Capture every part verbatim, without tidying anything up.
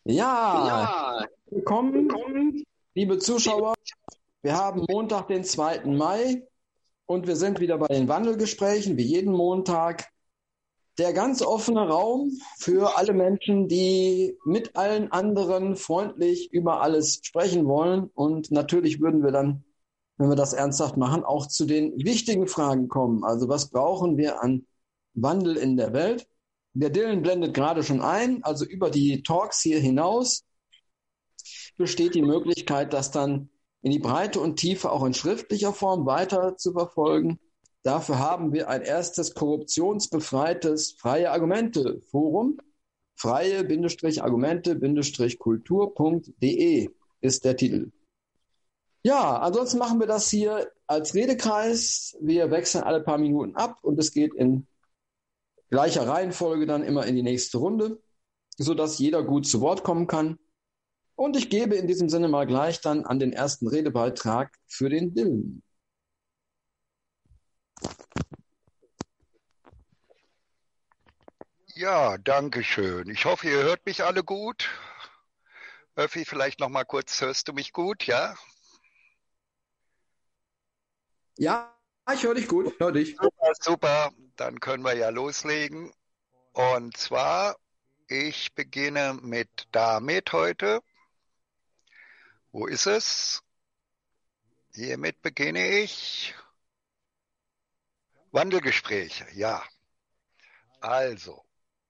Ja, Ja, willkommen, willkommen, liebe liebe. Zuschauer. Wir haben Montag, den zweiten Mai und wir sind wieder bei den Wandelgesprächen, wie jeden Montag. Der ganz offene Raum für alle Menschen, die mit allen anderen freundlich über alles sprechen wollen. Und natürlich würden wir dann, wenn wir das ernsthaft machen, auch zu den wichtigen Fragen kommen. Also was brauchen wir an Wandel in der Welt? Der Dylan blendet gerade schon ein, also über die Talks hier hinaus besteht die Möglichkeit, das dann in die Breite und Tiefe auch in schriftlicher Form weiter zu verfolgen. Dafür haben wir ein erstes korruptionsbefreites freie Argumente Forum. freie-argumente-kultur.de ist der Titel. Ja, ansonsten machen wir das hier als Redekreis. Wir wechseln alle paar Minuten ab und es geht in gleicher Reihenfolge dann immer in die nächste Runde, sodass jeder gut zu Wort kommen kann. Und ich gebe in diesem Sinne mal gleich dann an den ersten Redebeitrag für den Dylan. Ja, danke schön. Ich hoffe, ihr hört mich alle gut. Öffi, vielleicht noch mal kurz, hörst du mich gut, ja? Ja, ich höre dich gut, höre dich. Super, super. Dann können wir ja loslegen. Und zwar, ich beginne mit damit heute. Wo ist es? Hiermit beginne ich. Wandelgespräche, ja. Also,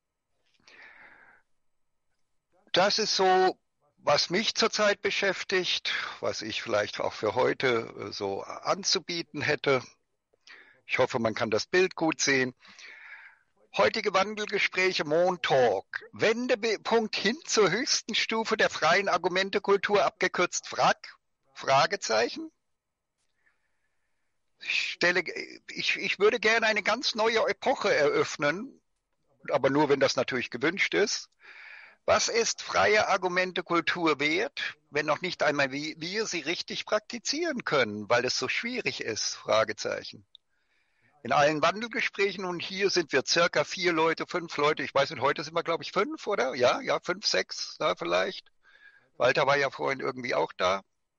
das ist so, was mich zurzeit beschäftigt, was ich vielleicht auch für heute so anzubieten hätte. Ich hoffe, man kann das Bild gut sehen. Heutige Wandelgespräche Montalk. Wendepunkt hin zur höchsten Stufe der freien Argumentekultur, abgekürzt F R A G? Fragezeichen. Ich, stelle, ich, ich würde gerne eine ganz neue Epoche eröffnen, aber nur, wenn das natürlich gewünscht ist. Was ist freie Argumentekultur wert, wenn noch nicht einmal wir sie richtig praktizieren können, weil es so schwierig ist? Fragezeichen. In allen Wandelgesprächen und hier sind wir circa vier Leute, fünf Leute. Ich weiß nicht, heute sind wir, glaube ich, fünf, oder? Ja, ja, fünf, sechs, da vielleicht. Walter war ja vorhin irgendwie auch da.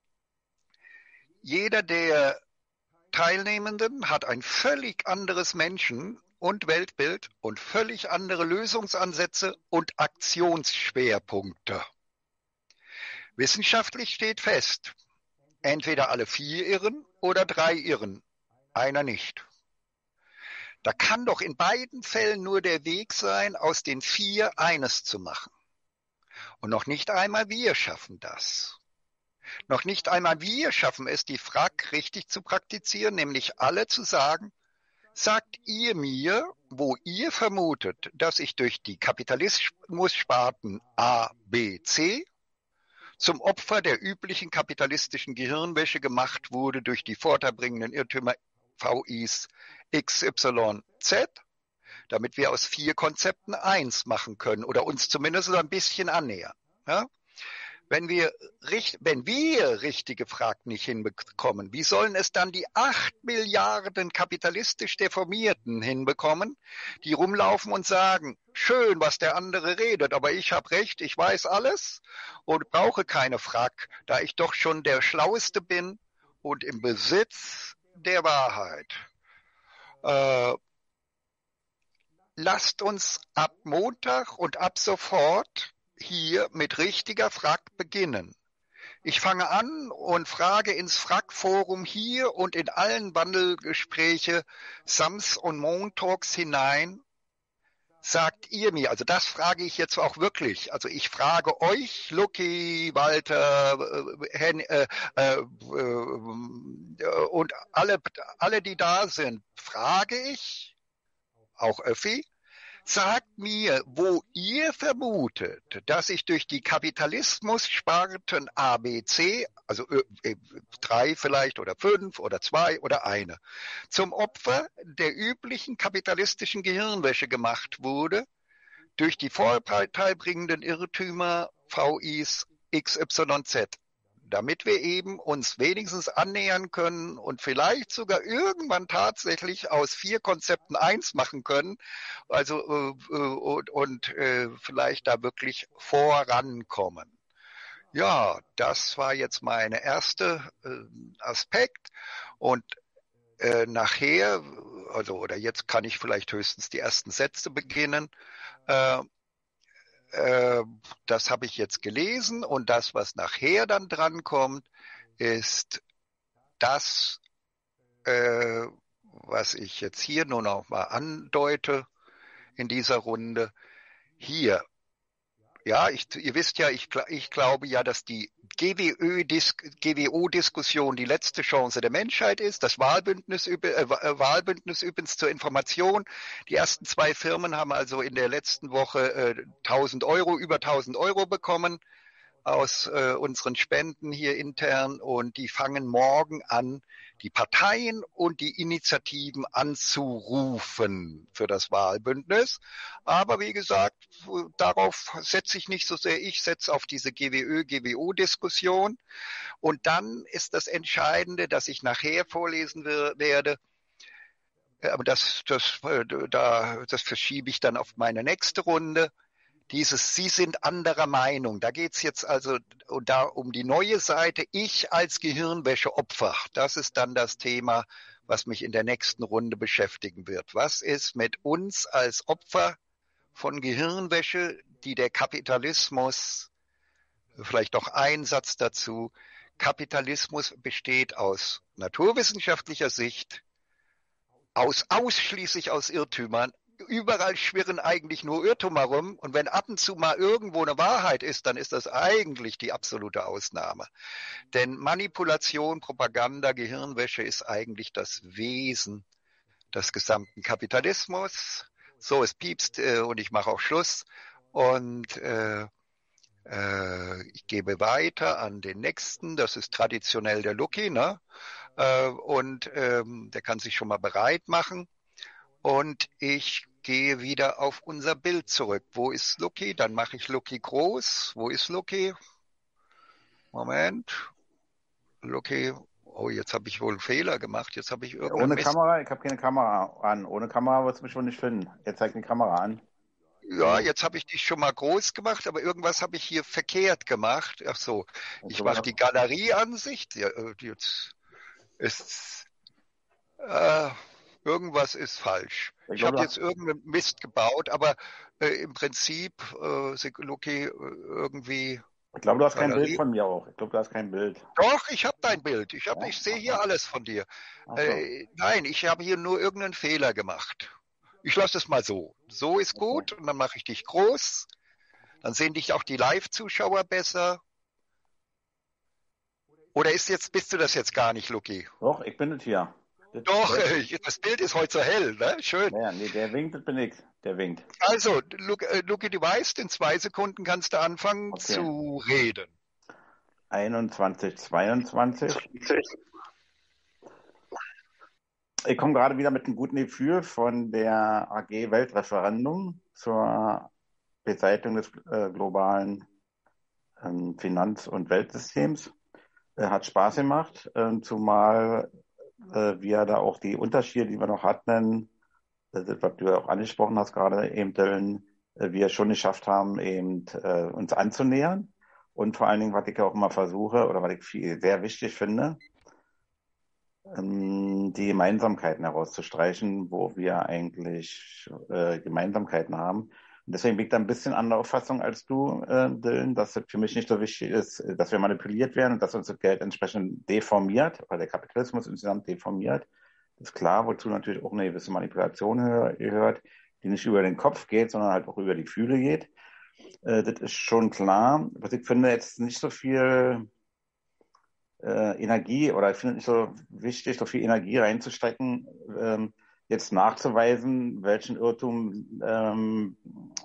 Jeder der Teilnehmenden hat ein völlig anderes Menschen- und Weltbild und völlig andere Lösungsansätze und Aktionsschwerpunkte. Wissenschaftlich steht fest, entweder alle vier irren oder drei irren, einer nicht. Da kann doch in beiden Fällen nur der Weg sein, aus den vier eines zu machen. Und noch nicht einmal wir schaffen das. Noch nicht einmal wir schaffen es, die F R A G richtig zu praktizieren, nämlich alle zu sagen, sagt ihr mir, wo ihr vermutet, dass ich durch die Kapitalismussparten A, B, C zum Opfer der üblichen kapitalistischen Gehirnwäsche gemacht wurde durch die vorteilbringenden Irrtümer V Is X, Y, Z, damit wir aus vier Konzepten eins machen können oder uns zumindest ein bisschen annähern. Ja? Wenn wir, wenn wir richtige F R A G nicht hinbekommen, wie sollen es dann die acht Milliarden kapitalistisch Deformierten hinbekommen, die rumlaufen und sagen, schön, was der andere redet, aber ich habe recht, ich weiß alles und brauche keine F R A G, da ich doch schon der Schlaueste bin und im Besitz der Wahrheit. Äh, lasst uns ab Montag und ab sofort hier mit richtiger F R A G beginnen. Ich fange an und frage ins F R A G-Forum hier und in allen Wandelgespräche Sams und Montalks hinein. Sagt ihr mir, also das frage ich jetzt auch wirklich, also ich frage euch, Lucky, Walter, äh, Hen, äh, äh, äh, und alle, alle, die da sind, frage ich, auch Öffi, sagt mir, wo ihr vermutet, dass ich durch die Kapitalismus-Sparten A, B, C, also äh, drei vielleicht oder fünf oder zwei oder eine, zum Opfer der üblichen kapitalistischen Gehirnwäsche gemacht wurde, durch die vorteilbringenden Irrtümer V Is X, Y, Z. damit wir eben uns wenigstens annähern können und vielleicht sogar irgendwann tatsächlich aus vier Konzepten eins machen können, also äh, und, und äh, vielleicht da wirklich vorankommen. Ja, das war jetzt meine erste äh, Aspekt und äh, nachher, also oder jetzt kann ich vielleicht höchstens die ersten Sätze beginnen. Äh, äh, das habe ich jetzt gelesen und das, was nachher dann drankommt, ist das, äh, was ich jetzt hier nur noch mal andeute in dieser Runde. Hier, ja, ich, ihr wisst ja, ich, ich glaube ja, dass die G W O-Diskussion die letzte Chance der Menschheit ist. Das Wahlbündnis, äh, Wahlbündnis übrigens zur Information. Die ersten zwei Firmen haben also in der letzten Woche äh, tausend Euro, über tausend Euro bekommen aus äh, unseren Spenden hier intern und die fangen morgen an, die Parteien und die Initiativen anzurufen für das Wahlbündnis. Aber wie gesagt, darauf setze ich nicht so sehr. Ich setze auf diese G W Ö, G W O-Diskussion. Und dann ist das Entscheidende, dass ich nachher vorlesen werde. Aber das, das, da, das verschiebe ich dann auf meine nächste Runde. Dieses Sie sind anderer Meinung, da geht's jetzt also da um die neue Seite, ich als Gehirnwäscheopfer. Das ist dann das Thema, was mich in der nächsten Runde beschäftigen wird. Was ist mit uns als Opfer von Gehirnwäsche, die der Kapitalismus, vielleicht noch ein Satz dazu, Kapitalismus besteht aus naturwissenschaftlicher Sicht, aus ausschließlich aus Irrtümern. Überall schwirren eigentlich nur Irrtümer rum. Und wenn ab und zu mal irgendwo eine Wahrheit ist, dann ist das eigentlich die absolute Ausnahme. Denn Manipulation, Propaganda, Gehirnwäsche ist eigentlich das Wesen des gesamten Kapitalismus. So, es piepst äh, und ich mache auch Schluss. Und äh, äh, ich gebe weiter an den nächsten. Das ist traditionell der Lucky, ne? Äh, und ähm, der kann sich schon mal bereit machen. Und ich gehe wieder auf unser Bild zurück. Wo ist Lucky? Dann mache ich Lucky groß. Wo ist Lucky? Moment. Lucky. Oh, jetzt habe ich wohl einen Fehler gemacht. Jetzt habe ich irgendeinen Ohne Mist. Kamera? Ich habe keine Kamera an. Ohne Kamera wirst du mich wohl nicht finden. Jetzt zeigt die Kamera an. Ja, jetzt habe ich dich schon mal groß gemacht, aber irgendwas habe ich hier verkehrt gemacht. Ach so, ich mache die Galerieansicht. Ja, jetzt ist äh, irgendwas ist falsch. Ich, ich habe jetzt irgendeinen Mist gebaut, aber äh, im Prinzip, äh, Lucky, äh, irgendwie. Ich glaube, du hast Galerie. Kein Bild von mir auch. Ich glaube, du hast kein Bild. Doch, ich habe dein Bild. Ich, hab, ja? ich sehe hier alles von dir. So. Äh, nein, ich habe hier nur irgendeinen Fehler gemacht. Ich lasse es mal so. So ist gut okay. Und dann mache ich dich groß. Dann sehen dich auch die Live-Zuschauer besser. Oder ist jetzt, bist du das jetzt gar nicht, Lucky? Doch, ich bin es hier. Das Doch, äh, das Bild ist heute so hell, ne? Schön. Ja, nee, der winkt, das bin ich. Der winkt. Also, Lucky, du weißt, in zwei Sekunden kannst du anfangen okay. zu reden. einundzwanzig, zweiundzwanzig. Ich komme gerade wieder mit einem guten Gefühl von der A G Weltreferendum zur Beseitigung des äh, globalen ähm, Finanz- und Weltsystems. Äh, hat Spaß gemacht, äh, zumal äh, wir da auch die Unterschiede, die wir noch hatten, äh, das, was du ja auch angesprochen hast gerade, eben, Dylan, äh, wir schon geschafft haben, eben äh, uns anzunähern. Und vor allen Dingen, was ich ja auch immer versuche, oder was ich viel, sehr wichtig finde, die Gemeinsamkeiten herauszustreichen, wo wir eigentlich äh, Gemeinsamkeiten haben. Und deswegen bin ich da ein bisschen anderer Auffassung als du, äh, Dylan, dass es für mich nicht so wichtig ist, dass wir manipuliert werden und dass uns das Geld entsprechend deformiert, weil der Kapitalismus insgesamt deformiert. Das ist klar, wozu natürlich auch eine gewisse Manipulation gehört, die nicht über den Kopf geht, sondern halt auch über die Fühle geht. Äh, das ist schon klar. Was ich finde, jetzt nicht so viel Äh, Energie oder ich finde es nicht so wichtig, so viel Energie reinzustecken, ähm, jetzt nachzuweisen, welchen Irrtum ähm,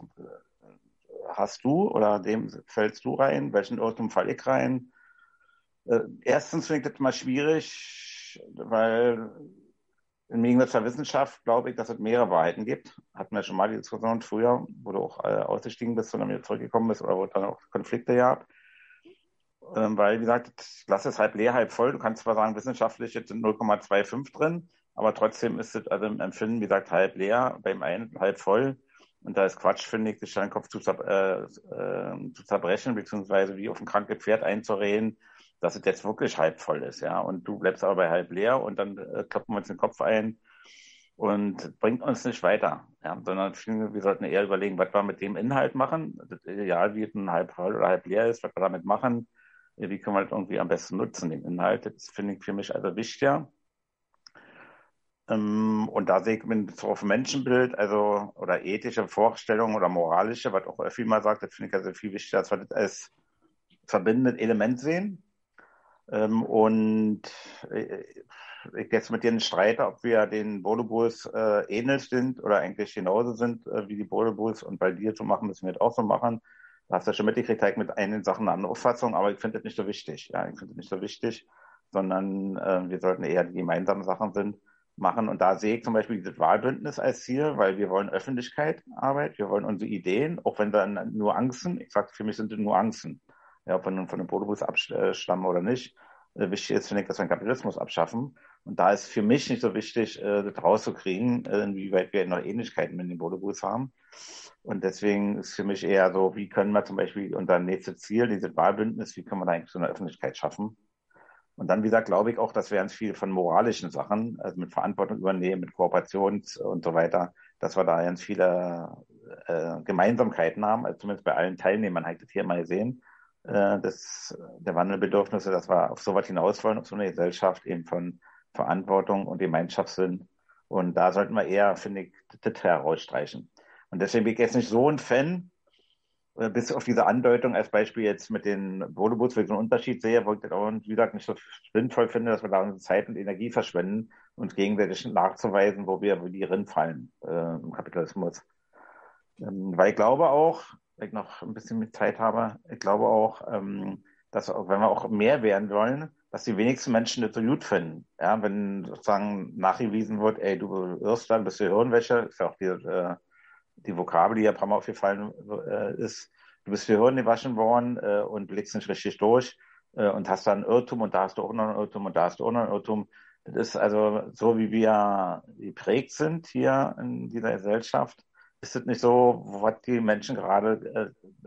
hast du oder dem fällst du rein, welchen Irrtum fall ich rein. Äh, erstens finde ich das mal schwierig, weil im Gegensatz zur Wissenschaft glaube ich, dass es mehrere Wahrheiten gibt. Hatten wir schon mal die Diskussion früher, wo du auch äh, ausgestiegen bist und dann wieder zurückgekommen bist oder wo es dann auch Konflikte gab. ähm, weil, wie gesagt, das Glas ist halb leer, halb voll. Du kannst zwar sagen, wissenschaftlich jetzt sind null Komma fünfundzwanzig drin, aber trotzdem ist es also im Empfinden, wie gesagt, halb leer, beim einen halb voll. Und da ist Quatsch, finde ich, sich den Kopf zu, zer äh, äh, zu zerbrechen, beziehungsweise wie auf ein krankes Pferd einzureden, dass es jetzt wirklich halb voll ist, ja. Und du bleibst aber bei halb leer und dann äh, kloppen wir uns den Kopf ein und bringt uns nicht weiter, ja. Sondern wir sollten eher überlegen, was wir mit dem Inhalt machen. Das Ideal, wie es ein halb voll oder halb leer ist, was wir damit machen, wie können wir das irgendwie am besten nutzen, den Inhalt. Das finde ich für mich also wichtiger. Und da sehe ich mit Bezug auf Menschenbild, also oder ethische Vorstellungen oder moralische, was auch viel mal sagt, das finde ich also viel wichtiger, dass wir das als verbindendes Element sehen. Und ich jetzt mit denen streite, ob wir den Bolobos äh, ähnlich sind oder eigentlich genauso sind äh, wie die Bolobos. Und bei dir zu machen, müssen wir das auch so machen. Du hast ja schon mitgekriegt, halt mit einigen Sachen eine andere Auffassung, aber ich finde das nicht so wichtig. Ja, ich finde das nicht so wichtig, sondern äh, wir sollten eher die gemeinsamen Sachen sind. machen. Und da sehe ich zum Beispiel dieses Wahlbündnis als Ziel, weil wir wollen Öffentlichkeit, Arbeit, wir wollen unsere Ideen, auch wenn dann nur Angsten, ich sage, für mich sind es nur Angsten, ja, ob wir nun von dem Bolobus abstammen oder nicht. Äh, wichtig ist, finde ich, dass wir den Kapitalismus abschaffen. Und da ist für mich nicht so wichtig, äh, das rauszukriegen, äh, inwieweit wir noch Ähnlichkeiten mit dem Bolobus haben. Und deswegen ist für mich eher so, wie können wir zum Beispiel unser nächstes Ziel, dieses Wahlbündnis, wie können wir da eigentlich so eine Öffentlichkeit schaffen? Und dann, wie gesagt, glaube ich auch, dass wir ganz viel von moralischen Sachen, also mit Verantwortung übernehmen, mit Kooperations und so weiter, dass wir da ganz viele äh, Gemeinsamkeiten haben, also zumindest bei allen Teilnehmern, habe ich das hier mal gesehen, äh, das, der Wandelbedürfnisse, dass wir auf sowas hinaus wollen, auf so eine Gesellschaft eben von Verantwortung und Gemeinschaftssinn. Und da sollten wir eher, finde ich, das herausstreichen. Und deswegen bin ich jetzt nicht so ein Fan, bis auf diese Andeutung als Beispiel jetzt mit den Bolobos, wo ich so einen Unterschied sehe, wo ich das auch, wie gesagt, nicht so sinnvoll finde, dass wir da unsere Zeit und Energie verschwenden, uns gegenseitig nachzuweisen, wo wir, wo die rinfallen äh, im Kapitalismus. Ähm, weil ich glaube auch, wenn ich noch ein bisschen mit Zeit habe, ich glaube auch, ähm, dass auch, wenn wir auch mehr werden wollen, dass die wenigsten Menschen das so gut finden. Ja, wenn sozusagen nachgewiesen wird, ey, du irrst dann, bist du Hirnwäsche, ist ja auch die, äh, die Vokabel, die ja ein paar Mal aufgefallen äh, ist, du bist für Hirn gewaschen worden äh, und blickst nicht richtig durch äh, und hast dann einen Irrtum und da hast du auch noch einen Irrtum und da hast du auch noch einen Irrtum. Das ist also so, wie wir geprägt sind hier in dieser Gesellschaft, ist es nicht so, was die Menschen gerade äh,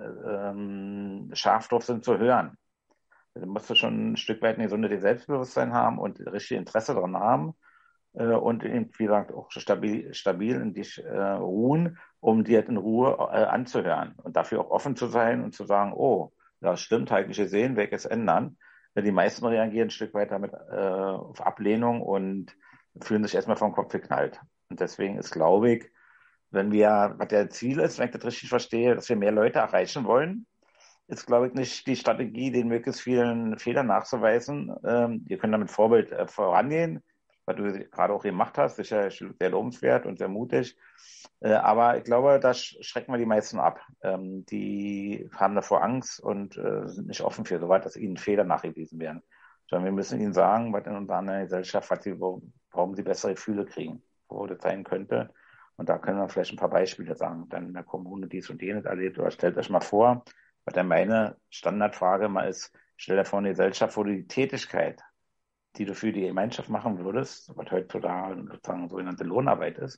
äh, scharf drauf sind zu hören. Da musst du schon ein Stück weit ein gesundes Selbstbewusstsein haben und richtig Interesse daran haben äh, und eben, wie gesagt, auch stabil, stabil in dich äh, ruhen, um dir in Ruhe äh, anzuhören und dafür auch offen zu sein und zu sagen, oh, das stimmt, habe ich nicht gesehen, werde ich es ändern. Die meisten reagieren ein Stück weit damit äh, auf Ablehnung und fühlen sich erstmal vom Kopf geknallt. Und deswegen ist, glaube ich, wenn wir, was der Ziel ist, wenn ich das richtig verstehe, dass wir mehr Leute erreichen wollen, ist, glaube ich, nicht die Strategie, den möglichst vielen Fehlern nachzuweisen. Ähm, wir können damit Vorbild äh, vorangehen, was du gerade auch gemacht hast, sicher sehr lobenswert und sehr mutig. Äh, aber ich glaube, da schrecken wir die meisten ab. Ähm, die haben davor Angst und äh, sind nicht offen für soweit, dass ihnen Fehler nachgewiesen werden. Sondern wir müssen ihnen sagen, was in unserer Gesellschaft, was sie, wo, warum sie bessere Gefühle kriegen, wo das sein könnte. Und da können wir vielleicht ein paar Beispiele sagen. Dann in der Kommune dies und jenes erlebt. Oder stellt euch mal vor, was dann meine Standardfrage mal ist, stell dir vor eine Gesellschaft, wo du die Tätigkeit, die du für die Gemeinschaft machen würdest, was heutzutage sozusagen sogenannte Lohnarbeit ist,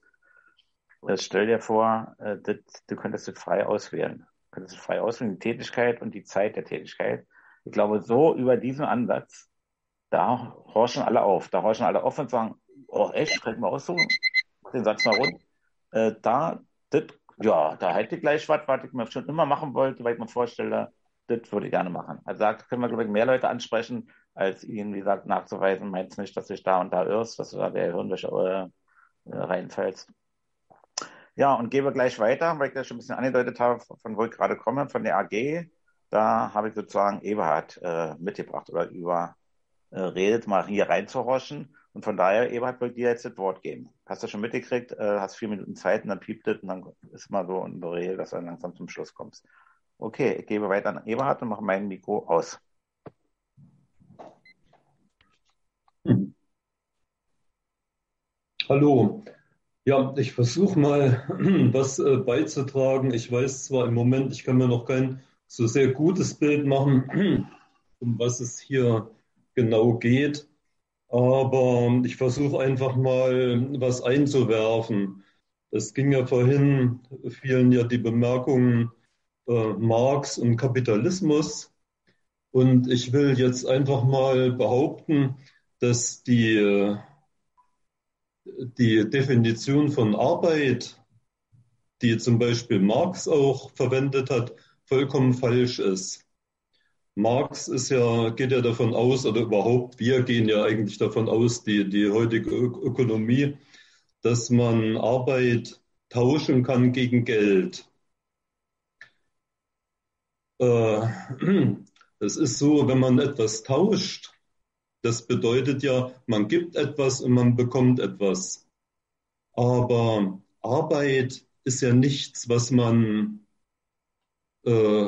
stell dir vor, das, du könntest das frei auswählen. Du könntest es frei auswählen, die Tätigkeit und die Zeit der Tätigkeit. Ich glaube, so über diesen Ansatz, da horchen alle auf. Da horchen alle auf und sagen, oh echt, könnten wir aussuchen? Mach den Satz mal rund. Äh, da, das, ja, da hätte ich gleich was, was ich mir schon immer machen wollte, weil ich mir vorstelle, das würde ich gerne machen. Also da können wir, glaube ich, mehr Leute ansprechen, als ihnen, wie gesagt, nachzuweisen, meinst nicht, dass dich da und da irrst, dass du da der Hirnwäsche äh, reinfällst. Ja, und gebe gleich weiter, weil ich das schon ein bisschen angedeutet habe, von wo ich gerade komme, von der A G. Da habe ich sozusagen Eberhard äh, mitgebracht oder über äh, redet, mal hier reinzuroschen. Und von daher, Eberhard, will ich dir jetzt das Wort geben. Hast du schon mitgekriegt, äh, hast vier Minuten Zeit und dann piept es und dann ist mal so in der Regel, dass du dann langsam zum Schluss kommst. Okay, ich gebe weiter an Eberhard und mache mein Mikro aus. Hm. Hallo. Ja, ich versuche mal was äh, beizutragen. Ich weiß zwar im Moment, ich kann mir noch kein so sehr gutes Bild machen, um was es hier genau geht. Aber ich versuche einfach mal was einzuwerfen. Es ging ja vorhin, fielen ja die Bemerkungen äh, Marx und Kapitalismus. Und ich will jetzt einfach mal behaupten, dass die, äh, die Definition von Arbeit, die zum Beispiel Marx auch verwendet hat, vollkommen falsch ist. Marx ist ja, geht ja davon aus, oder überhaupt wir gehen ja eigentlich davon aus, die, die heutige Ök- Ökonomie, dass man Arbeit tauschen kann gegen Geld. Äh, Es ist so, wenn man etwas tauscht, das bedeutet ja, man gibt etwas und man bekommt etwas. Aber Arbeit ist ja nichts, was man äh,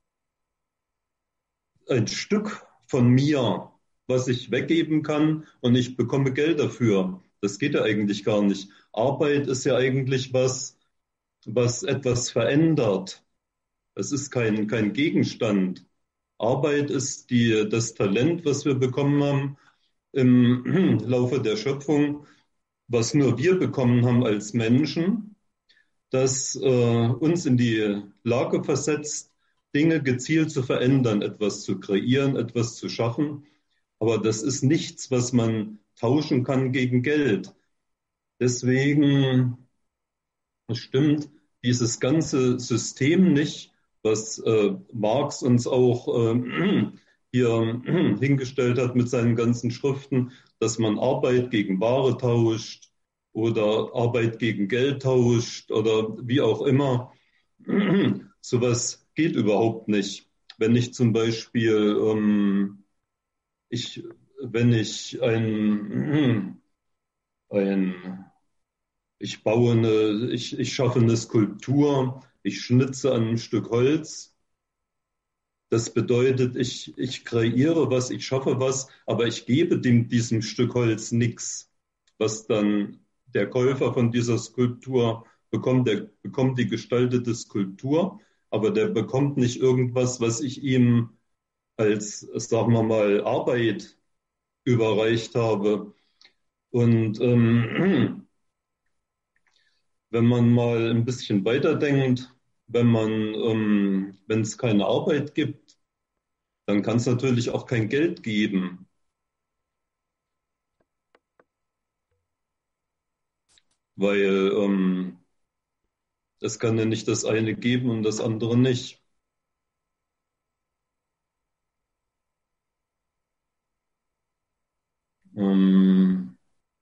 ein Stück von mir, was ich weggeben kann und ich bekomme Geld dafür. Das geht ja eigentlich gar nicht. Arbeit ist ja eigentlich was, was etwas verändert. Es ist kein, kein Gegenstand. Arbeit ist die, das Talent, was wir bekommen haben im Laufe der Schöpfung, was nur wir bekommen haben als Menschen, das äh, uns in die Lage versetzt, Dinge gezielt zu verändern, etwas zu kreieren, etwas zu schaffen. Aber das ist nichts, was man tauschen kann gegen Geld. Deswegen stimmt dieses ganze System nicht, was äh, Marx uns auch äh, hier äh, hingestellt hat mit seinen ganzen Schriften, dass man Arbeit gegen Ware tauscht oder Arbeit gegen Geld tauscht oder wie auch immer. Sowas geht überhaupt nicht. Wenn ich zum Beispiel, ähm, ich, wenn ich ein, ein ich baue eine, ich, ich schaffe eine Skulptur, ich schnitze an einem Stück Holz. Das bedeutet, ich, ich kreiere was, ich schaffe was, aber ich gebe dem, diesem Stück Holz nichts, was dann der Käufer von dieser Skulptur bekommt. Der bekommt die gestaltete Skulptur, aber der bekommt nicht irgendwas, was ich ihm als, sagen wir mal, Arbeit überreicht habe. Und ähm, wenn man mal ein bisschen weiterdenkt, wenn man, ähm, wenn es keine Arbeit gibt, dann kann es natürlich auch kein Geld geben. Weil ähm, es kann ja nicht das eine geben und das andere nicht. Ähm,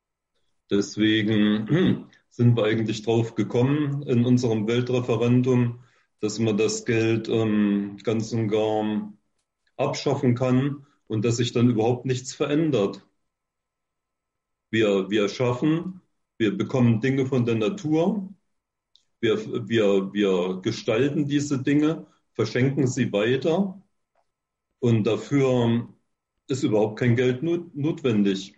deswegen sind wir eigentlich drauf gekommen in unserem Weltreferendum, dass man das Geld ähm, ganz und gar abschaffen kann und dass sich dann überhaupt nichts verändert. Wir, wir schaffen, wir bekommen Dinge von der Natur, wir, wir, wir gestalten diese Dinge, verschenken sie weiter und dafür ist überhaupt kein Geld not, notwendig.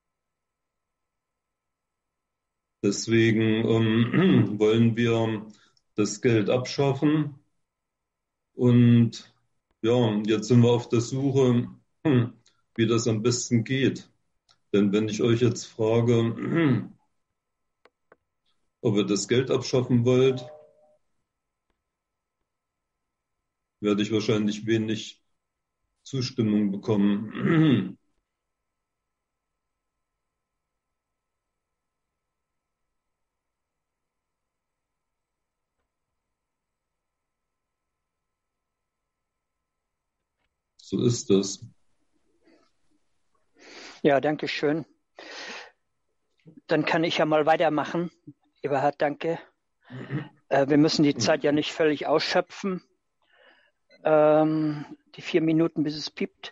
Deswegen ähm, wollen wir das Geld abschaffen und ja, jetzt sind wir auf der Suche, hm, wie das am besten geht. Denn wenn ich euch jetzt frage, hm, ob ihr das Geld abschaffen wollt, werde ich wahrscheinlich wenig Zustimmung bekommen. So ist das. Ja, danke schön. Dann kann ich ja mal weitermachen. Eberhard, danke. Äh, wir müssen die Zeit ja nicht völlig ausschöpfen. Ähm, die vier Minuten, bis es piept.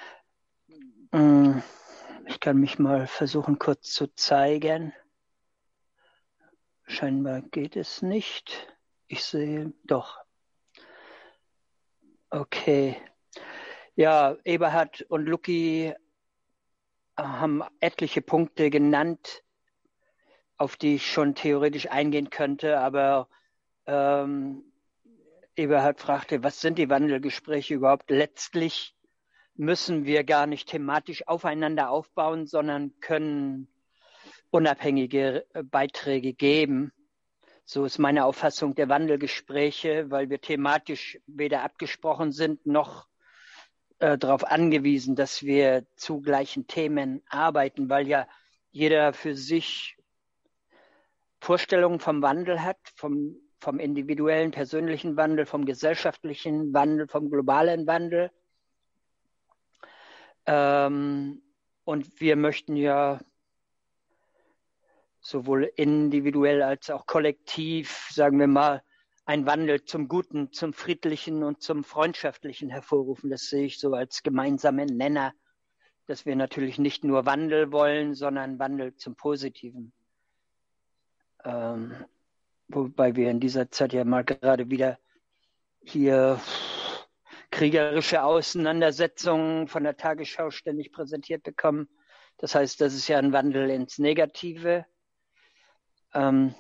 Ähm, ich kann mich mal versuchen, kurz zu zeigen. Scheinbar geht es nicht. Ich sehe doch. Okay. Ja, Eberhard und Luki haben etliche Punkte genannt, auf die ich schon theoretisch eingehen könnte, aber ähm, Eberhard fragte, was sind die Wandelgespräche überhaupt? Letztlich müssen wir gar nicht thematisch aufeinander aufbauen, sondern können unabhängige Beiträge geben. So ist meine Auffassung der Wandelgespräche, weil wir thematisch weder abgesprochen sind noch äh, darauf angewiesen, dass wir zu gleichen Themen arbeiten, weil ja jeder für sich Vorstellungen vom Wandel hat, vom, vom individuellen, persönlichen Wandel, vom gesellschaftlichen Wandel, vom globalen Wandel. Ähm, und wir möchten ja sowohl individuell als auch kollektiv, sagen wir mal, einen Wandel zum Guten, zum Friedlichen und zum Freundschaftlichen hervorrufen. Das sehe ich so als gemeinsamen Nenner, dass wir natürlich nicht nur Wandel wollen, sondern Wandel zum Positiven. Ähm, wobei wir in dieser Zeit ja mal gerade wieder hier kriegerische Auseinandersetzungen von der Tagesschau ständig präsentiert bekommen. Das heißt, das ist ja ein Wandel ins Negative. Ähm,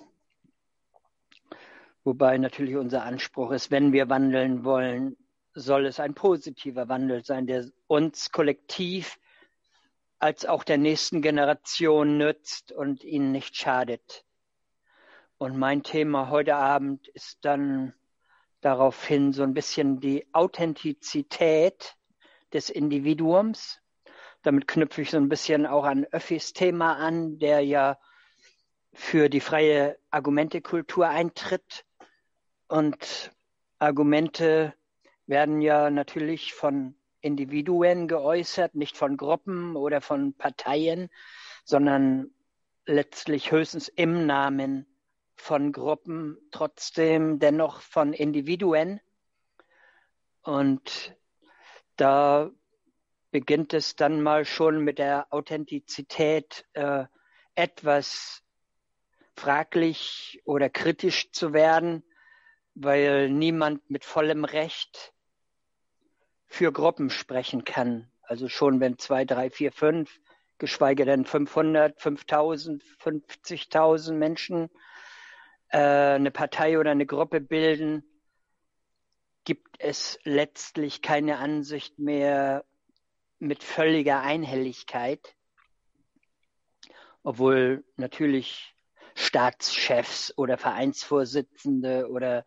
wobei natürlich unser Anspruch ist, wenn wir wandeln wollen, soll es ein positiver Wandel sein, der uns kollektiv als auch der nächsten Generation nützt und ihnen nicht schadet. Und mein Thema heute Abend ist dann daraufhin so ein bisschen die Authentizität des Individuums. Damit knüpfe ich so ein bisschen auch an Öffis Thema an, der ja für die freie Argumentekultur eintritt. Und Argumente werden ja natürlich von Individuen geäußert, nicht von Gruppen oder von Parteien, sondern letztlich höchstens im Namen von Gruppen, trotzdem dennoch von Individuen. Und da beginnt es dann mal schon mit der Authentizität äh, etwas fraglich oder kritisch zu werden, weil niemand mit vollem Recht für Gruppen sprechen kann. Also schon wenn zwei, drei, vier, fünf, geschweige denn fünfhundert, fünftausend, fünfzigtausend Menschen äh, eine Partei oder eine Gruppe bilden, gibt es letztlich keine Ansicht mehr mit völliger Einhelligkeit, obwohl natürlich Staatschefs oder Vereinsvorsitzende oder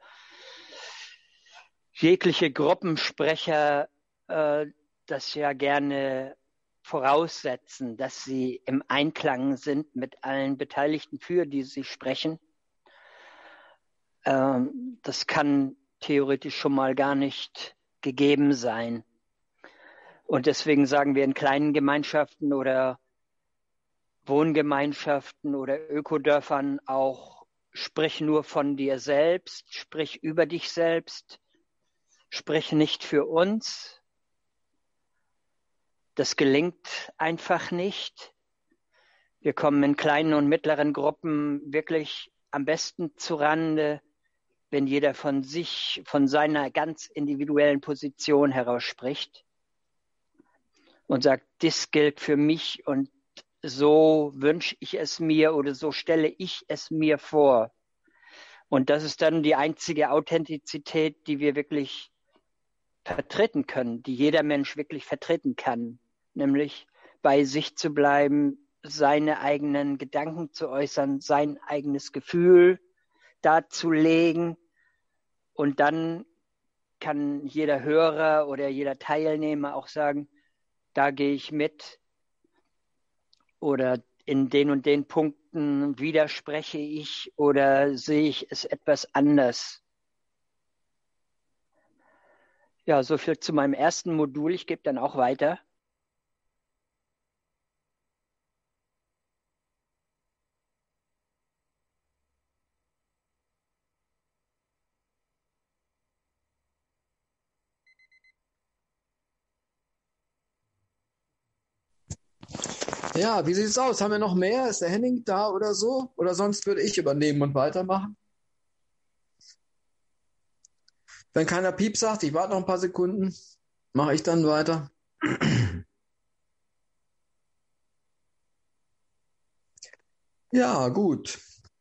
jegliche Gruppensprecher äh, das ja gerne voraussetzen, dass sie im Einklang sind mit allen Beteiligten, für die sie sprechen. Ähm, das kann theoretisch schon mal gar nicht gegeben sein. Und deswegen sagen wir in kleinen Gemeinschaften oder Wohngemeinschaften oder Ökodörfern auch, sprich nur von dir selbst, sprich über dich selbst, sprich nicht für uns. Das gelingt einfach nicht. Wir kommen in kleinen und mittleren Gruppen wirklich am besten zurande, wenn jeder von sich, von seiner ganz individuellen Position heraus spricht und sagt, das gilt für mich und so wünsche ich es mir oder so stelle ich es mir vor. Und das ist dann die einzige Authentizität, die wir wirklich vertreten können, die jeder Mensch wirklich vertreten kann, nämlich bei sich zu bleiben, seine eigenen Gedanken zu äußern, sein eigenes Gefühl darzulegen und dann kann jeder Hörer oder jeder Teilnehmer auch sagen, da gehe ich mit oder in den und den Punkten widerspreche ich oder sehe ich es etwas anders. Ja, so viel zu meinem ersten Modul. Ich gebe dann auch weiter. Ja, wie sieht's aus? Haben wir noch mehr? Ist der Henning da oder so? Oder sonst würde ich übernehmen und weitermachen? Wenn keiner Piep sagt, ich warte noch ein paar Sekunden, mache ich dann weiter. Ja, gut.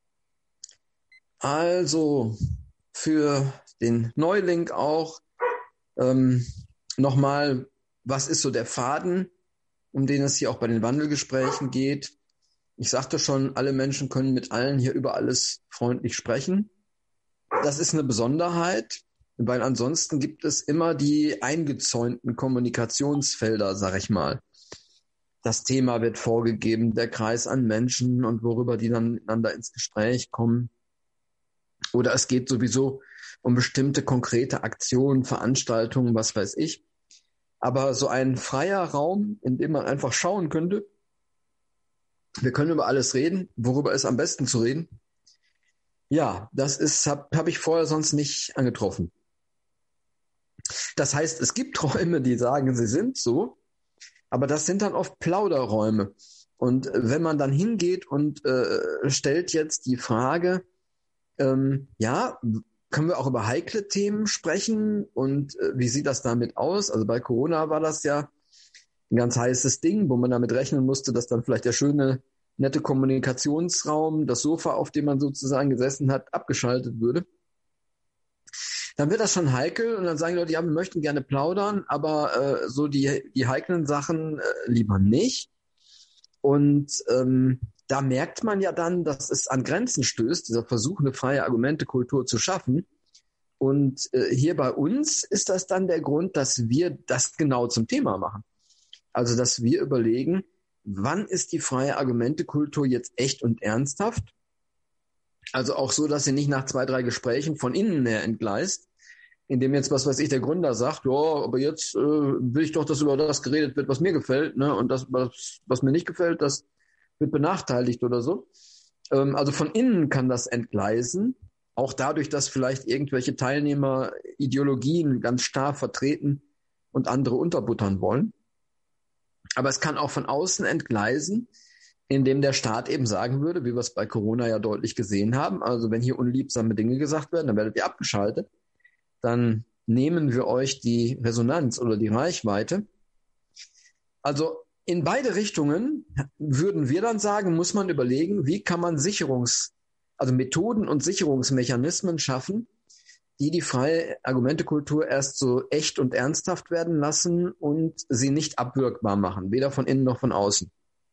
Also für den Neuling auch ähm, nochmal was ist so der Faden, um den es hier auch bei den Wandelgesprächen geht? Ich sagte schon, alle Menschen können mit allen hier über alles freundlich sprechen. Das ist eine Besonderheit, weil ansonsten gibt es immer die eingezäunten Kommunikationsfelder, sag ich mal. Das Thema wird vorgegeben, der Kreis an Menschen und worüber die dann miteinander ins Gespräch kommen. Oder es geht sowieso um bestimmte konkrete Aktionen, Veranstaltungen, was weiß ich. Aber so ein freier Raum, in dem man einfach schauen könnte, wir können über alles reden, worüber ist am besten zu reden. Ja, das ist, habe hab ich vorher sonst nicht angetroffen. Das heißt, es gibt Räume, die sagen, sie sind so, aber das sind dann oft Plauderräume. Und wenn man dann hingeht und äh, stellt jetzt die Frage, ähm, ja, können wir auch über heikle Themen sprechen und äh, wie sieht das damit aus? Also bei Corona war das ja ein ganz heißes Ding, wo man damit rechnen musste, dass dann vielleicht der schöne, nette Kommunikationsraum, das Sofa, auf dem man sozusagen gesessen hat, abgeschaltet würde. Dann wird das schon heikel und dann sagen die Leute, ja, wir möchten gerne plaudern, aber äh, so die, die heiklen Sachen äh, lieber nicht. Und ähm, da merkt man ja dann, dass es an Grenzen stößt, dieser Versuch, eine freie Argumentekultur zu schaffen. Und äh, hier bei uns ist das dann der Grund, dass wir das genau zum Thema machen. Also, dass wir überlegen, wann ist die freie Argumentekultur jetzt echt und ernsthaft? Also auch so, dass sie nicht nach zwei, drei Gesprächen von innen mehr entgleist, indem jetzt, was weiß ich, der Gründer sagt, ja, aber jetzt äh, will ich doch, dass über das geredet wird, was mir gefällt, ne? Und das, was, was mir nicht gefällt, das wird benachteiligt oder so. Ähm, also von innen kann das entgleisen, auch dadurch, dass vielleicht irgendwelche Teilnehmer Ideologien ganz starr vertreten und andere unterbuttern wollen. Aber es kann auch von außen entgleisen, indem der Staat eben sagen würde, wie wir es bei Corona ja deutlich gesehen haben, also wenn hier unliebsame Dinge gesagt werden, dann werdet ihr abgeschaltet, dann nehmen wir euch die Resonanz oder die Reichweite. Also in beide Richtungen würden wir dann sagen, muss man überlegen, wie kann man Sicherungs-, also Methoden und Sicherungsmechanismen schaffen, die die freie Argumentekultur erst so echt und ernsthaft werden lassen und sie nicht abwirkbar machen, weder von innen noch von außen.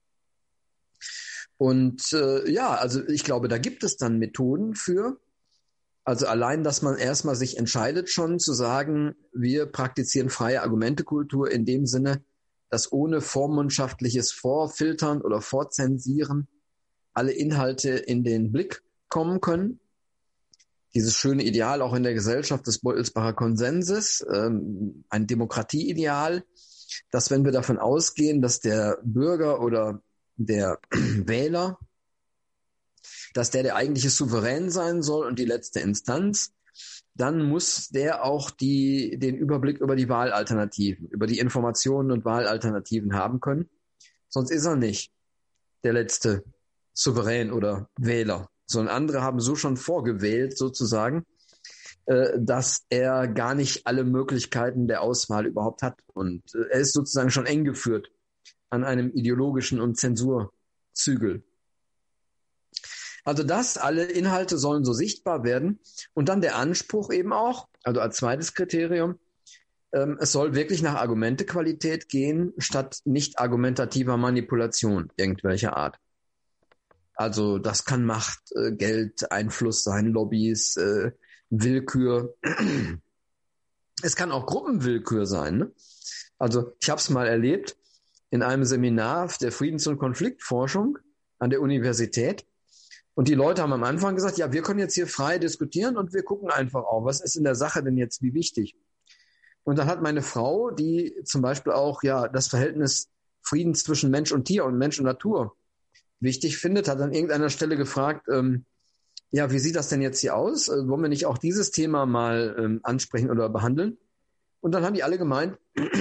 Und äh, ja, also ich glaube, da gibt es dann Methoden für. Also allein, dass man erstmal sich entscheidet schon zu sagen, wir praktizieren freie Argumentekultur in dem Sinne, dass ohne vormundschaftliches Vorfiltern oder Vorzensieren alle Inhalte in den Blick kommen können. Dieses schöne Ideal auch in der Gesellschaft des Beutelsbacher Konsenses, ähm, ein Demokratieideal, dass wenn wir davon ausgehen, dass der Bürger oder der Wähler, dass der der eigentliche Souverän sein soll und die letzte Instanz, dann muss der auch die, den Überblick über die Wahlalternativen, über die Informationen und Wahlalternativen haben können. Sonst ist er nicht der letzte Souverän oder Wähler, sondern andere haben so schon vorgewählt sozusagen, äh, dass er gar nicht alle Möglichkeiten der Auswahl überhaupt hat. Und äh, er ist sozusagen schon eng geführt an einem ideologischen und Zensurzügel. Also das, alle Inhalte sollen so sichtbar werden. Und dann der Anspruch eben auch, also als zweites Kriterium, ähm, es soll wirklich nach Argumentequalität gehen, statt nicht argumentativer Manipulation irgendwelcher Art. Also das kann Macht, äh, Geld, Einfluss sein, Lobbys, äh, Willkür. Es kann auch Gruppenwillkür sein. Ne? Also ich habe es mal erlebt in einem Seminar der Friedens- und Konfliktforschung an der Universität. Und die Leute haben am Anfang gesagt, ja, wir können jetzt hier frei diskutieren und wir gucken einfach auch, was ist in der Sache denn jetzt wie wichtig. Und dann hat meine Frau, die zum Beispiel auch ja das Verhältnis Frieden zwischen Mensch und Tier und Mensch und Natur wichtig findet, hat an irgendeiner Stelle gefragt, ähm, ja, wie sieht das denn jetzt hier aus? Äh, wollen wir nicht auch dieses Thema mal ähm, ansprechen oder behandeln? Und dann haben die alle gemeint,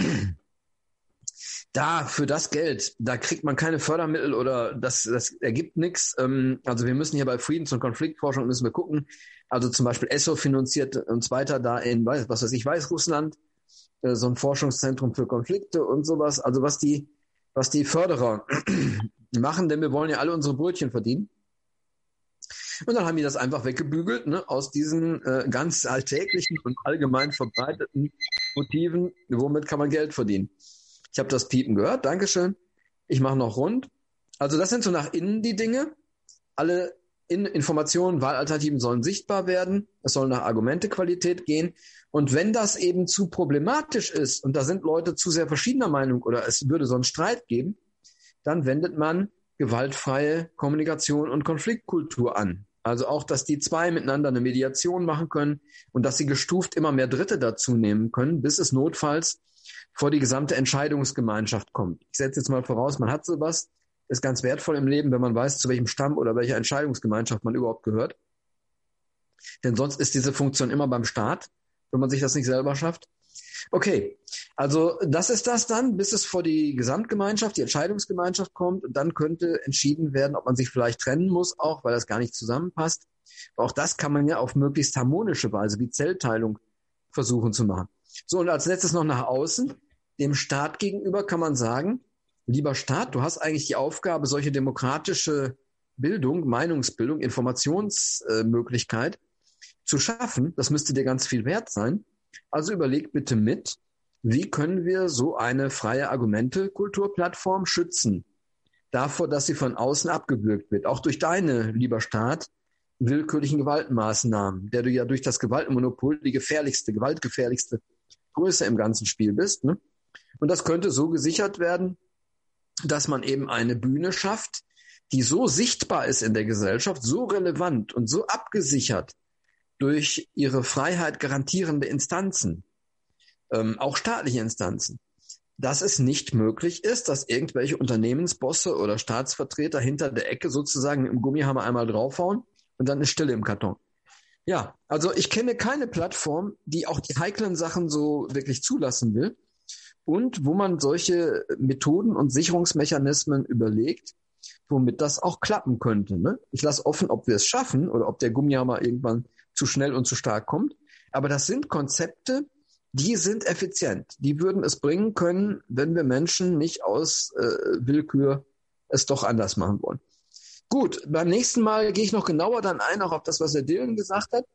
da, für das Geld, da kriegt man keine Fördermittel oder das, das ergibt nichts. Ähm, also wir müssen hier bei Friedens- und Konfliktforschung müssen wir gucken. Also zum Beispiel E S S O finanziert uns weiter da in, was weiß ich, Weißrussland, äh, so ein Forschungszentrum für Konflikte und sowas. Also was die, was die Förderer machen, denn wir wollen ja alle unsere Brötchen verdienen. Und dann haben die das einfach weggebügelt, ne, aus diesen äh, ganz alltäglichen und allgemein verbreiteten Motiven, womit kann man Geld verdienen. Ich habe das Piepen gehört, Dankeschön. Ich mache noch rund. Also das sind so nach innen die Dinge. Alle in Informationen, Wahlalternativen sollen sichtbar werden. Es soll nach Argumentequalität gehen. Und wenn das eben zu problematisch ist und da sind Leute zu sehr verschiedener Meinung oder es würde so einen Streit geben, dann wendet man gewaltfreie Kommunikation und Konfliktkultur an. Also auch, dass die zwei miteinander eine Mediation machen können und dass sie gestuft immer mehr Dritte dazu nehmen können, bis es notfalls vor die gesamte Entscheidungsgemeinschaft kommt. Ich setze jetzt mal voraus, man hat sowas, ist ganz wertvoll im Leben, wenn man weiß, zu welchem Stamm oder welcher Entscheidungsgemeinschaft man überhaupt gehört. Denn sonst ist diese Funktion immer beim Staat, wenn man sich das nicht selber schafft. Okay, also das ist das dann, bis es vor die Gesamtgemeinschaft, die Entscheidungsgemeinschaft kommt. Und dann könnte entschieden werden, ob man sich vielleicht trennen muss, auch weil das gar nicht zusammenpasst. Aber auch das kann man ja auf möglichst harmonische Weise, wie Zellteilung, versuchen zu machen. So, und als letztes noch nach außen. Dem Staat gegenüber kann man sagen, lieber Staat, du hast eigentlich die Aufgabe, solche demokratische Bildung, Meinungsbildung, Informationsmöglichkeit äh, zu schaffen. Das müsste dir ganz viel wert sein. Also überleg bitte mit, wie können wir so eine freie Argumente-Kulturplattform schützen? Davor, dass sie von außen abgewürgt wird. Auch durch deine, lieber Staat, willkürlichen Gewaltmaßnahmen, der du ja durch das Gewaltmonopol die gefährlichste, gewaltgefährlichste Größe im ganzen Spiel bist. Ne? Und das könnte so gesichert werden, dass man eben eine Bühne schafft, die so sichtbar ist in der Gesellschaft, so relevant und so abgesichert durch ihre Freiheit garantierende Instanzen, ähm, auch staatliche Instanzen, dass es nicht möglich ist, dass irgendwelche Unternehmensbosse oder Staatsvertreter hinter der Ecke sozusagen mit dem Gummihammer einmal draufhauen und dann ist Stille im Karton. Ja, also ich kenne keine Plattform, die auch die heiklen Sachen so wirklich zulassen will und wo man solche Methoden und Sicherungsmechanismen überlegt, womit das auch klappen könnte. Ne? Ich lasse offen, ob wir es schaffen oder ob der Gummihammer irgendwann zu schnell und zu stark kommt. Aber das sind Konzepte, die sind effizient. Die würden es bringen können, wenn wir Menschen nicht aus äh, Willkür es doch anders machen wollen. Gut, beim nächsten Mal gehe ich noch genauer dann ein, auch auf das, was der Dylan gesagt hat.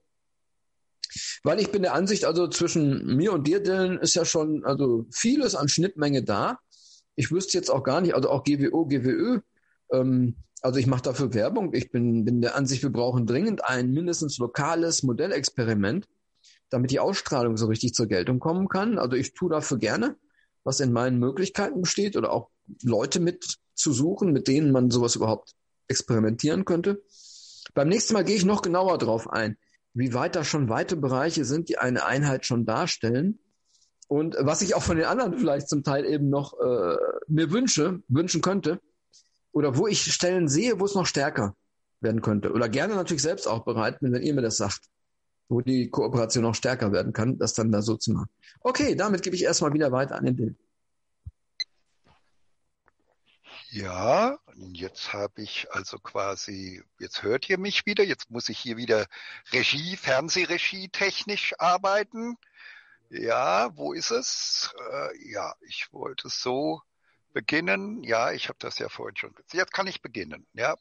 Weil ich bin der Ansicht, also zwischen mir und dir, Dylan, ist ja schon also vieles an Schnittmenge da. Ich wüsste jetzt auch gar nicht, also auch G W O, G W Ö, ähm, also ich mache dafür Werbung. Ich bin, bin der Ansicht, wir brauchen dringend ein mindestens lokales Modellexperiment, damit die Ausstrahlung so richtig zur Geltung kommen kann. Also ich tue dafür gerne, was in meinen Möglichkeiten besteht oder auch Leute mit zu suchen, mit denen man sowas überhaupt experimentieren könnte. Beim nächsten Mal gehe ich noch genauer drauf ein, wie weit da schon weite Bereiche sind, die eine Einheit schon darstellen. Und was ich auch von den anderen vielleicht zum Teil eben noch äh, mir wünsche, wünschen könnte, oder wo ich Stellen sehe, wo es noch stärker werden könnte. Oder gerne natürlich selbst auch bereit bin, wenn ihr mir das sagt, wo die Kooperation noch stärker werden kann, das dann da so zu machen. Okay, damit gebe ich erstmal wieder weiter an den Bild. Ja, jetzt habe ich also quasi, jetzt hört ihr mich wieder, jetzt muss ich hier wieder Regie, Fernsehregie technisch arbeiten. Ja, wo ist es? Äh, ja, ich wollte so beginnen. Ja, ich habe das ja vorhin schon gesagt. Jetzt kann ich beginnen. Ja.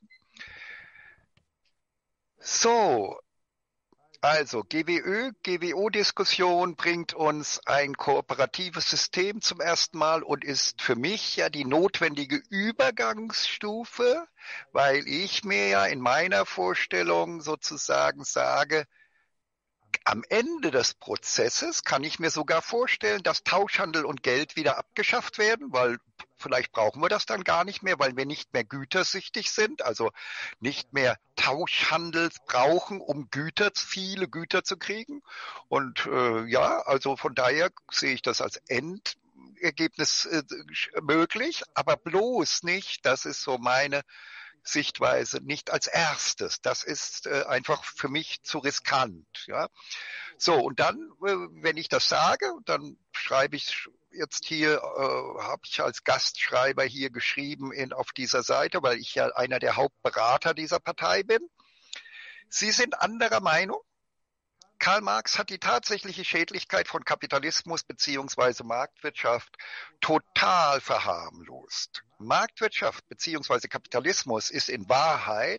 So, also G W Ö, G W O-Diskussion bringt uns ein kooperatives System zum ersten Mal und ist für mich ja die notwendige Übergangsstufe, weil ich mir ja in meiner Vorstellung sozusagen sage, am Ende des Prozesses kann ich mir sogar vorstellen, dass Tauschhandel und Geld wieder abgeschafft werden, weil vielleicht brauchen wir das dann gar nicht mehr, weil wir nicht mehr gütersüchtig sind, also nicht mehr Tauschhandel brauchen, um Güter, viele Güter zu kriegen. Und äh, ja, also von daher sehe ich das als Endergebnis äh, möglich, aber bloß nicht, das ist so meine Sichtweise, nicht als erstes. Das ist äh, einfach für mich zu riskant. Ja, so und dann, äh, wenn ich das sage, dann schreibe ich jetzt hier, äh, habe ich als Gastschreiber hier geschrieben in auf dieser Seite, weil ich ja einer der Hauptberater dieser Partei bin. Sie sind anderer Meinung. Karl Marx hat die tatsächliche Schädlichkeit von Kapitalismus beziehungsweise Marktwirtschaft total verharmlost. Marktwirtschaft beziehungsweise Kapitalismus ist in Wahrheit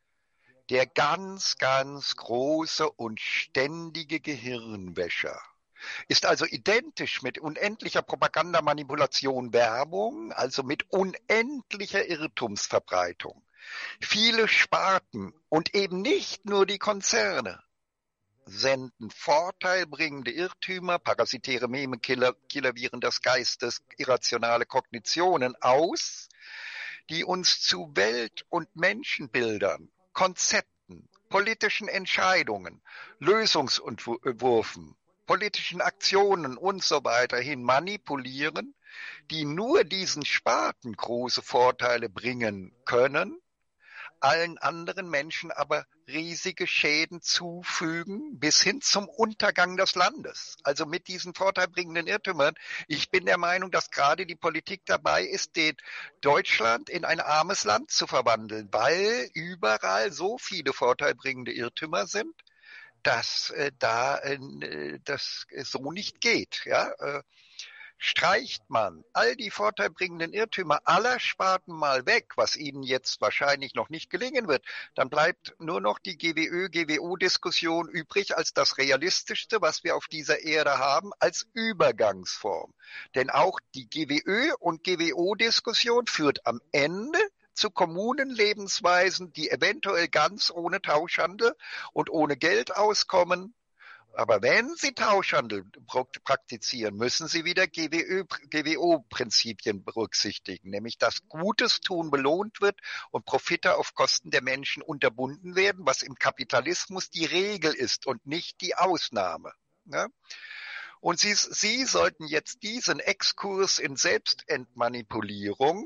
der ganz, ganz große und ständige Gehirnwäscher. Ist also identisch mit unendlicher Propagandamanipulation, Werbung, also mit unendlicher Irrtumsverbreitung. Viele Sparten und eben nicht nur die Konzerne senden vorteilbringende Irrtümer, parasitäre Meme, Killer, Killerviren des Geistes, irrationale Kognitionen aus, die uns zu Welt- und Menschenbildern, Konzepten, politischen Entscheidungen, Lösungsentwürfen, politischen Aktionen und so weiter hin manipulieren, die nur diesen Sparten große Vorteile bringen können, allen anderen Menschen aber riesige Schäden zufügen bis hin zum Untergang des Landes. Also mit diesen vorteilbringenden Irrtümern. Ich bin der Meinung, dass gerade die Politik dabei ist, den Deutschland in ein armes Land zu verwandeln, weil überall so viele vorteilbringende Irrtümer sind, dass äh, da äh, das so nicht geht. Ja, äh, Streicht man all die vorteilbringenden Irrtümer aller Sparten mal weg, was ihnen jetzt wahrscheinlich noch nicht gelingen wird, dann bleibt nur noch die G W Ö-G W O-Diskussion übrig als das Realistischste, was wir auf dieser Erde haben, als Übergangsform. Denn auch die G W Ö- und G W O-Diskussion führt am Ende zu Kommunenlebensweisen, die eventuell ganz ohne Tauschhandel und ohne Geld auskommen. Aber wenn Sie Tauschhandel praktizieren, müssen Sie wieder G W O-Prinzipien berücksichtigen, nämlich dass Gutes tun belohnt wird und Profite auf Kosten der Menschen unterbunden werden, was im Kapitalismus die Regel ist und nicht die Ausnahme. Ja? Und Sie, Sie sollten jetzt diesen Exkurs in Selbstentmanipulierung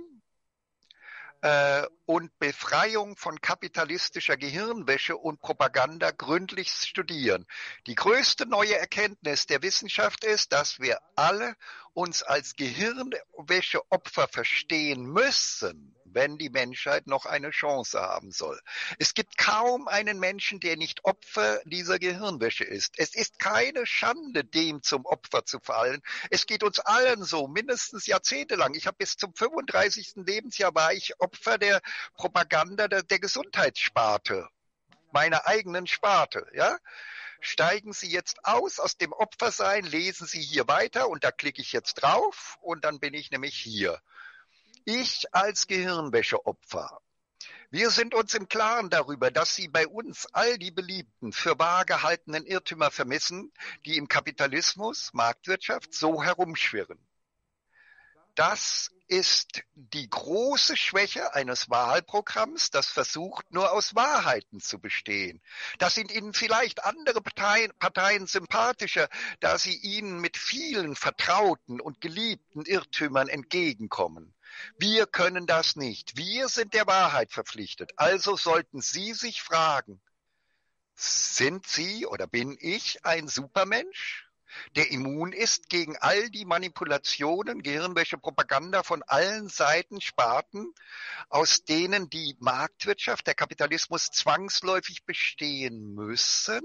und Befreiung von kapitalistischer Gehirnwäsche und Propaganda gründlich studieren. Die größte neue Erkenntnis der Wissenschaft ist, dass wir alle uns als Gehirnwäscheopfer verstehen müssen, wenn die Menschheit noch eine Chance haben soll. Es gibt kaum einen Menschen, der nicht Opfer dieser Gehirnwäsche ist. Es ist keine Schande, dem zum Opfer zu fallen. Es geht uns allen so, mindestens jahrzehntelang. Ich habe bis zum fünfunddreißigsten Lebensjahr war ich Opfer der Propaganda der, der Gesundheitssparte, meiner eigenen Sparte, ja. Steigen Sie jetzt aus aus dem Opfersein, lesen Sie hier weiter und da klicke ich jetzt drauf und dann bin ich nämlich hier. Ich als Gehirnwäscheopfer. Wir sind uns im Klaren darüber, dass Sie bei uns all die beliebten, für wahr gehaltenen Irrtümer vermissen, die im Kapitalismus, Marktwirtschaft so herumschwirren. Das ist die große Schwäche eines Wahlprogramms, das versucht, nur aus Wahrheiten zu bestehen. Das sind Ihnen vielleicht andere Parteien, Parteien sympathischer, da sie Ihnen mit vielen vertrauten und geliebten Irrtümern entgegenkommen. Wir können das nicht. Wir sind der Wahrheit verpflichtet. Also sollten Sie sich fragen, sind Sie oder bin ich ein Supermensch, der immun ist gegen all die Manipulationen, Gehirnwäsche, Propaganda von allen Seiten, Sparten, aus denen die Marktwirtschaft, der Kapitalismus zwangsläufig bestehen müssen?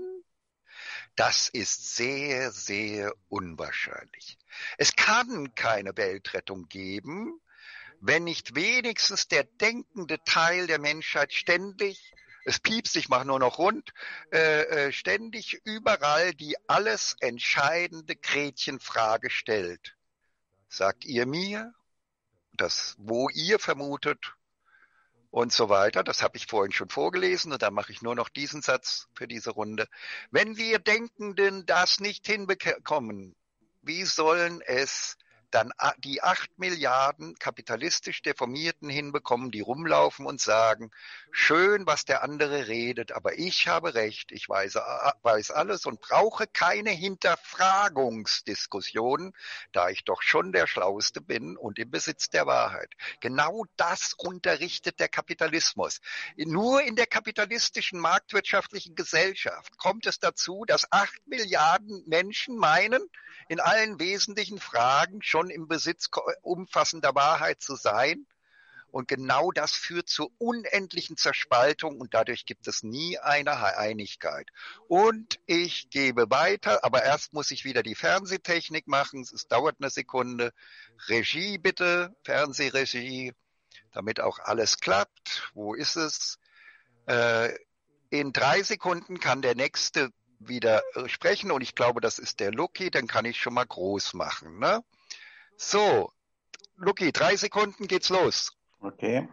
Das ist sehr, sehr unwahrscheinlich. Es kann keine Weltrettung geben, wenn nicht wenigstens der denkende Teil der Menschheit ständig, es piepst, ich mache nur noch rund, äh, äh, ständig überall die alles entscheidende Gretchenfrage stellt. Sagt ihr mir, das, wo ihr vermutet und so weiter, das habe ich vorhin schon vorgelesen und da mache ich nur noch diesen Satz für diese Runde. Wenn wir Denkenden das nicht hinbekommen, wie sollen es dann die acht Milliarden kapitalistisch Deformierten hinbekommen, die rumlaufen und sagen, schön, was der andere redet, aber ich habe recht, ich weiß, weiß alles und brauche keine Hinterfragungsdiskussionen, da ich doch schon der Schlauste bin und im Besitz der Wahrheit. Genau das unterrichtet der Kapitalismus. Nur in der kapitalistischen marktwirtschaftlichen Gesellschaft kommt es dazu, dass acht Milliarden Menschen meinen, in allen wesentlichen Fragen schon im Besitz umfassender Wahrheit zu sein. Und genau das führt zur unendlichen Zerspaltung und dadurch gibt es nie eine Einigkeit. Und ich gebe weiter, aber erst muss ich wieder die Fernsehtechnik machen. Es dauert eine Sekunde. Regie bitte, Fernsehregie, damit auch alles klappt. Wo ist es? Äh, in drei Sekunden kann der nächste wieder äh, sprechen und ich glaube, das ist der Lucky, dann kann ich schon mal groß machen. Ne? So, Lucky, drei Sekunden geht's los. Okay.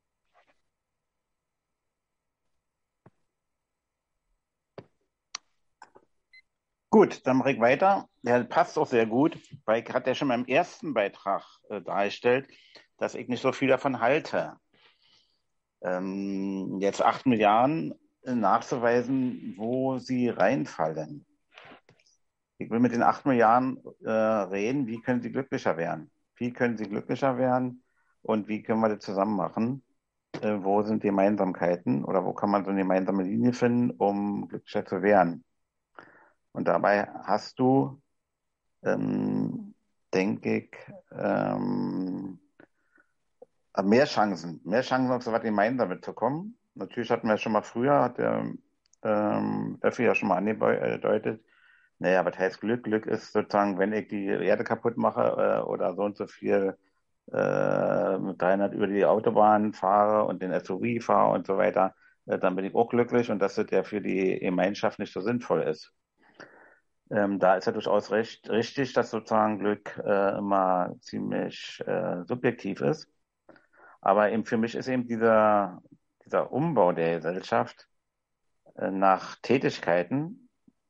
Gut, dann mache ich weiter. Der passt auch sehr gut, weil ich hatte ja schon mal im ersten Beitrag äh, dargestellt, dass ich nicht so viel davon halte. Ähm, jetzt acht Milliarden äh, nachzuweisen, wo sie reinfallen. Ich will mit den acht Milliarden äh, reden, wie können sie glücklicher werden? Wie können sie glücklicher werden und wie können wir das zusammen machen? Äh, wo sind die Gemeinsamkeiten oder wo kann man so eine gemeinsame Linie finden, um glücklicher zu werden? Und dabei hast du, ähm, denke ich, ähm, mehr Chancen, mehr Chancen, auf so was gemeinsam mitzukommen. Natürlich hatten wir schon mal früher, hat der ähm, Öffi ja schon mal angedeutet, naja, was heißt Glück? Glück ist sozusagen, wenn ich die Erde kaputt mache äh, oder so und so viel äh, mit dreihundert über die Autobahn fahre und den S U V fahre und so weiter, äh, dann bin ich auch glücklich und dass das ja für die Gemeinschaft nicht so sinnvoll ist. Ähm, da ist ja durchaus recht, richtig, dass sozusagen Glück äh, immer ziemlich äh, subjektiv ist. Aber eben für mich ist eben dieser, dieser Umbau der Gesellschaft äh, nach Tätigkeiten,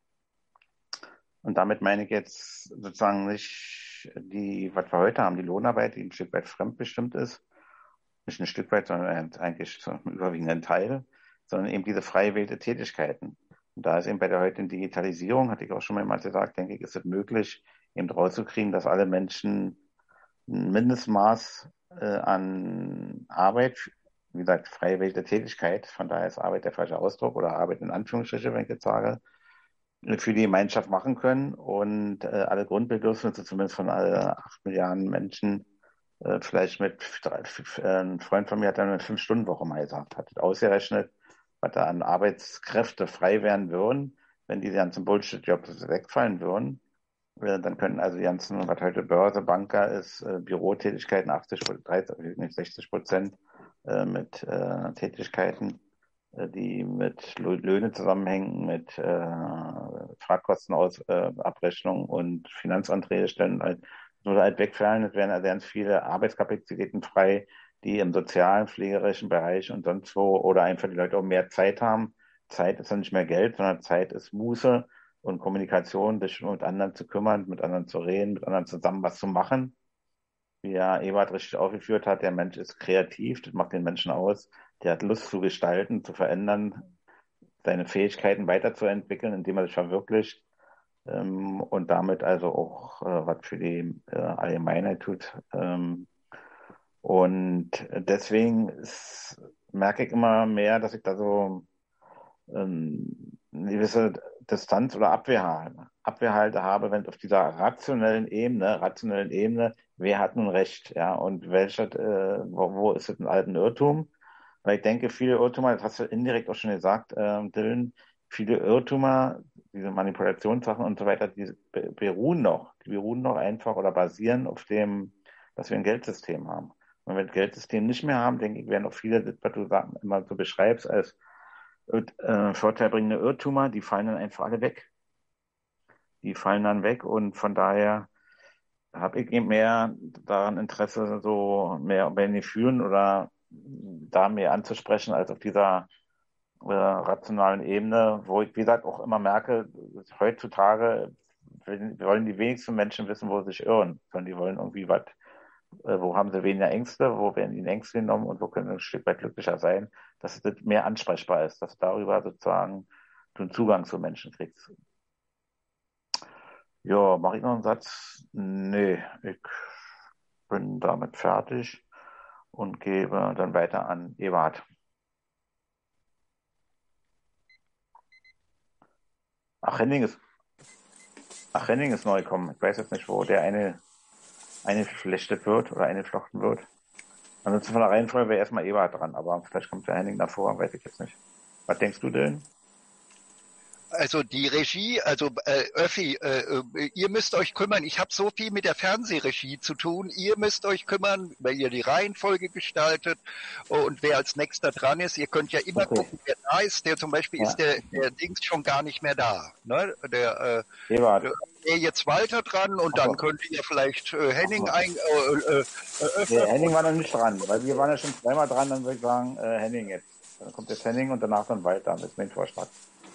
und damit meine ich jetzt sozusagen nicht die, was wir heute haben, die Lohnarbeit, die ein Stück weit fremdbestimmt ist, nicht ein Stück weit, sondern eigentlich zum überwiegenden Teil, sondern eben diese frei gewählte Tätigkeiten. Und da ist eben bei der heutigen Digitalisierung, hatte ich auch schon mehrmals gesagt, denke ich, ist es möglich, eben rauszukriegen, dass alle Menschen ein Mindestmaß äh, an Arbeit, wie gesagt, frei gewählte Tätigkeit, von daher ist Arbeit der falsche Ausdruck oder Arbeit in Anführungsstriche, wenn ich jetzt sage, für die Gemeinschaft machen können und äh, alle Grundbedürfnisse, zumindest von alle acht Milliarden Menschen, äh, vielleicht mit, äh, ein Freund von mir hat dann eine Fünf-Stunden-Woche mal gesagt, hat ausgerechnet, was da an Arbeitskräfte frei werden würden, wenn diese ganzen Bullshit-Jobs wegfallen würden. Äh, dann könnten also die ganzen, was heute Börse, Banker ist, äh, Bürotätigkeiten achtzig, dreißig, nicht sechzig Prozent äh, mit äh, Tätigkeiten, die mit Löhne zusammenhängen, mit äh, Fahrtkostenabrechnung äh, und Finanzanträge stellen, halt, nur halt wegfallen. Es werden also ganz viele Arbeitskapazitäten frei, die im sozialen, pflegerischen Bereich und sonst wo oder einfach die Leute auch mehr Zeit haben. Zeit ist ja nicht mehr Geld, sondern Zeit ist Muße und Kommunikation, sich mit anderen zu kümmern, mit anderen zu reden, mit anderen zusammen was zu machen. Wie ja Ebert richtig aufgeführt hat, der Mensch ist kreativ, das macht den Menschen aus. Der hat Lust zu gestalten, zu verändern, seine Fähigkeiten weiterzuentwickeln, indem er sich verwirklicht ähm, und damit also auch äh, was für die äh, Allgemeinheit tut. Ähm, und deswegen ist, merke ich immer mehr, dass ich da so ähm, eine gewisse Distanz oder Abwehrhalte, Abwehrhalte habe, wenn auf dieser rationellen Ebene, rationellen Ebene, wer hat nun Recht, ja, und welcher, äh, wo, wo ist es ein alten Irrtum? Weil ich denke, viele Irrtümer, das hast du indirekt auch schon gesagt, äh, Dylan, viele Irrtümer, diese Manipulationssachen und so weiter, die beruhen noch, die beruhen noch einfach oder basieren auf dem, dass wir ein Geldsystem haben. Und wenn wir ein Geldsystem nicht mehr haben, denke ich, werden auch viele, was du immer so beschreibst, als äh, vorteilbringende Irrtümer, die fallen dann einfach alle weg. Die fallen dann weg und von daher habe ich eben mehr daran Interesse, so mehr bei den Gefühlen oder da mehr anzusprechen, als auf dieser äh, rationalen Ebene, wo ich, wie gesagt, auch immer merke, heutzutage wollen die wenigsten Menschen wissen, wo sie sich irren, sondern die wollen irgendwie was, äh, wo haben sie weniger Ängste, wo werden ihnen Ängste genommen und wo können sie ein Stück weit glücklicher sein, dass es mehr ansprechbar ist, dass darüber sozusagen du einen Zugang zu Menschen kriegst. Ja, mache ich noch einen Satz? Nee, ich bin damit fertig und gebe dann weiter an Ewart. Ach, Henning ist, ach, Henning ist neu gekommen. Ich weiß jetzt nicht, wo der eine, eine geflechtet wird oder eine geflochten wird. Ansonsten von der Reihenfolge wäre erstmal Ewart dran, aber vielleicht kommt der Henning davor, weiß ich jetzt nicht. Was denkst du denn? Also die Regie, also äh, Öffi, äh, äh, ihr müsst euch kümmern. Ich habe so viel mit der Fernsehregie zu tun. Ihr müsst euch kümmern, weil ihr die Reihenfolge gestaltet und wer als nächster dran ist. Ihr könnt ja immer Okay. gucken, wer da ist. Der zum Beispiel Ja. ist der, der Dings schon gar nicht mehr da. Ne? Der, äh, Ebert. der jetzt Walter dran und Ach so. dann könnt ihr vielleicht äh, Henning Ach so. ein. Äh, äh, äh, Nee, Henning war noch nicht dran, weil wir waren ja schon zweimal dran, dann würde ich sagen, äh, Henning jetzt. Dann kommt jetzt Henning und danach dann Walter. Das ist mein Vorschlag.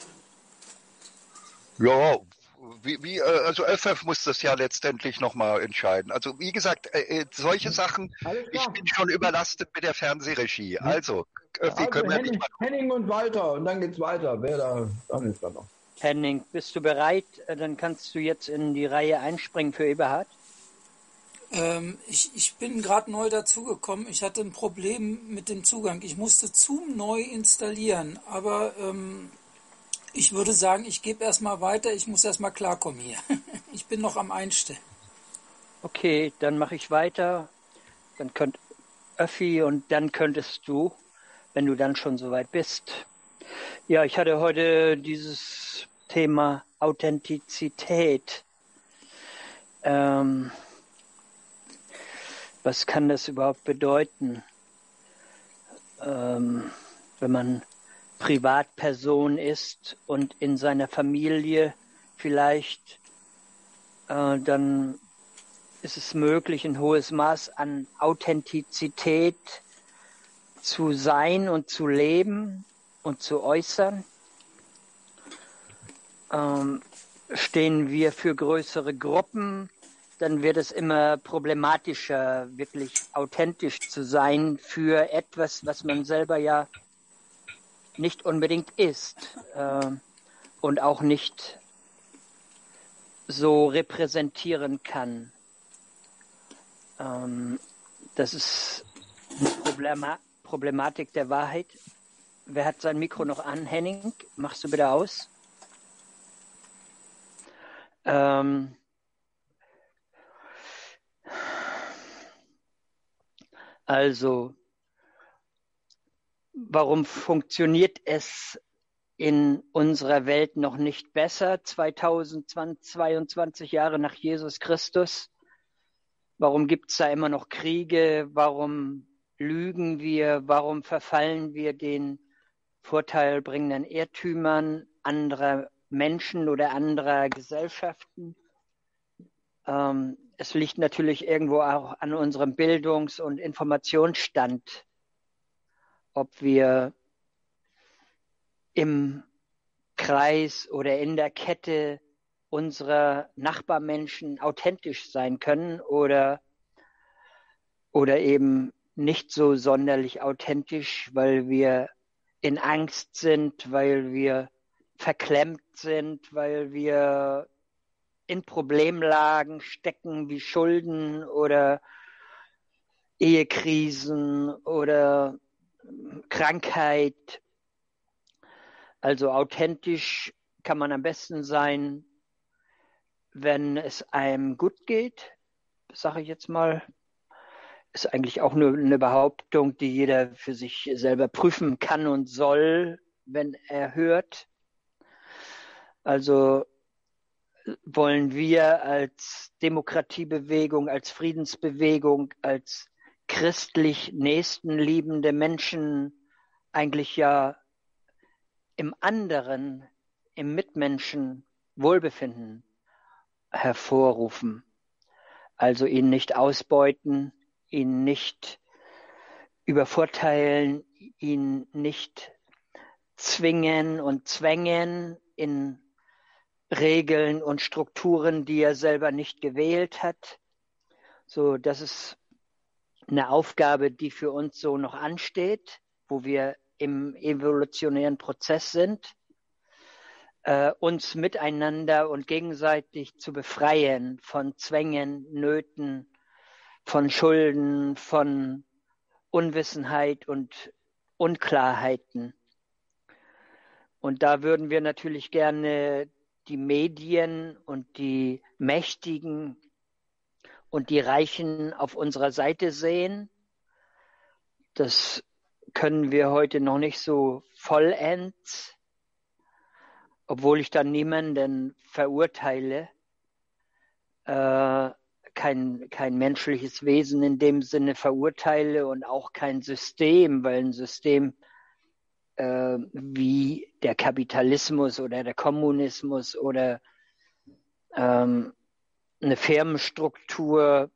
Ja, wie, wie, äh, also F F muss das ja letztendlich nochmal entscheiden. Also wie gesagt, äh, äh, solche Sachen, Alles ich klar. bin schon überlastet mit der Fernsehregie. Also, Öffi, Also können wir nicht Henning, mal. Henning und Walter und dann geht's weiter. Wer da, dann ist da noch. Henning, bist du bereit? Äh, Dann kannst du jetzt in die Reihe einspringen für Eberhard. Ähm, ich, ich bin gerade neu dazugekommen. Ich hatte ein Problem mit dem Zugang. Ich musste Zoom neu installieren. Aber ähm, ich würde sagen, ich gebe erstmal weiter. Ich muss erstmal klarkommen hier. Ich bin noch am Einstellen. Okay, dann mache ich weiter. Dann könnt Öffi und dann könntest du, wenn du dann schon soweit bist. Ja, ich hatte heute dieses Thema Authentizität. Ähm, was kann das überhaupt bedeuten, ähm, wenn man Privatperson ist und in seiner Familie vielleicht, äh, dann ist es möglich, ein hohes Maß an Authentizität zu sein und zu leben und zu äußern. Ähm, stehen wir für größere Gruppen, dann wird es immer problematischer, wirklich authentisch zu sein für etwas, was man selber ja nicht unbedingt ist äh, und auch nicht so repräsentieren kann. Ähm, das ist eine Problema- Problematik der Wahrheit. Wer hat sein Mikro noch an? Henning, machst du bitte aus? Ähm, also, warum funktioniert es in unserer Welt noch nicht besser, zweitausendzweiundzwanzig Jahre nach Jesus Christus? Warum gibt es da immer noch Kriege? Warum lügen wir? Warum verfallen wir den vorteilbringenden Irrtümern anderer Menschen oder anderer Gesellschaften? Ähm, es liegt natürlich irgendwo auch an unserem Bildungs- und Informationsstand, ob wir im Kreis oder in der Kette unserer Nachbarmenschen authentisch sein können oder, oder eben nicht so sonderlich authentisch, weil wir in Angst sind, weil wir verklemmt sind, weil wir in Problemlagen stecken wie Schulden oder Ehekrisen oder Krankheit. Also authentisch kann man am besten sein, wenn es einem gut geht, sage ich jetzt mal. Ist eigentlich auch nur eine Behauptung, die jeder für sich selber prüfen kann und soll, wenn er hört. Also wollen wir als Demokratiebewegung, als Friedensbewegung, als christlich nächstenliebende Menschen eigentlich ja im anderen, im Mitmenschen Wohlbefinden hervorrufen. Also ihn nicht ausbeuten, ihn nicht übervorteilen, ihn nicht zwingen und zwängen in Regeln und Strukturen, die er selber nicht gewählt hat. So, das ist eine Aufgabe, die für uns so noch ansteht, wo wir im evolutionären Prozess sind, äh, uns miteinander und gegenseitig zu befreien von Zwängen, Nöten, von Schulden, von Unwissenheit und Unklarheiten. Und da würden wir natürlich gerne die Medien und die Mächtigen und die Reichen auf unserer Seite sehen. Das können wir heute noch nicht so vollends. obwohl ich dann niemanden verurteile, äh, kein, kein menschliches Wesen in dem Sinne verurteile und auch kein System, weil ein System äh, wie der Kapitalismus oder der Kommunismus oder ähm, eine Firmenstruktur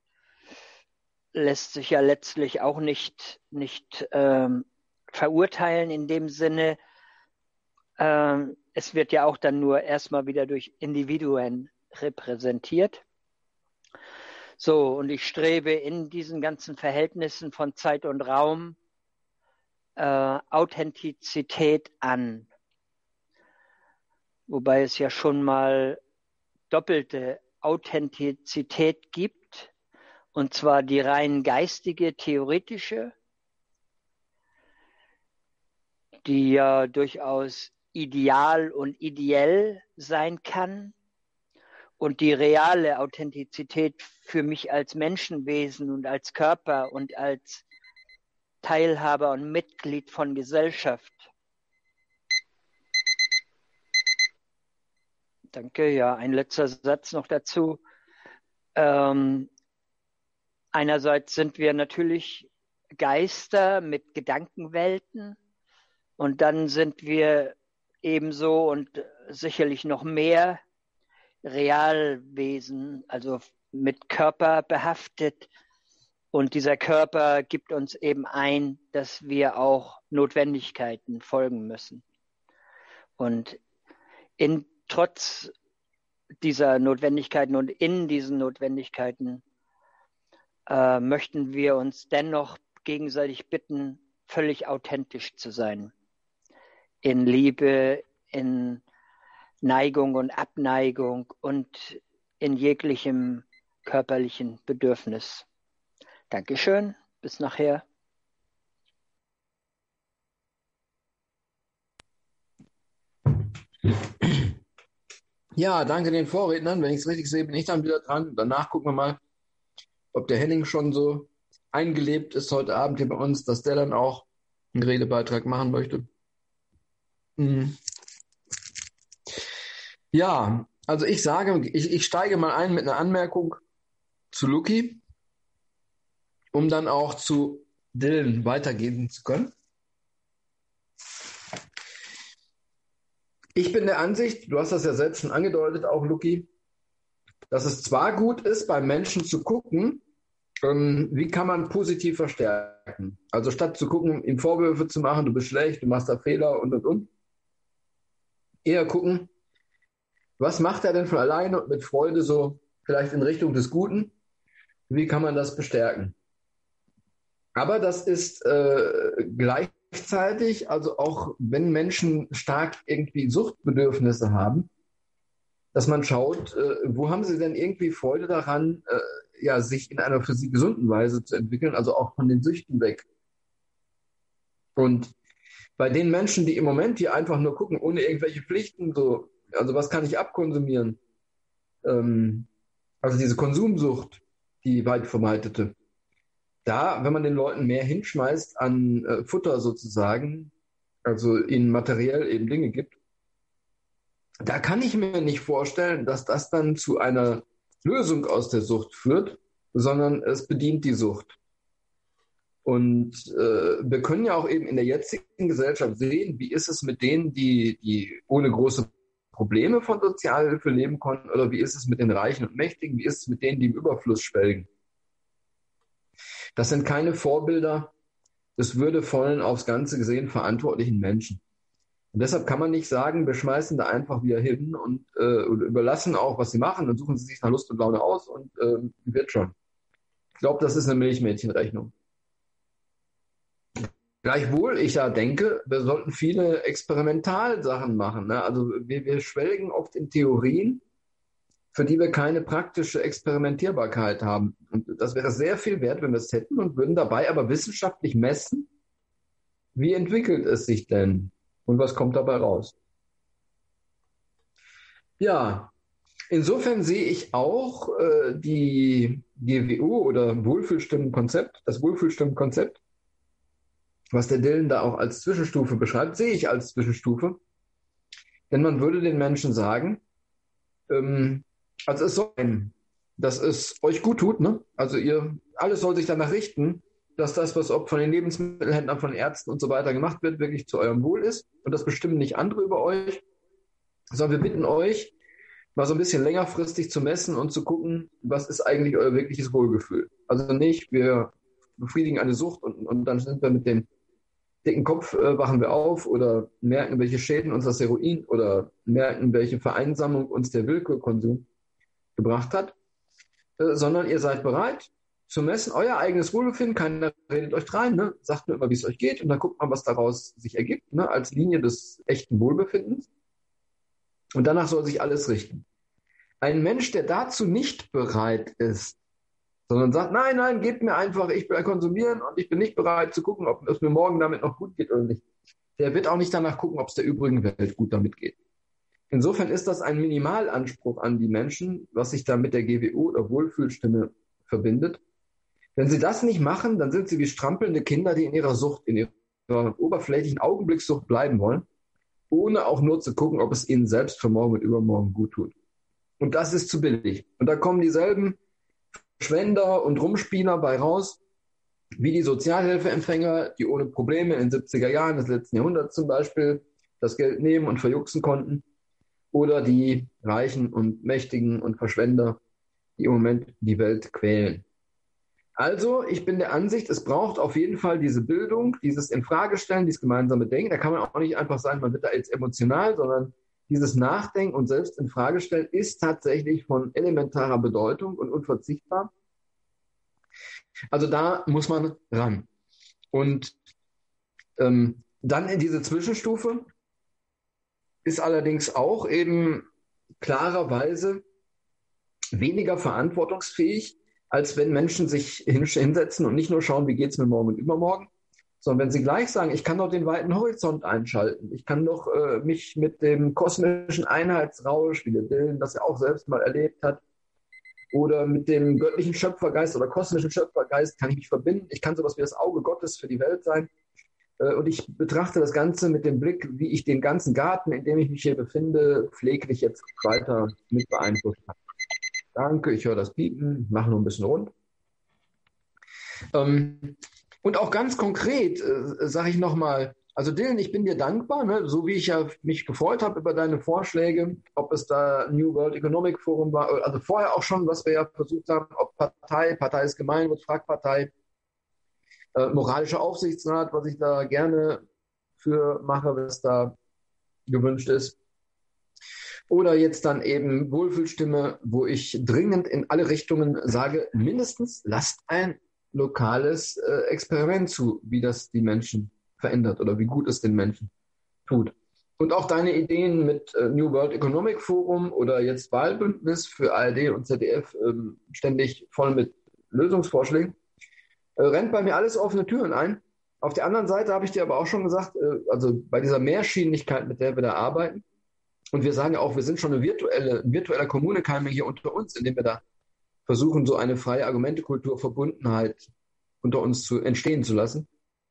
lässt sich ja letztlich auch nicht, nicht ähm, verurteilen in dem Sinne. Ähm, es wird ja auch dann nur erstmal wieder durch Individuen repräsentiert. So, und ich strebe in diesen ganzen Verhältnissen von Zeit und Raum äh, Authentizität an. Wobei es ja schon mal doppelte Authentizität gibt, und zwar die rein geistige, theoretische, die ja durchaus ideal und ideell sein kann, und die reale Authentizität für mich als Menschenwesen und als Körper und als Teilhaber und Mitglied von Gesellschaft. Danke, ja, ein letzter Satz noch dazu. Ähm, einerseits sind wir natürlich Geister mit Gedankenwelten, und dann sind wir ebenso und sicherlich noch mehr Realwesen, also mit Körper behaftet. Und dieser Körper gibt uns eben ein, dass wir auch Notwendigkeiten folgen müssen. Und in, trotz dieser Notwendigkeiten und in diesen Notwendigkeiten äh, möchten wir uns dennoch gegenseitig bitten, völlig authentisch zu sein. In Liebe, in Neigung und Abneigung und in jeglichem körperlichen Bedürfnis. Dankeschön, bis nachher. Ja, danke den Vorrednern. Wenn ich es richtig sehe, bin ich dann wieder dran. Danach gucken wir mal, ob der Henning schon so eingelebt ist heute Abend hier bei uns, dass der dann auch einen Redebeitrag machen möchte. Mhm. Ja, also ich sage, ich, ich steige mal ein mit einer Anmerkung zu Luki, um dann auch zu Dylan weitergehen zu können. Ich bin der Ansicht, du hast das ja selbst schon angedeutet, auch Luki, dass es zwar gut ist, beim Menschen zu gucken, ähm, wie kann man positiv verstärken. Also statt zu gucken, ihm Vorwürfe zu machen, du bist schlecht, du machst da Fehler und und und, eher gucken, was macht er denn von alleine und mit Freude so vielleicht in Richtung des Guten? Wie kann man das bestärken? Aber das ist äh, gleichzeitig, also auch wenn Menschen stark irgendwie Suchtbedürfnisse haben, dass man schaut, äh, wo haben sie denn irgendwie Freude daran, äh, ja, sich in einer für sie gesunden Weise zu entwickeln, also auch von den Süchten weg. Und bei den Menschen, die im Moment hier einfach nur gucken, ohne irgendwelche Pflichten, so, also was kann ich abkonsumieren? Ähm, also diese Konsumsucht, die weit verbreitete. Da, wenn man den Leuten mehr hinschmeißt an äh, Futter sozusagen, also ihnen materiell eben Dinge gibt, da kann ich mir nicht vorstellen, dass das dann zu einer Lösung aus der Sucht führt, sondern es bedient die Sucht. Und äh, wir können ja auch eben in der jetzigen Gesellschaft sehen, wie ist es mit denen, die, die ohne große Probleme von Sozialhilfe leben konnten, oder wie ist es mit den Reichen und Mächtigen, wie ist es mit denen, die im Überfluss schwelgen. Das sind keine Vorbilder des würdevollen, aufs Ganze gesehen verantwortlichen Menschen. Und deshalb kann man nicht sagen, wir schmeißen da einfach wieder hin und äh, überlassen auch, was sie machen, und suchen sie sich nach Lust und Laune aus und äh, wird schon. Ich glaube, das ist eine Milchmädchenrechnung. Gleichwohl, ich ja denke, wir sollten viele Experimentalsachen machen. Ne? Also wir, wir schwelgen oft in Theorien, für die wir keine praktische Experimentierbarkeit haben. Und das wäre sehr viel wert, wenn wir es hätten, und würden dabei aber wissenschaftlich messen, wie entwickelt es sich denn und was kommt dabei raus. Ja, insofern sehe ich auch äh, die G W O oder Wohlfühlstimmenkonzept, das Wohlfühlstimmenkonzept, was der Dylan da auch als Zwischenstufe beschreibt, sehe ich als Zwischenstufe. Denn man würde den Menschen sagen, ähm, also es soll sein, dass es euch gut tut, ne? Also ihr, alles soll sich danach richten, dass das, was ob von den Lebensmittelhändlern, von den Ärzten und so weiter gemacht wird, wirklich zu eurem Wohl ist. Und das bestimmen nicht andere über euch, sondern wir bitten euch, mal so ein bisschen längerfristig zu messen und zu gucken, was ist eigentlich euer wirkliches Wohlgefühl. Also nicht, wir befriedigen eine Sucht und, und dann sind wir mit dem dicken Kopf, äh, wachen wir auf oder merken, welche Schäden uns das Heroin oder merken, welche Vereinsamung uns der Willkürkonsum gebracht hat, äh, sondern ihr seid bereit zu messen, euer eigenes Wohlbefinden, keiner redet euch rein, ne? Sagt mir immer, wie es euch geht und dann guckt man, was daraus sich ergibt, ne? Als Linie des echten Wohlbefindens. Und danach soll sich alles richten. Ein Mensch, der dazu nicht bereit ist, sondern sagt, nein, nein, gebt mir einfach, ich will konsumieren und ich bin nicht bereit zu gucken, ob es mir morgen damit noch gut geht oder nicht, der wird auch nicht danach gucken, ob es der übrigen Welt gut damit geht. Insofern ist das ein Minimalanspruch an die Menschen, was sich da mit der G W O oder Wohlfühlstimme verbindet. Wenn sie das nicht machen, dann sind sie wie strampelnde Kinder, die in ihrer Sucht, in ihrer oberflächlichen Augenblickssucht bleiben wollen, ohne auch nur zu gucken, ob es ihnen selbst für morgen und übermorgen gut tut. Und das ist zu billig. Und da kommen dieselben Verschwender und Rumspieler bei raus, wie die Sozialhilfeempfänger, die ohne Probleme in den siebziger Jahren des letzten Jahrhunderts zum Beispiel das Geld nehmen und verjuxen konnten, oder die Reichen und Mächtigen und Verschwender, die im Moment die Welt quälen. Also, ich bin der Ansicht, es braucht auf jeden Fall diese Bildung, dieses Infragestellen, dieses gemeinsame Denken. Da kann man auch nicht einfach sagen, man wird da jetzt emotional, sondern dieses Nachdenken und selbst Infragestellen ist tatsächlich von elementarer Bedeutung und unverzichtbar. Also da muss man ran. Und ähm, dann in diese Zwischenstufe ist allerdings auch eben klarerweise weniger verantwortungsfähig, als wenn Menschen sich hinsetzen und nicht nur schauen, wie geht es mir morgen und übermorgen, sondern wenn sie gleich sagen, ich kann doch den weiten Horizont einschalten, ich kann doch äh, mich mit dem kosmischen Einheitsrausch, wie der Dylan das ja auch selbst mal erlebt hat, oder mit dem göttlichen Schöpfergeist oder kosmischen Schöpfergeist kann ich mich verbinden, ich kann sowas wie das Auge Gottes für die Welt sein äh, und ich betrachte das Ganze mit dem Blick, wie ich den ganzen Garten, in dem ich mich hier befinde, pfleglich jetzt weiter mit beeinflusst habe. Danke, ich höre das Piepen, mache nur ein bisschen rund. Ähm, und auch ganz konkret äh, sage ich nochmal, also Dylan, ich bin dir dankbar, ne, so wie ich ja mich gefreut habe über deine Vorschläge, ob es da New World Economic Forum war, also vorher auch schon, was wir ja versucht haben, ob Partei, Partei ist Gemeinwohl, Fragpartei, äh, moralischer Aufsichtsrat, was ich da gerne für mache, was da gewünscht ist. Oder jetzt dann eben Wohlfühlstimme, wo ich dringend in alle Richtungen sage, mindestens lasst ein lokales äh, Experiment zu, wie das die Menschen verändert oder wie gut es den Menschen tut. Und auch deine Ideen mit äh, New World Economic Forum oder jetzt Wahlbündnis für A R D und Z D F ähm, ständig voll mit Lösungsvorschlägen, äh, rennt bei mir alles offene Türen ein. Auf der anderen Seite habe ich dir aber auch schon gesagt, äh, also bei dieser Mehrschienigkeit, mit der wir da arbeiten, und wir sagen ja auch, wir sind schon eine virtuelle, ein virtueller Kommunekeim hier unter uns, indem wir da versuchen, so eine freie Argumentekultur, Verbundenheit unter uns zu entstehen zu lassen.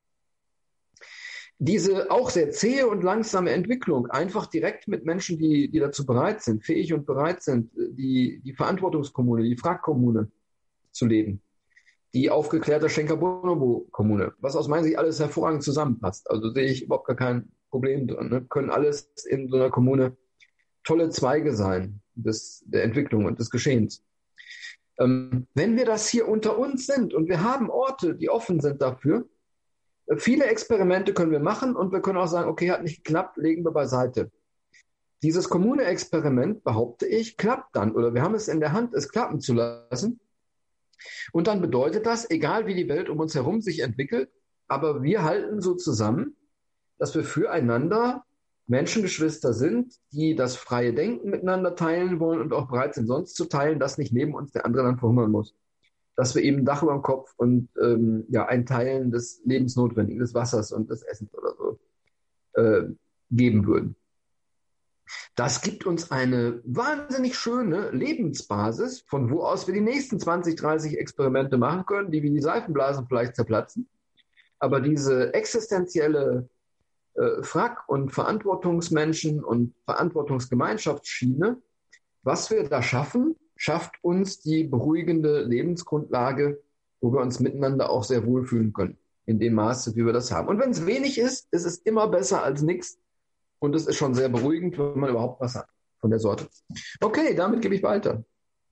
Diese auch sehr zähe und langsame Entwicklung, einfach direkt mit Menschen, die, die dazu bereit sind, fähig und bereit sind, die, die Verantwortungskommune, die Fragkommune zu leben, die aufgeklärte Schenker-Bonobo-Kommune, was aus meiner Sicht alles hervorragend zusammenpasst. Also sehe ich überhaupt gar kein Problem drin. Ne? Können alles in so einer Kommune tolle Zweige sein des, der Entwicklung und des Geschehens. Ähm, wenn wir das hier unter uns sind und wir haben Orte, die offen sind dafür, äh, viele Experimente können wir machen und wir können auch sagen, okay, hat nicht geklappt, legen wir beiseite. Dieses Kommune-Experiment, behaupte ich, klappt dann oder wir haben es in der Hand, es klappen zu lassen. Und dann bedeutet das, egal wie die Welt um uns herum sich entwickelt, aber wir halten so zusammen, dass wir füreinander Menschengeschwister sind, die das freie Denken miteinander teilen wollen und auch bereit sind, sonst zu teilen, dass nicht neben uns der andere dann verhungern muss. Dass wir eben ein Dach über dem Kopf und ähm, ja, ein Teilen des Lebensnotwendigen, des Wassers und des Essens oder so äh, geben würden. Das gibt uns eine wahnsinnig schöne Lebensbasis, von wo aus wir die nächsten zwanzig, dreißig Experimente machen können, die wie die Seifenblasen vielleicht zerplatzen. Aber diese existenzielle äh, Frack- und Verantwortungsmenschen und Verantwortungsgemeinschaftsschiene. Was wir da schaffen, schafft uns die beruhigende Lebensgrundlage, wo wir uns miteinander auch sehr wohlfühlen können, in dem Maße, wie wir das haben. Und wenn es wenig ist, ist es immer besser als nichts. Und es ist schon sehr beruhigend, wenn man überhaupt was hat von der Sorte. Okay, damit gebe ich weiter.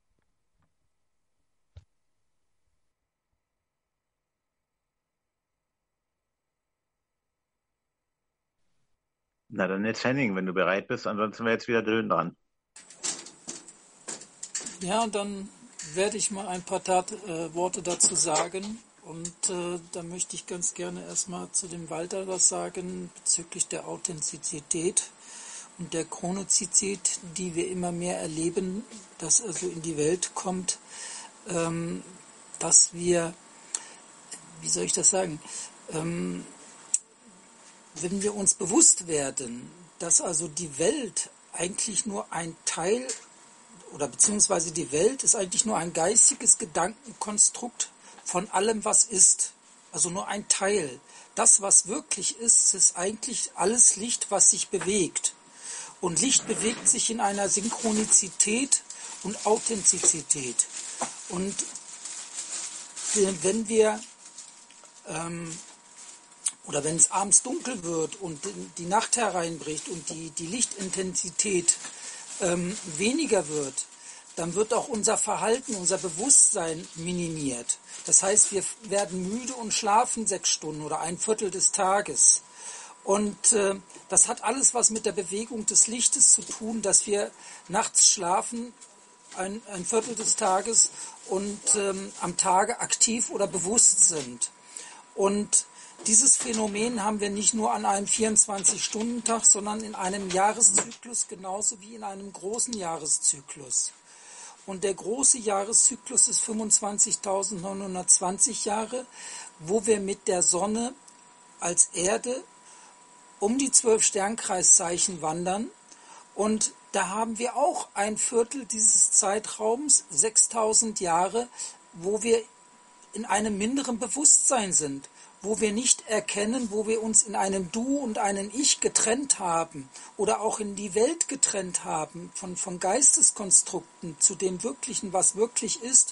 Na dann jetzt Henning, wenn du bereit bist, ansonsten wäre jetzt wieder Dylan dran. Ja, dann werde ich mal ein paar Tat, äh, Worte dazu sagen. Und äh, da möchte ich ganz gerne erstmal zu dem Walter was sagen bezüglich der Authentizität und der Chronizität, die wir immer mehr erleben, dass also in die Welt kommt, ähm, dass wir, wie soll ich das sagen, ähm, wenn wir uns bewusst werden, dass also die Welt eigentlich nur ein Teil oder beziehungsweise die Welt ist eigentlich nur ein geistiges Gedankenkonstrukt von allem, was ist. Also nur ein Teil. Das, was wirklich ist, ist eigentlich alles Licht, was sich bewegt. Und Licht bewegt sich in einer Synchronizität und Authentizität. Und wenn wir, ähm, oder wenn es abends dunkel wird und die Nacht hereinbricht und die, die Lichtintensität ähm, weniger wird, dann wird auch unser Verhalten, unser Bewusstsein minimiert. Das heißt, wir werden müde und schlafen sechs Stunden oder ein Viertel des Tages. Und äh, das hat alles was mit der Bewegung des Lichtes zu tun, dass wir nachts schlafen, ein, ein Viertel des Tages, und ähm, am Tage aktiv oder bewusst sind. Und dieses Phänomen haben wir nicht nur an einem vierundzwanzig-Stunden-Tag, sondern in einem Jahreszyklus genauso wie in einem großen Jahreszyklus. Und der große Jahreszyklus ist fünfundzwanzigtausendneunhundertzwanzig Jahre, wo wir mit der Sonne als Erde um die zwölf Sternkreiszeichen wandern. Und da haben wir auch ein Viertel dieses Zeitraums, sechstausend Jahre, wo wir in einem minderen Bewusstsein sind, wo wir nicht erkennen, wo wir uns in einem Du und einem Ich getrennt haben oder auch in die Welt getrennt haben, von, von Geisteskonstrukten zu dem Wirklichen, was wirklich ist,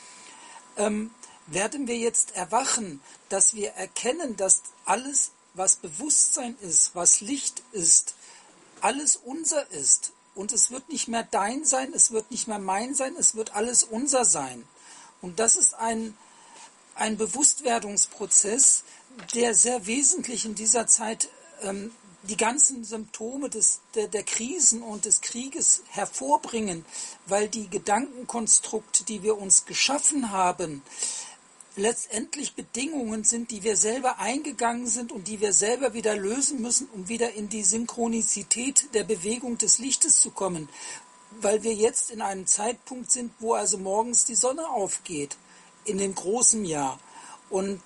ähm, werden wir jetzt erwachen, dass wir erkennen, dass alles, was Bewusstsein ist, was Licht ist, alles unser ist. Und es wird nicht mehr dein sein, es wird nicht mehr mein sein, es wird alles unser sein. Und das ist ein Ein Bewusstwerdungsprozess, der sehr wesentlich in dieser Zeit ähm, die ganzen Symptome des, der, der Krisen und des Krieges hervorbringen, weil die Gedankenkonstrukte, die wir uns geschaffen haben, letztendlich Bedingungen sind, die wir selber eingegangen sind und die wir selber wieder lösen müssen, um wieder in die Synchronizität der Bewegung des Lichtes zu kommen, weil wir jetzt in einem Zeitpunkt sind, wo also morgens die Sonne aufgeht. In dem großen Jahr. Und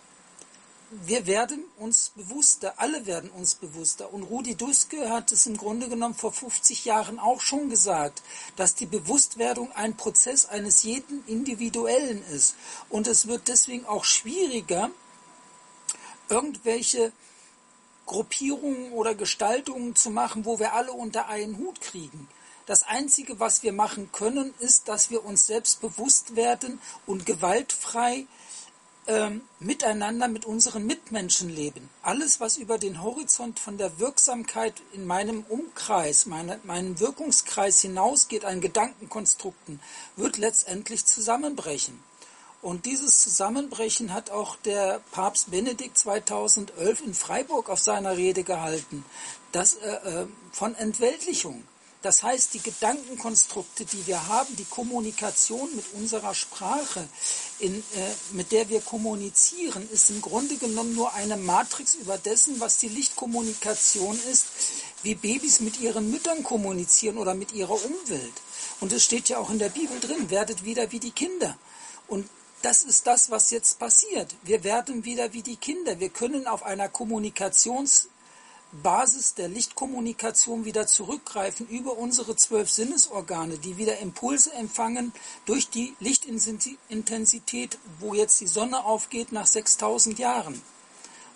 wir werden uns bewusster, alle werden uns bewusster. Und Rudi Dutschke hat es im Grunde genommen vor fünfzig Jahren auch schon gesagt, dass die Bewusstwerdung ein Prozess eines jeden Individuellen ist. Und es wird deswegen auch schwieriger, irgendwelche Gruppierungen oder Gestaltungen zu machen, wo wir alle unter einen Hut kriegen. Das Einzige, was wir machen können, ist, dass wir uns selbst bewusst werden und gewaltfrei ähm, miteinander mit unseren Mitmenschen leben. Alles, was über den Horizont von der Wirksamkeit in meinem Umkreis, meine, meinem Wirkungskreis hinausgeht, an Gedankenkonstrukten, wird letztendlich zusammenbrechen. Und dieses Zusammenbrechen hat auch der Papst Benedikt zweitausendelf in Freiburg auf seiner Rede gehalten, das äh, von Entweltlichung. Das heißt, die Gedankenkonstrukte, die wir haben, die Kommunikation mit unserer Sprache, in, äh, mit der wir kommunizieren, ist im Grunde genommen nur eine Matrix über dessen, was die Lichtkommunikation ist, wie Babys mit ihren Müttern kommunizieren oder mit ihrer Umwelt. Und es steht ja auch in der Bibel drin, werdet wieder wie die Kinder. Und das ist das, was jetzt passiert. Wir werden wieder wie die Kinder. Wir können auf einer Kommunikations Basis der Lichtkommunikation wieder zurückgreifen über unsere zwölf Sinnesorgane, die wieder Impulse empfangen durch die Lichtintensität, wo jetzt die Sonne aufgeht nach sechstausend Jahren.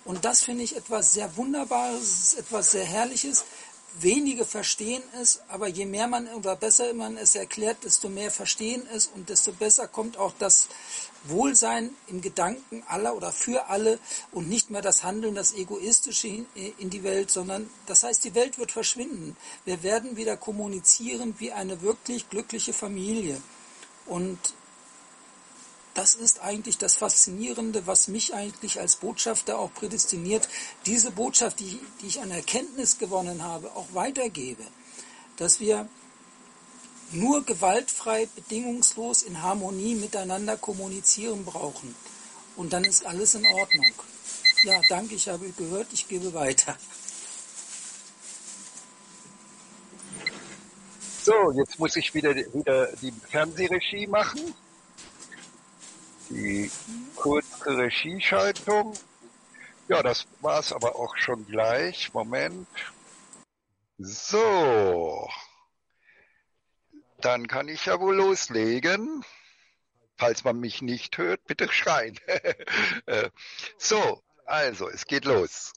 Und das finde ich etwas sehr Wunderbares, etwas sehr Herrliches. Wenige verstehen es, aber je mehr man oder besser man es erklärt, desto mehr verstehen es und desto besser kommt auch das Wohlsein im Gedanken aller oder für alle und nicht mehr das Handeln, das Egoistische in die Welt, sondern das heißt, die Welt wird verschwinden. Wir werden wieder kommunizieren wie eine wirklich glückliche Familie. Und das ist eigentlich das Faszinierende, was mich eigentlich als Botschafter auch prädestiniert, diese Botschaft, die, die ich an Erkenntnis gewonnen habe, auch weitergebe. Dass wir nur gewaltfrei, bedingungslos in Harmonie miteinander kommunizieren brauchen. Und dann ist alles in Ordnung. Ja, danke, ich habe gehört, ich gebe weiter. So, jetzt muss ich wieder, wieder die Fernsehregie machen. Die kurze Regieschaltung. Ja, das war's aber auch schon gleich. Moment. So. Dann kann ich ja wohl loslegen. Falls man mich nicht hört, bitte schreien. So, also, es geht los.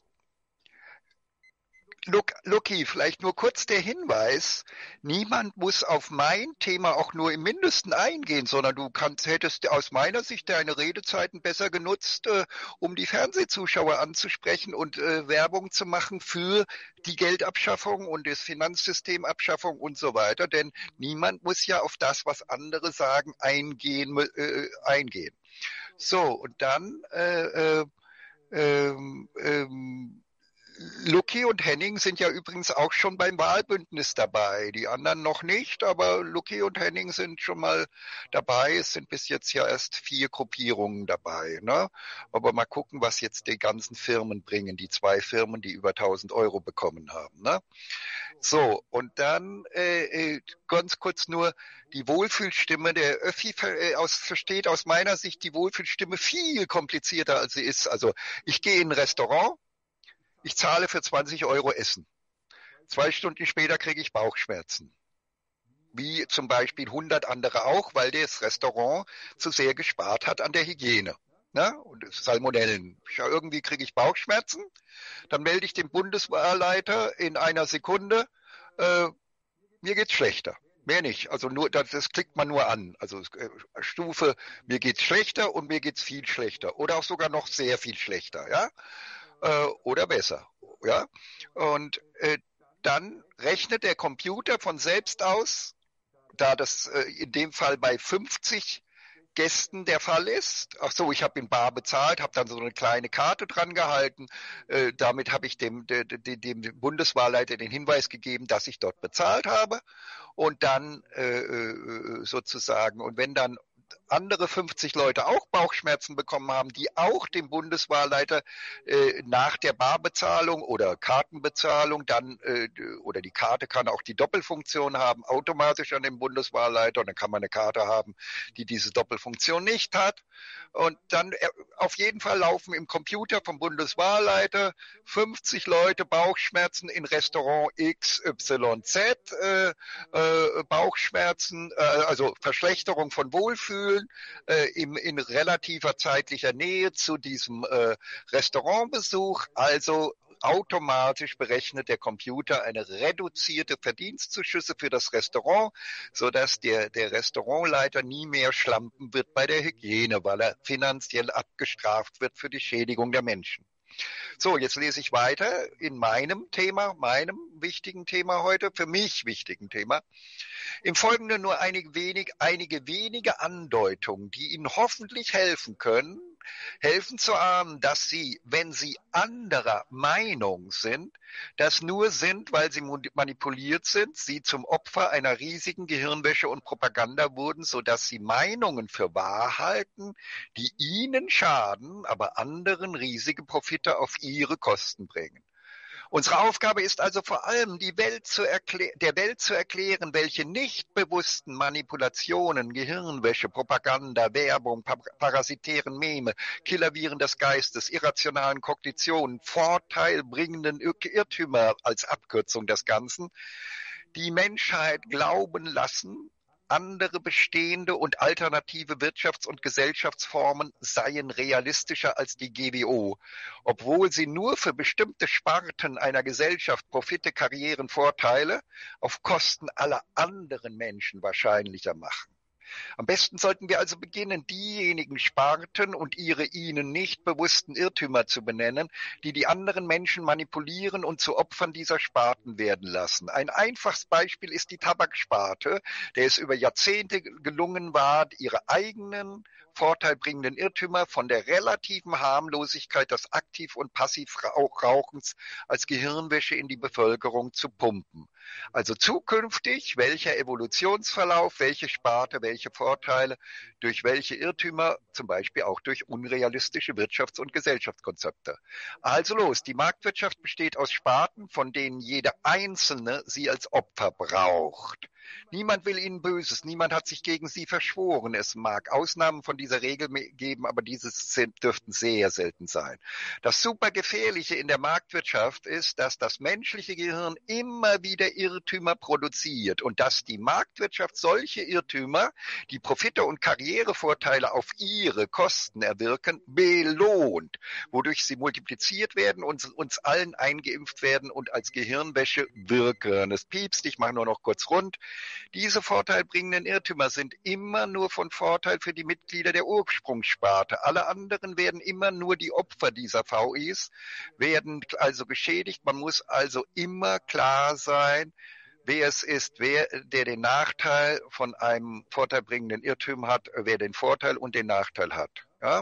Lucky, vielleicht nur kurz der Hinweis, niemand muss auf mein Thema auch nur im Mindesten eingehen, sondern du kannst, hättest aus meiner Sicht deine Redezeiten besser genutzt, äh, um die Fernsehzuschauer anzusprechen und äh, Werbung zu machen für die Geldabschaffung und das Finanzsystemabschaffung und so weiter, denn niemand muss ja auf das, was andere sagen, eingehen. Äh, eingehen. So, und dann äh, äh, ähm, ähm, Lucky und Henning sind ja übrigens auch schon beim Wahlbündnis dabei. Die anderen noch nicht, aber Lucky und Henning sind schon mal dabei. Es sind bis jetzt ja erst vier Gruppierungen dabei. Ne? Aber mal gucken, was jetzt die ganzen Firmen bringen. Die zwei Firmen, die über tausend Euro bekommen haben. Ne? So, und dann äh, ganz kurz nur die Wohlfühlstimme. Der Öffi äh, aus, versteht aus meiner Sicht die Wohlfühlstimme viel komplizierter, als sie ist. Also ich gehe in ein Restaurant. Ich zahle für zwanzig Euro Essen. Zwei Stunden später kriege ich Bauchschmerzen. Wie zum Beispiel hundert andere auch, weil das Restaurant zu sehr gespart hat an der Hygiene. Ne? Und Salmonellen. Ja, irgendwie kriege ich Bauchschmerzen. Dann melde ich dem Bundeswahlleiter in einer Sekunde, äh, mir geht's schlechter. Mehr nicht. Also nur, das, das klickt man nur an. Also äh, Stufe, mir geht's schlechter und mir geht's viel schlechter. Oder auch sogar noch sehr viel schlechter. Ja. Oder besser, ja. Und äh, dann rechnet der Computer von selbst aus, da das äh, in dem Fall bei fünfzig Gästen der Fall ist. Ach so, ich habe in bar bezahlt, habe dann so eine kleine Karte dran gehalten. Äh, damit habe ich dem, de, de, dem Bundeswahlleiter den Hinweis gegeben, dass ich dort bezahlt habe. Und dann äh, sozusagen, und wenn dann andere fünfzig Leute auch Bauchschmerzen bekommen haben, die auch dem Bundeswahlleiter äh, nach der Barbezahlung oder Kartenbezahlung dann, äh, oder die Karte kann auch die Doppelfunktion haben, automatisch an den Bundeswahlleiter, und dann kann man eine Karte haben, die diese Doppelfunktion nicht hat. Und dann äh, auf jeden Fall laufen im Computer vom Bundeswahlleiter fünfzig Leute Bauchschmerzen in Restaurant X Y Z, äh, äh, Bauchschmerzen, äh, also Verschlechterung von Wohlfühlen, Äh, im, in relativer zeitlicher Nähe zu diesem äh, Restaurantbesuch. Also automatisch berechnet der Computer eine reduzierte Verdienstzuschüsse für das Restaurant, sodass der, der Restaurantleiter nie mehr schlampen wird bei der Hygiene, weil er finanziell abgestraft wird für die Schädigung der Menschen. So, jetzt lese ich weiter in meinem Thema, meinem wichtigen Thema heute, für mich wichtigen Thema. Im Folgenden nur einige, wenig, einige wenige Andeutungen, die Ihnen hoffentlich helfen können, helfen zu ahnen, dass Sie, wenn Sie anderer Meinung sind, das nur sind, weil Sie manipuliert sind, Sie zum Opfer einer riesigen Gehirnwäsche und Propaganda wurden, sodass Sie Meinungen für wahr halten, die Ihnen schaden, aber anderen riesige Profite auf Ihre Kosten bringen. Unsere Aufgabe ist also vor allem, die Welt zu erklä- der Welt zu erklären, welche nicht bewussten Manipulationen, Gehirnwäsche, Propaganda, Werbung, pa- parasitären Meme, Killerviren des Geistes, irrationalen Kognitionen, vorteilbringenden Irrtümer als Abkürzung des Ganzen, die Menschheit glauben lassen, andere bestehende und alternative Wirtschafts- und Gesellschaftsformen seien realistischer als die G W O, obwohl sie nur für bestimmte Sparten einer Gesellschaft Profite, Karrieren, Vorteile auf Kosten aller anderen Menschen wahrscheinlicher machen. Am besten sollten wir also beginnen, diejenigen Sparten und ihre ihnen nicht bewussten Irrtümer zu benennen, die die anderen Menschen manipulieren und zu Opfern dieser Sparten werden lassen. Ein einfaches Beispiel ist die Tabaksparte, der es über Jahrzehnte gelungen war, ihre eigenen vorteilbringenden Irrtümer von der relativen Harmlosigkeit des Aktiv- und Passivrauchens als Gehirnwäsche in die Bevölkerung zu pumpen. Also zukünftig, welcher Evolutionsverlauf, welche Sparte, welche Vorteile, durch welche Irrtümer, zum Beispiel auch durch unrealistische Wirtschafts- und Gesellschaftskonzepte. Also los, die Marktwirtschaft besteht aus Sparten, von denen jeder Einzelne sie als Opfer braucht. Niemand will ihnen Böses, niemand hat sich gegen sie verschworen. Es mag Ausnahmen von dieser Regel geben, aber diese sind, dürften sehr selten sein. Das Supergefährliche in der Marktwirtschaft ist, dass das menschliche Gehirn immer wieder Irrtümer produziert und dass die Marktwirtschaft solche Irrtümer, die Profite und Karrierevorteile auf ihre Kosten erwirken, belohnt, wodurch sie multipliziert werden und uns allen eingeimpft werden und als Gehirnwäsche wirken. Es piepst, ich mache nur noch kurz rund. Diese vorteilbringenden Irrtümer sind immer nur von Vorteil für die Mitglieder der Ursprungssparte. Alle anderen werden immer nur die Opfer dieser V Is, werden also geschädigt. Man muss also immer klar sein, wer es ist, wer, der den Nachteil von einem vorteilbringenden Irrtum hat, wer den Vorteil und den Nachteil hat. Ja?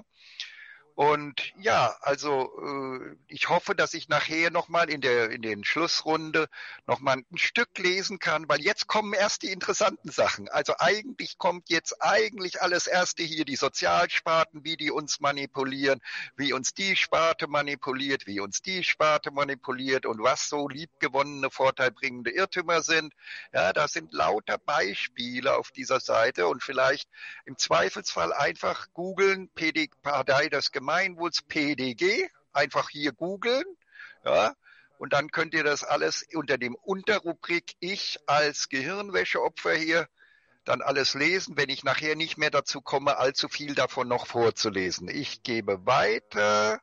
Und ja, also äh, ich hoffe, dass ich nachher nochmal in der in den Schlussrunde nochmal ein Stück lesen kann, weil jetzt kommen erst die interessanten Sachen. Also eigentlich kommt jetzt eigentlich alles Erste hier, die Sozialsparten, wie die uns manipulieren, wie uns die Sparte manipuliert, wie uns die Sparte manipuliert und was so liebgewonnene, vorteilbringende Irrtümer sind. Ja, da sind lauter Beispiele auf dieser Seite und vielleicht im Zweifelsfall einfach googeln, P D, Partei des Gemeinwohls, P D G, einfach hier googeln, ja, und dann könnt ihr das alles unter dem Unterrubrik Ich als Gehirnwäscheopfer hier dann alles lesen, wenn ich nachher nicht mehr dazu komme, allzu viel davon noch vorzulesen. Ich gebe weiter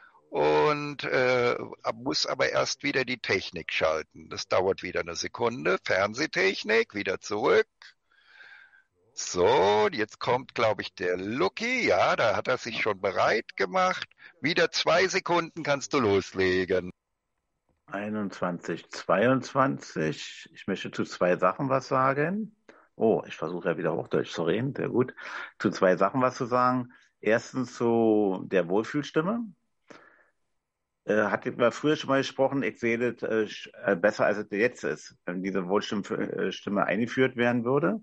und äh, muss aber erst wieder die Technik schalten. Das dauert wieder eine Sekunde. Fernsehtechnik, wieder zurück. So, jetzt kommt, glaube ich, der Lucky. Ja, da hat er sich schon bereit gemacht. Wieder zwei Sekunden kannst du loslegen. einundzwanzig, zweiundzwanzig. Ich möchte zu zwei Sachen was sagen. Oh, ich versuche ja wieder Hochdeutsch zu reden. Sehr gut. Zu zwei Sachen was zu sagen. Erstens zu der Wohlfühlstimme. Äh, hatte wir früher schon mal gesprochen, ich sehe das äh, besser, als es jetzt ist, wenn diese Wohlfühlstimme eingeführt werden würde.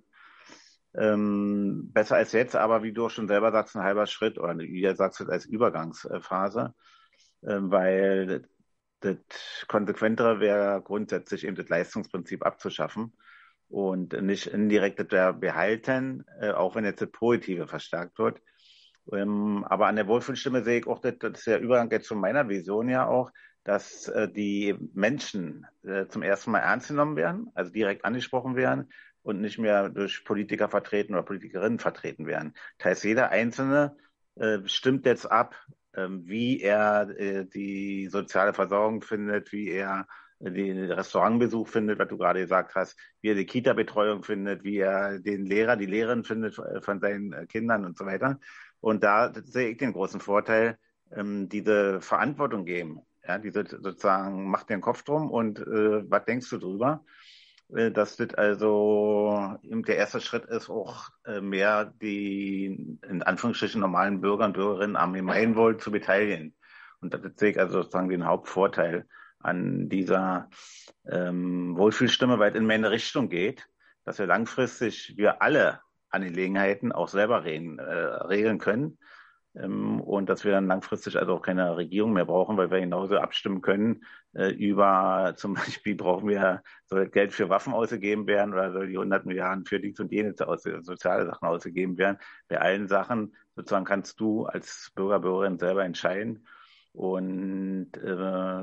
Ähm, besser als jetzt, aber wie du auch schon selber sagst, ein halber Schritt oder wie sagst du als Übergangsphase, ähm, weil das Konsequentere wäre grundsätzlich eben das Leistungsprinzip abzuschaffen und nicht indirekt das behalten, äh, auch wenn jetzt das Positive verstärkt wird. Ähm, aber an der Wohlfühlstimme sehe ich auch, das, das ist der Übergang jetzt von meiner Vision ja auch, dass äh, die Menschen äh, zum ersten Mal ernst genommen werden, also direkt angesprochen werden und nicht mehr durch Politiker vertreten oder Politikerinnen vertreten werden. Das heißt, jeder Einzelne äh, stimmt jetzt ab, äh, wie er äh, die soziale Versorgung findet, wie er äh, den Restaurantbesuch findet, was du gerade gesagt hast, wie er die Kita-Betreuung findet, wie er den Lehrer, die Lehrerin findet äh, von seinen äh, Kindern und so weiter. Und da sehe ich den großen Vorteil, ähm, diese Verantwortung geben. Ja, diese sozusagen, mach dir den Kopf drum und äh, was denkst du drüber? Äh, dass das also eben der erste Schritt ist, auch äh, mehr die in Anführungsstrichen normalen Bürger und Bürgerinnen am Gemeinwohl zu beteiligen. Und das sehe ich also sozusagen den Hauptvorteil an dieser ähm, Wohlfühlstimme, weil es in meine Richtung geht, dass wir langfristig wir alle Angelegenheiten auch selber reden, äh, regeln können. Ähm, und dass wir dann langfristig also auch keine Regierung mehr brauchen, weil wir genauso abstimmen können äh, über zum Beispiel brauchen wir, soll Geld für Waffen ausgegeben werden oder soll die hundert Milliarden für dies und jenes aus, soziale Sachen ausgegeben werden. Bei allen Sachen sozusagen kannst du als Bürger, Bürgerin selber entscheiden. Und äh,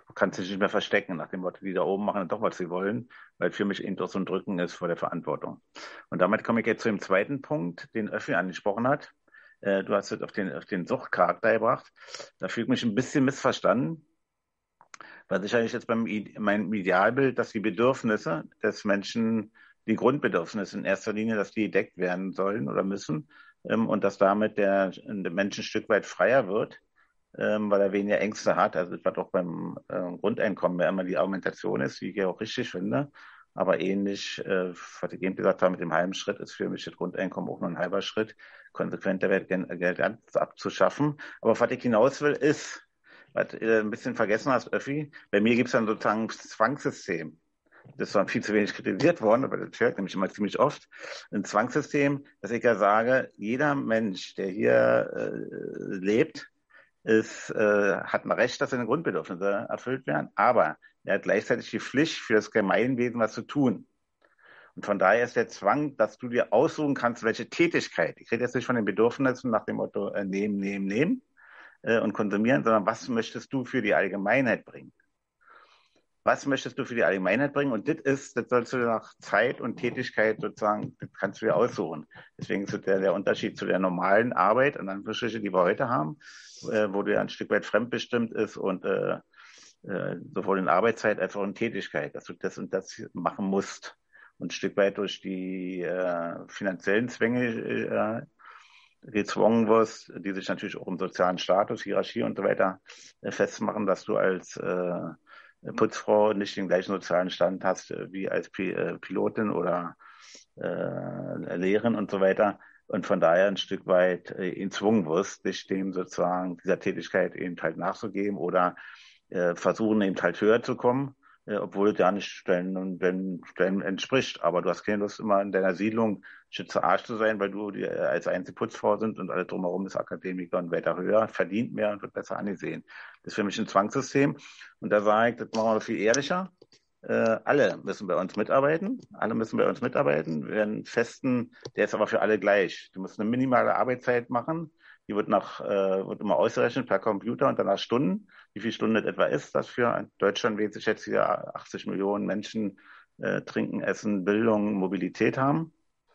kannst dich nicht mehr verstecken, nach dem Motto, die da oben machen doch, was sie wollen, weil für mich eben doch so ein Drücken ist vor der Verantwortung. Und damit komme ich jetzt zu dem zweiten Punkt, den Öffi angesprochen hat. Äh, du hast es auf den, auf den Suchtcharakter gebracht. Da fühle ich mich ein bisschen missverstanden, weil sicherlich jetzt beim meinem Idealbild, dass die Bedürfnisse des Menschen, die Grundbedürfnisse in erster Linie, dass die gedeckt werden sollen oder müssen, ähm, und dass damit der, der Mensch ein Stück weit freier wird, ähm, weil er weniger Ängste hat. Also das war doch beim äh, Grundeinkommen ja immer die Argumentation ist, die ich ja auch richtig finde. Aber ähnlich, äh, was ich eben gesagt habe, mit dem halben Schritt ist für mich das Grundeinkommen auch nur ein halber Schritt, konsequenter Geld abzuschaffen. Aber was ich hinaus will, ist, was du äh, ein bisschen vergessen hast, Öffi, bei mir gibt es dann sozusagen ein Zwangssystem. Das ist zwar viel zu wenig kritisiert worden, aber das hört nämlich immer ziemlich oft. Ein Zwangssystem, dass ich ja sage, jeder Mensch, der hier äh, lebt, ist, äh, hat ein Recht, dass seine Grundbedürfnisse erfüllt werden, aber er hat gleichzeitig die Pflicht, für das Gemeinwesen was zu tun. Und von daher ist der Zwang, dass du dir aussuchen kannst, welche Tätigkeit, ich rede jetzt nicht von den Bedürfnissen nach dem Motto äh, nehmen, nehmen, nehmen äh, und konsumieren, sondern was möchtest du für die Allgemeinheit bringen? Was möchtest du für die Allgemeinheit bringen? Und das ist, das sollst du nach Zeit und Tätigkeit sozusagen, das kannst du dir aussuchen. Deswegen ist der, der Unterschied zu der normalen Arbeit, in Anführungsstrichen, die wir heute haben, äh, wo du ja ein Stück weit fremdbestimmt ist und äh, äh, sowohl in Arbeitszeit als auch in Tätigkeit, dass du das und das machen musst. Und ein Stück weit durch die äh, finanziellen Zwänge äh, gezwungen wirst, die sich natürlich auch im sozialen Status, Hierarchie und so weiter äh, festmachen, dass du als äh, Putzfrau nicht den gleichen sozialen Stand hast wie als Pilotin oder äh, Lehrerin und so weiter. Und von daher ein Stück weit äh, gezwungen wirst, dich dem sozusagen dieser Tätigkeit eben halt nachzugeben oder äh, versuchen eben halt höher zu kommen, äh, obwohl es ja nicht Stellen und wenn Stellen entspricht. Aber du hast keine Lust, immer in deiner Siedlung Schütze Arsch zu sein, weil du die, äh, als einzige Putzfrau sind und alle drumherum ist Akademiker und weiter höher, verdient mehr und wird besser angesehen. Das ist für mich ein Zwangssystem. Und da sage ich, das machen wir viel ehrlicher. Äh, alle müssen bei uns mitarbeiten. Alle müssen bei uns mitarbeiten. Wir werden festen, der ist aber für alle gleich. Du musst eine minimale Arbeitszeit machen. Die wird nach, äh, wird immer ausgerechnet per Computer und dann nach Stunden, wie viel Stunden das etwa ist. Das für Deutschland wird sich jetzt hier achtzig Millionen Menschen äh, trinken, essen, Bildung, Mobilität haben.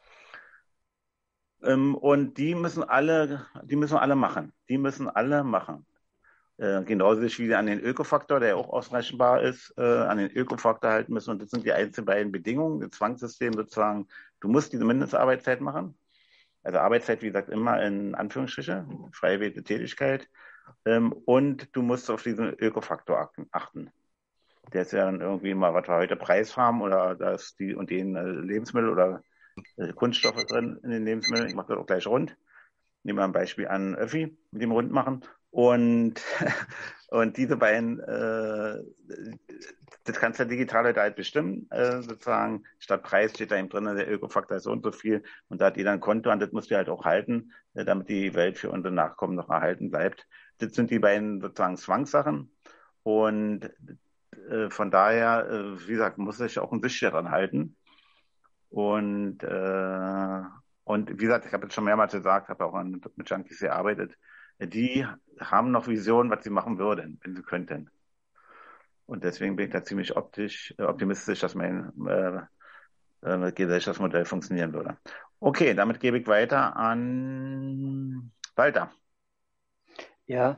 Ähm, und die müssen alle, die müssen alle machen. Die müssen alle machen. Äh, genauso wie an den Ökofaktor, der auch ausrechenbar ist, äh, an den Ökofaktor halten müssen. Und das sind die einzelnen beiden Bedingungen. Das Zwangssystem sozusagen, du musst diese Mindestarbeitszeit machen. Also Arbeitszeit, wie gesagt, immer in Anführungsstrichen, freiwillige Tätigkeit. Ähm, und du musst auf diesen Ökofaktor achten. Der ist ja dann irgendwie mal, was wir heute Preis haben oder da ist die und den äh, Lebensmittel oder äh, Kunststoffe drin in den Lebensmitteln. Ich mache das auch gleich rund. Nehmen wir ein Beispiel an Öffi mit dem Rundmachen. Und, und diese beiden, äh, das kannst du digital heute halt bestimmen, äh, sozusagen. Statt Preis steht da eben drin, der Ökofaktor ist so und so viel. Und da hat jeder ein Konto und das musst du halt auch halten, äh, damit die Welt für unsere Nachkommen noch erhalten bleibt. Das sind die beiden sozusagen Zwangssachen. Und äh, von daher, äh, wie gesagt, muss sich auch ein bisschen daran halten. Und, äh, und wie gesagt, ich habe jetzt schon mehrmals gesagt, habe auch an, mit Junkies gearbeitet, die haben noch Visionen, was sie machen würden, wenn sie könnten. Und deswegen bin ich da ziemlich optisch, äh, optimistisch, dass mein äh, äh, Gesellschaftsmodell funktionieren würde. Okay, damit gebe ich weiter an Walter. Ja.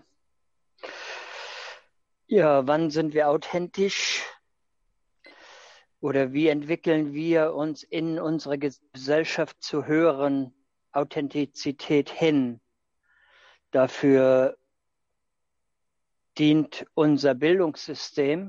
Ja, wann sind wir authentisch? Oder wie entwickeln wir uns in unserer Gesellschaft zur höheren Authentizität hin? Dafür dient unser Bildungssystem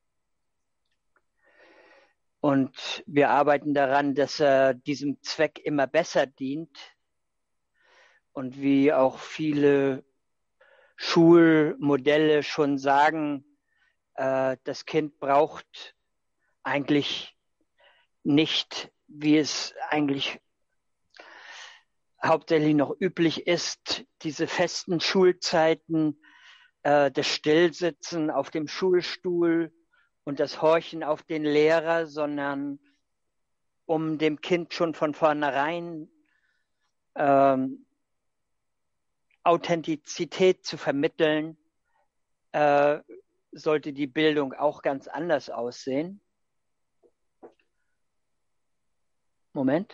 und wir arbeiten daran, dass er diesem Zweck immer besser dient. Und wie auch viele Schulmodelle schon sagen, äh, das Kind braucht eigentlich nicht, wie es eigentlich hauptsächlich noch üblich ist, diese festen Schulzeiten, äh, das Stillsitzen auf dem Schulstuhl und das Horchen auf den Lehrer, sondern um dem Kind schon von vornherein ähm, Authentizität zu vermitteln, äh, sollte die Bildung auch ganz anders aussehen. Moment.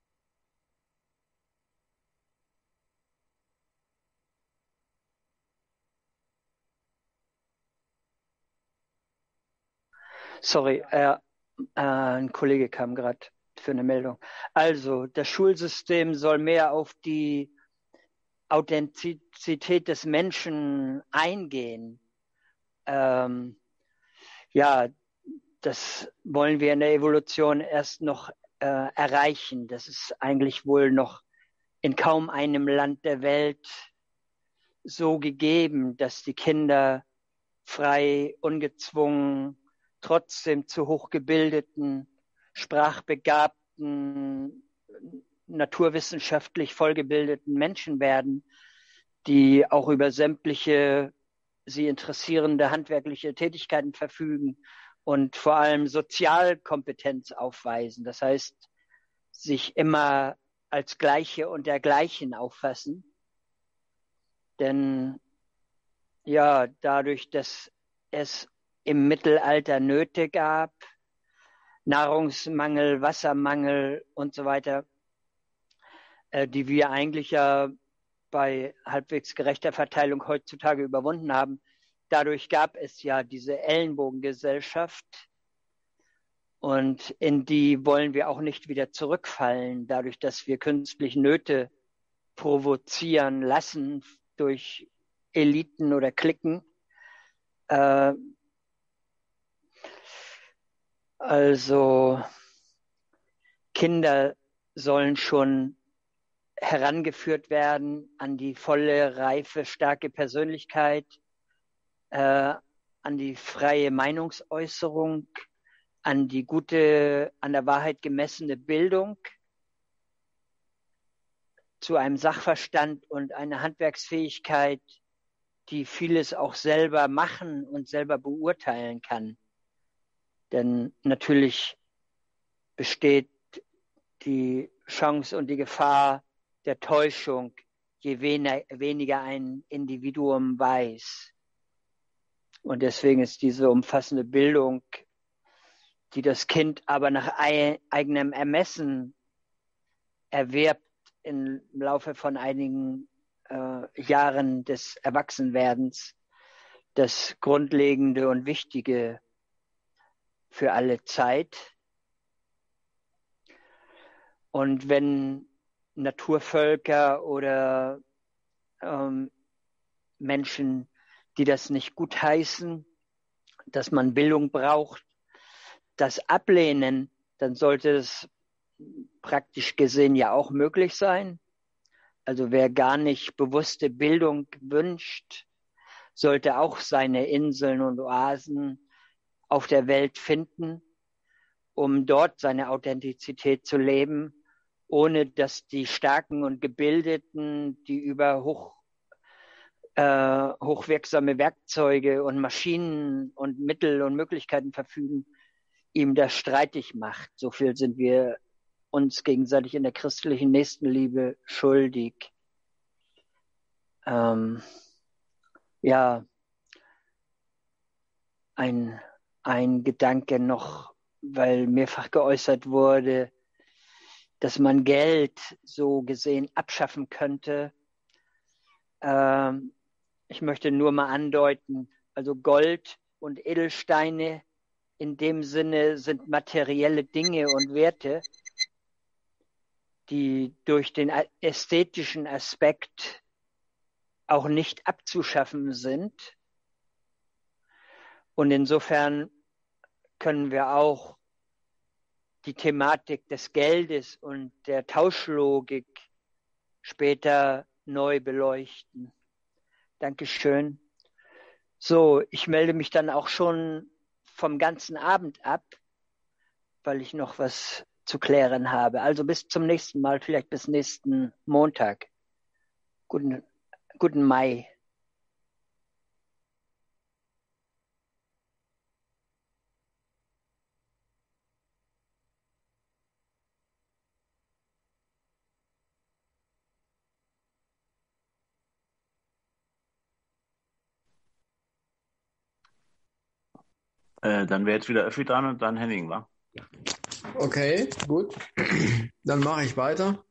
Sorry, äh, äh, ein Kollege kam gerade für eine Meldung. Also, das Schulsystem soll mehr auf die Authentizität des Menschen eingehen. Ähm, ja, das wollen wir in der Evolution erst noch äh, erreichen. Das ist eigentlich wohl noch in kaum einem Land der Welt so gegeben, dass die Kinder frei, ungezwungen, trotzdem zu hochgebildeten, sprachbegabten, naturwissenschaftlich vollgebildeten Menschen werden, die auch über sämtliche sie interessierende handwerkliche Tätigkeiten verfügen und vor allem Sozialkompetenz aufweisen. Das heißt, sich immer als Gleiche und dergleichen auffassen. Denn ja, dadurch, dass es im Mittelalter Nöte gab, Nahrungsmangel, Wassermangel und so weiter, äh, die wir eigentlich ja bei halbwegs gerechter Verteilung heutzutage überwunden haben. Dadurch gab es ja diese Ellenbogengesellschaft und in die wollen wir auch nicht wieder zurückfallen, dadurch, dass wir künstlich Nöte provozieren lassen durch Eliten oder Cliquen. Äh, also Kinder sollen schon herangeführt werden an die volle, reife, starke Persönlichkeit, äh, an die freie Meinungsäußerung, an die gute, an der Wahrheit gemessene Bildung, zu einem Sachverstand und einer Handwerksfähigkeit, die vieles auch selber machen und selber beurteilen kann. Denn natürlich besteht die Chance und die Gefahr der Täuschung, je wen- weniger ein Individuum weiß. Und deswegen ist diese umfassende Bildung, die das Kind aber nach ei- eigenem Ermessen erwirbt im Laufe von einigen äh, Jahren des Erwachsenwerdens, das Grundlegende und Wichtige für alle Zeit. Und wenn Naturvölker oder ähm, Menschen, die das nicht gutheißen, dass man Bildung braucht, das ablehnen, dann sollte es praktisch gesehen ja auch möglich sein. Also wer gar nicht bewusste Bildung wünscht, sollte auch seine Inseln und Oasen auf der Welt finden, um dort seine Authentizität zu leben, ohne dass die Starken und Gebildeten, die über hoch, äh, hochwirksame Werkzeuge und Maschinen und Mittel und Möglichkeiten verfügen, ihm das streitig macht. So viel sind wir uns gegenseitig in der christlichen Nächstenliebe schuldig. Ähm, ja, ein, ein Gedanke noch, weil mehrfach geäußert wurde, dass man Geld so gesehen abschaffen könnte. Ähm, ich möchte nur mal andeuten, also Gold und Edelsteine in dem Sinne sind materielle Dinge und Werte, die durch den ästhetischen Aspekt auch nicht abzuschaffen sind. Und insofern können wir auch die Thematik des Geldes und der Tauschlogik später neu beleuchten. Dankeschön. So, ich melde mich dann auch schon vom ganzen Abend ab, weil ich noch was zu klären habe. Also bis zum nächsten Mal, vielleicht bis nächsten Montag. Guten, guten Mai. Äh, dann wäre jetzt wieder Öffi dran und dann Henning, wa? Okay, gut. Dann mache ich weiter.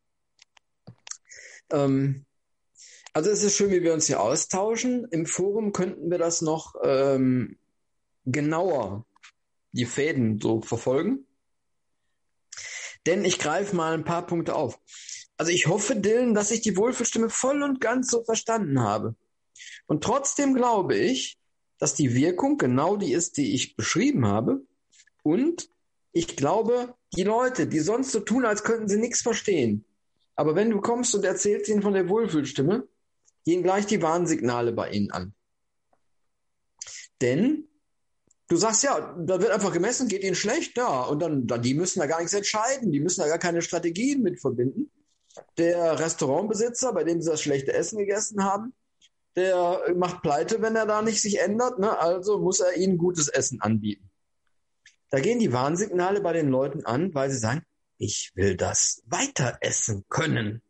Ähm, also es ist schön, wie wir uns hier austauschen. Im Forum könnten wir das noch ähm, genauer, die Fäden so verfolgen. Denn ich greife mal ein paar Punkte auf. Also ich hoffe, Dylan, dass ich die Wohlfühlstimme voll und ganz so verstanden habe. Und trotzdem glaube ich, dass die Wirkung genau die ist, die ich beschrieben habe. Und ich glaube, die Leute, die sonst so tun, als könnten sie nichts verstehen, aber wenn du kommst und erzählst ihnen von der Wohlfühlstimme, gehen gleich die Warnsignale bei ihnen an. Denn du sagst, ja, da wird einfach gemessen, geht ihnen schlecht, ja, und dann, dann die müssen da gar nichts entscheiden, die müssen da gar keine Strategien mit verbinden. Der Restaurantbesitzer, bei dem sie das schlechte Essen gegessen haben, der macht pleite, wenn er da nicht sich ändert, ne? Also muss er ihnen gutes Essen anbieten. Da gehen die Warnsignale bei den Leuten an, weil sie sagen, ich will das weiter essen können.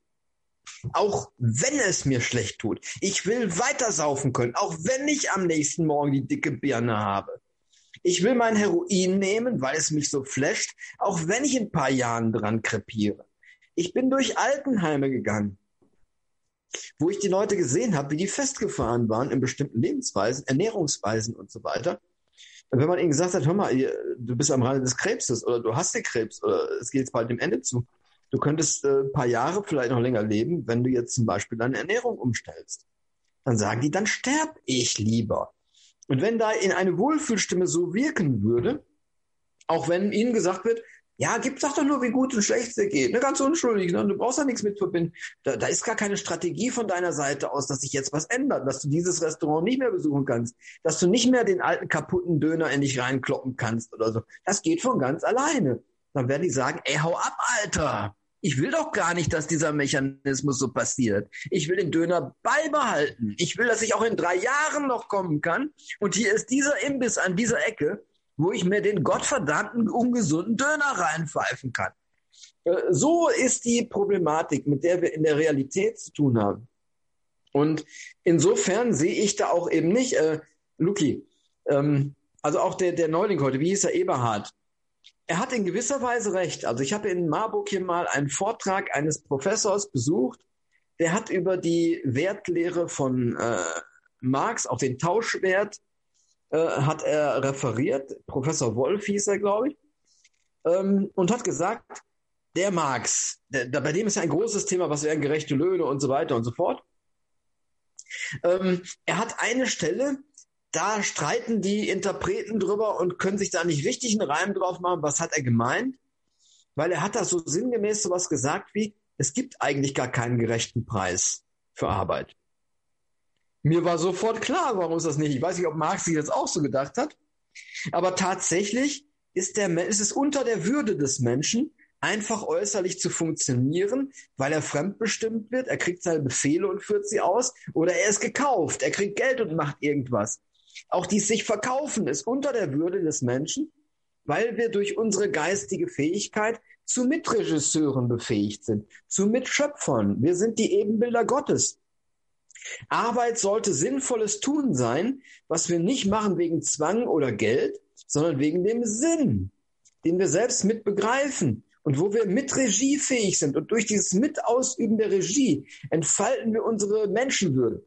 Auch wenn es mir schlecht tut. Ich will weiter saufen können, auch wenn ich am nächsten Morgen die dicke Birne habe. Ich will mein Heroin nehmen, weil es mich so flasht, auch wenn ich in ein paar Jahren dran krepiere. Ich bin durch Altenheime gegangen, wo ich die Leute gesehen habe, wie die festgefahren waren in bestimmten Lebensweisen, Ernährungsweisen und so weiter. Und wenn man ihnen gesagt hat, hör mal, du bist am Rande des Krebses oder du hast den Krebs oder es geht jetzt bald dem Ende zu. Du könntest äh, ein paar Jahre, vielleicht noch länger leben, wenn du jetzt zum Beispiel deine Ernährung umstellst. Dann sagen die, dann sterb ich lieber. Und wenn da in eine Wohlfühlstimme so wirken würde, auch wenn ihnen gesagt wird, ja, gib, sag doch nur, wie gut und schlecht es dir geht. Ne, ganz unschuldig, ne? Du brauchst da nichts mit verbinden. Da, da ist gar keine Strategie von deiner Seite aus, dass sich jetzt was ändert, dass du dieses Restaurant nicht mehr besuchen kannst, dass du nicht mehr den alten kaputten Döner in dich reinkloppen kannst oder so. Das geht von ganz alleine. Dann werden die sagen, ey, hau ab, Alter. Ich will doch gar nicht, dass dieser Mechanismus so passiert. Ich will den Döner beibehalten. Ich will, dass ich auch in drei Jahren noch kommen kann. Und hier ist dieser Imbiss an dieser Ecke, wo ich mir den gottverdammten ungesunden Döner reinpfeifen kann. So ist die Problematik, mit der wir in der Realität zu tun haben. Und insofern sehe ich da auch eben nicht, äh, Luki, ähm, also auch der, der Neuling heute, wie hieß er, Eberhard, er hat in gewisser Weise recht. Also ich habe in Marburg hier mal einen Vortrag eines Professors besucht, der hat über die Wertlehre von äh, Marx, auch den Tauschwert, äh, hat er referiert. Professor Wolf hieß er, glaube ich, ähm, und hat gesagt, der Marx, der, der, bei dem ist ja ein großes Thema, was wären gerechte Löhne und so weiter und so fort. Ähm, er hat eine Stelle, da streiten die Interpreten drüber und können sich da nicht richtig einen Reim drauf machen, was hat er gemeint, weil er hat da so sinngemäß sowas gesagt wie, es gibt eigentlich gar keinen gerechten Preis für Arbeit. Mir war sofort klar, warum ist das nicht. Ich weiß nicht, ob Marx sich das auch so gedacht hat, aber tatsächlich ist, der, ist es unter der Würde des Menschen, einfach äußerlich zu funktionieren, weil er fremdbestimmt wird, er kriegt seine Befehle und führt sie aus, oder er ist gekauft, er kriegt Geld und macht irgendwas. Auch dies sich verkaufen ist unter der Würde des Menschen, weil wir durch unsere geistige Fähigkeit zu Mitregisseuren befähigt sind, zu Mitschöpfern. Wir sind die Ebenbilder Gottes. Arbeit sollte sinnvolles Tun sein, was wir nicht machen wegen Zwang oder Geld, sondern wegen dem Sinn, den wir selbst mit begreifen und wo wir mit Regie fähig sind. Und durch dieses Mitausüben der Regie entfalten wir unsere Menschenwürde.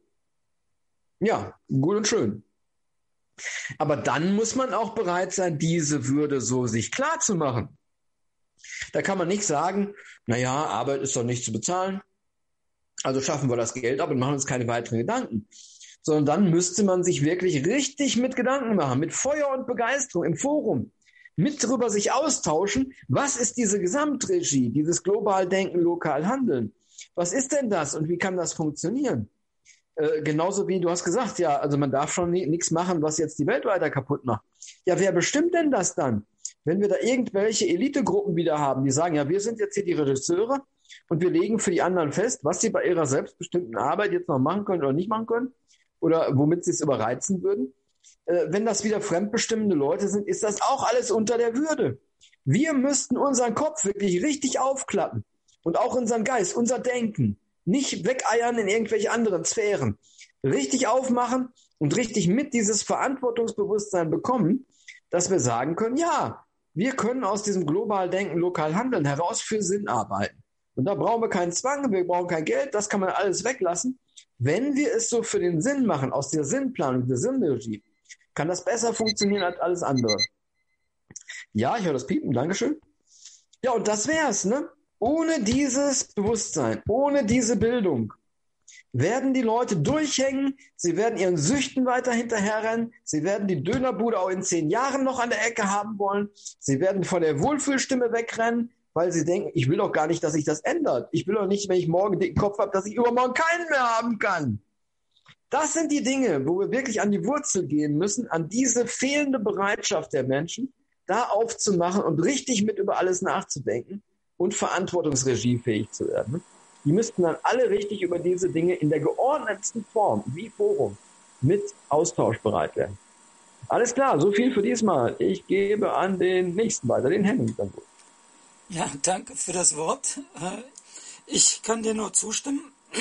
Ja, gut und schön. Aber dann muss man auch bereit sein, diese Würde so sich klar zu machen. Da kann man nicht sagen, naja, Arbeit ist doch nicht zu bezahlen, also schaffen wir das Geld ab und machen uns keine weiteren Gedanken. Sondern dann müsste man sich wirklich richtig mit Gedanken machen, mit Feuer und Begeisterung im Forum, mit darüber sich austauschen, was ist diese Gesamtregie, dieses global Denken, lokal Handeln? Was ist denn das und wie kann das funktionieren? Äh, genauso wie du hast gesagt, ja, also man darf schon nichts machen, was jetzt die Welt weiter kaputt macht. Ja, wer bestimmt denn das dann? Wenn wir da irgendwelche Elitegruppen wieder haben, die sagen, ja, wir sind jetzt hier die Regisseure und wir legen für die anderen fest, was sie bei ihrer selbstbestimmten Arbeit jetzt noch machen können oder nicht machen können oder womit sie es überreizen würden. Äh, wenn das wieder fremdbestimmende Leute sind, ist das auch alles unter der Würde. Wir müssten unseren Kopf wirklich richtig aufklappen und auch unseren Geist, unser Denken, nicht wegeiern in irgendwelche anderen Sphären. Richtig aufmachen und richtig mit dieses Verantwortungsbewusstsein bekommen, dass wir sagen können, ja, wir können aus diesem global Denken, lokal Handeln heraus für Sinn arbeiten. Und da brauchen wir keinen Zwang, wir brauchen kein Geld, das kann man alles weglassen. Wenn wir es so für den Sinn machen, aus der Sinnplanung, der Sinnregie, kann das besser funktionieren als alles andere. Ja, ich höre das Piepen, Dankeschön. Ja, und das wär's, ne? Ohne dieses Bewusstsein, ohne diese Bildung werden die Leute durchhängen, sie werden ihren Süchten weiter hinterherrennen, sie werden die Dönerbude auch in zehn Jahren noch an der Ecke haben wollen, sie werden von der Wohlfühlstimme wegrennen, weil sie denken, ich will doch gar nicht, dass sich das ändert. Ich will doch nicht, wenn ich morgen einen dicken Kopf habe, dass ich übermorgen keinen mehr haben kann. Das sind die Dinge, wo wir wirklich an die Wurzel gehen müssen, an diese fehlende Bereitschaft der Menschen, da aufzumachen und richtig mit über alles nachzudenken und verantwortungsregiefähig zu werden. Die müssten dann alle richtig über diese Dinge in der geordnetsten Form, wie Forum, mit Austausch bereit werden. Alles klar, so viel für diesmal. Ich gebe an den nächsten weiter, den Henning. Dann. Ja, danke für das Wort. Ich kann dir nur zustimmen.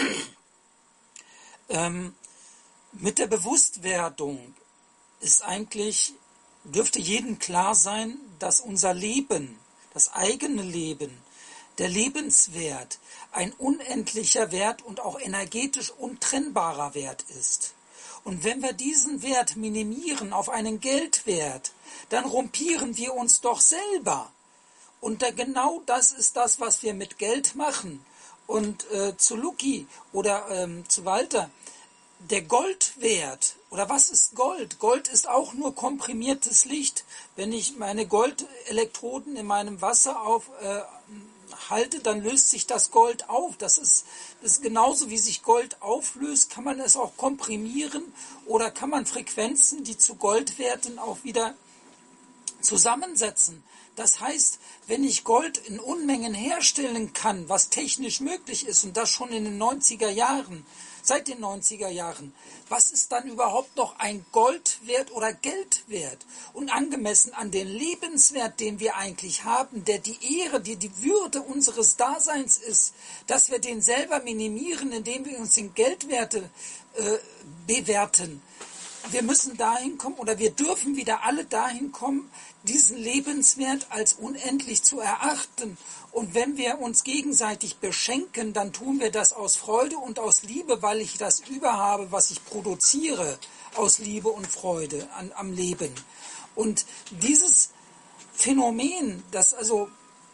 Ähm, mit der Bewusstwerdung ist eigentlich, dürfte jedem klar sein, dass unser Leben, das eigene Leben, der Lebenswert ein unendlicher Wert und auch energetisch untrennbarer Wert ist. Und wenn wir diesen Wert minimieren auf einen Geldwert, dann rompieren wir uns doch selber. Und da genau das ist das, was wir mit Geld machen. Und äh, zu Luki oder ähm, zu Walter, der Goldwert, oder was ist Gold? Gold ist auch nur komprimiertes Licht. Wenn ich meine Goldelektroden in meinem Wasser auf, äh, halte, dann löst sich das Gold auf. Das ist, das ist genauso, wie sich Gold auflöst, kann man es auch komprimieren oder kann man Frequenzen, die zu Goldwerten auch wieder zusammensetzen. Das heißt, wenn ich Gold in Unmengen herstellen kann, was technisch möglich ist, und das schon in den neunziger Jahren, seit den neunziger Jahren, was ist dann überhaupt noch ein Goldwert oder Geldwert? Und angemessen an den Lebenswert, den wir eigentlich haben, der die Ehre, die die Würde unseres Daseins ist, dass wir den selber minimieren, indem wir uns in Geldwerte äh, bewerten. Wir müssen dahin kommen, oder wir dürfen wieder alle dahin kommen, diesen Lebenswert als unendlich zu erachten. Und wenn wir uns gegenseitig beschenken, dann tun wir das aus Freude und aus Liebe, weil ich das überhabe, was ich produziere, aus Liebe und Freude an, am Leben. Und dieses Phänomen, dass also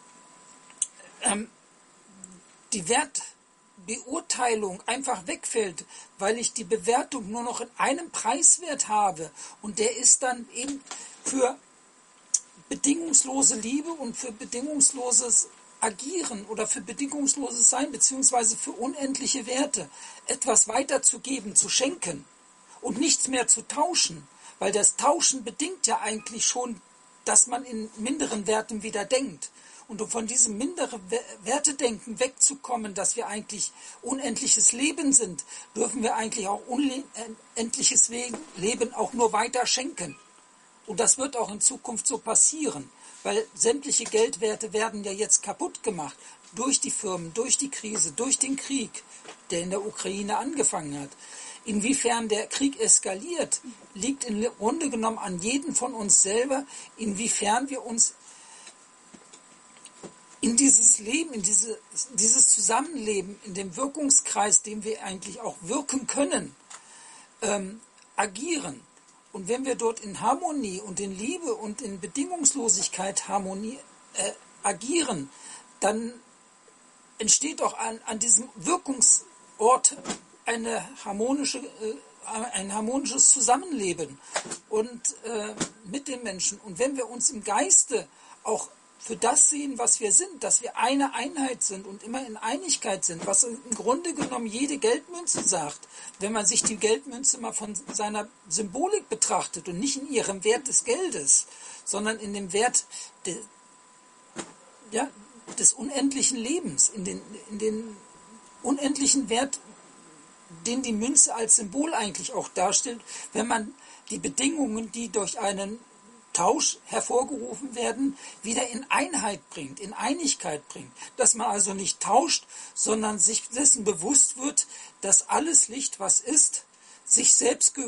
ähm, die Wertbeurteilung einfach wegfällt, weil ich die Bewertung nur noch in einem Preiswert habe, und der ist dann eben für bedingungslose Liebe und für bedingungsloses Agieren oder für bedingungsloses Sein beziehungsweise für unendliche Werte etwas weiterzugeben, zu schenken und nichts mehr zu tauschen, weil das Tauschen bedingt ja eigentlich schon, dass man in minderen Werten wieder denkt. Und um von diesem minderen Wertedenken wegzukommen, dass wir eigentlich unendliches Leben sind, dürfen wir eigentlich auch unendliches Leben auch nur weiter schenken. Und das wird auch in Zukunft so passieren, weil sämtliche Geldwerte werden ja jetzt kaputt gemacht durch die Firmen, durch die Krise, durch den Krieg, der in der Ukraine angefangen hat. Inwiefern der Krieg eskaliert, liegt im Grunde genommen an jedem von uns selber, inwiefern wir uns in dieses Leben, in diese, dieses Zusammenleben, in dem Wirkungskreis, dem wir eigentlich auch wirken können, ähm, agieren. Und wenn wir dort in Harmonie und in Liebe und in Bedingungslosigkeit Harmonie, äh, agieren, dann entsteht auch an, an diesem Wirkungsort eine harmonische, äh, ein harmonisches Zusammenleben und äh, mit den Menschen. Und wenn wir uns im Geiste auch für das sehen, was wir sind, dass wir eine Einheit sind und immer in Einigkeit sind, was im Grunde genommen jede Geldmünze sagt, wenn man sich die Geldmünze mal von seiner Symbolik betrachtet und nicht in ihrem Wert des Geldes, sondern in dem Wert de, ja, des unendlichen Lebens, in den, in den unendlichen Wert, den die Münze als Symbol eigentlich auch darstellt, wenn man die Bedingungen, die durch einen Tausch hervorgerufen werden, wieder in Einheit bringt, in Einigkeit bringt. Dass man also nicht tauscht, sondern sich dessen bewusst wird, dass alles Licht, was ist, sich selbst gehört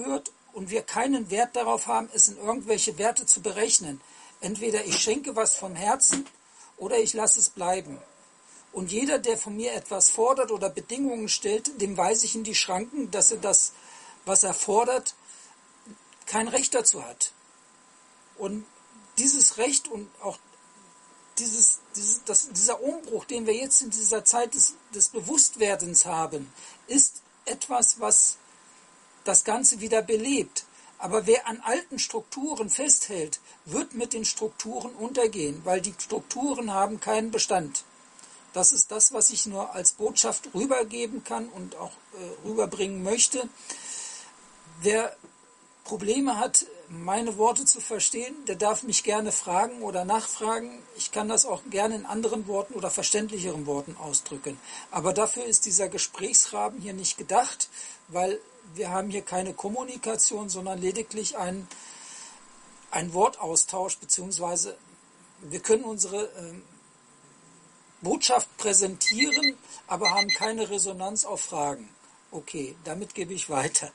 und wir keinen Wert darauf haben, es in irgendwelche Werte zu berechnen. Entweder ich schenke was vom Herzen oder ich lasse es bleiben. Und jeder, der von mir etwas fordert oder Bedingungen stellt, dem weise ich in die Schranken, dass er das, was er fordert, kein Recht dazu hat. Und dieses Recht und auch dieses, dieses, das, dieser Umbruch, den wir jetzt in dieser Zeit des, des Bewusstwerdens haben, ist etwas, was das Ganze wieder belebt. Aber wer an alten Strukturen festhält, wird mit den Strukturen untergehen, weil die Strukturen haben keinen Bestand. Das ist das, was ich nur als Botschaft rübergeben kann und auch äh, rüberbringen möchte. Wer Probleme hat, meine Worte zu verstehen, der darf mich gerne fragen oder nachfragen. Ich kann das auch gerne in anderen Worten oder verständlicheren Worten ausdrücken. Aber dafür ist dieser Gesprächsrahmen hier nicht gedacht, weil wir haben hier keine Kommunikation, sondern lediglich einen, einen Wortaustausch, beziehungsweise wir können unsere äh, Botschaft präsentieren, aber haben keine Resonanz auf Fragen. Okay, damit gebe ich weiter.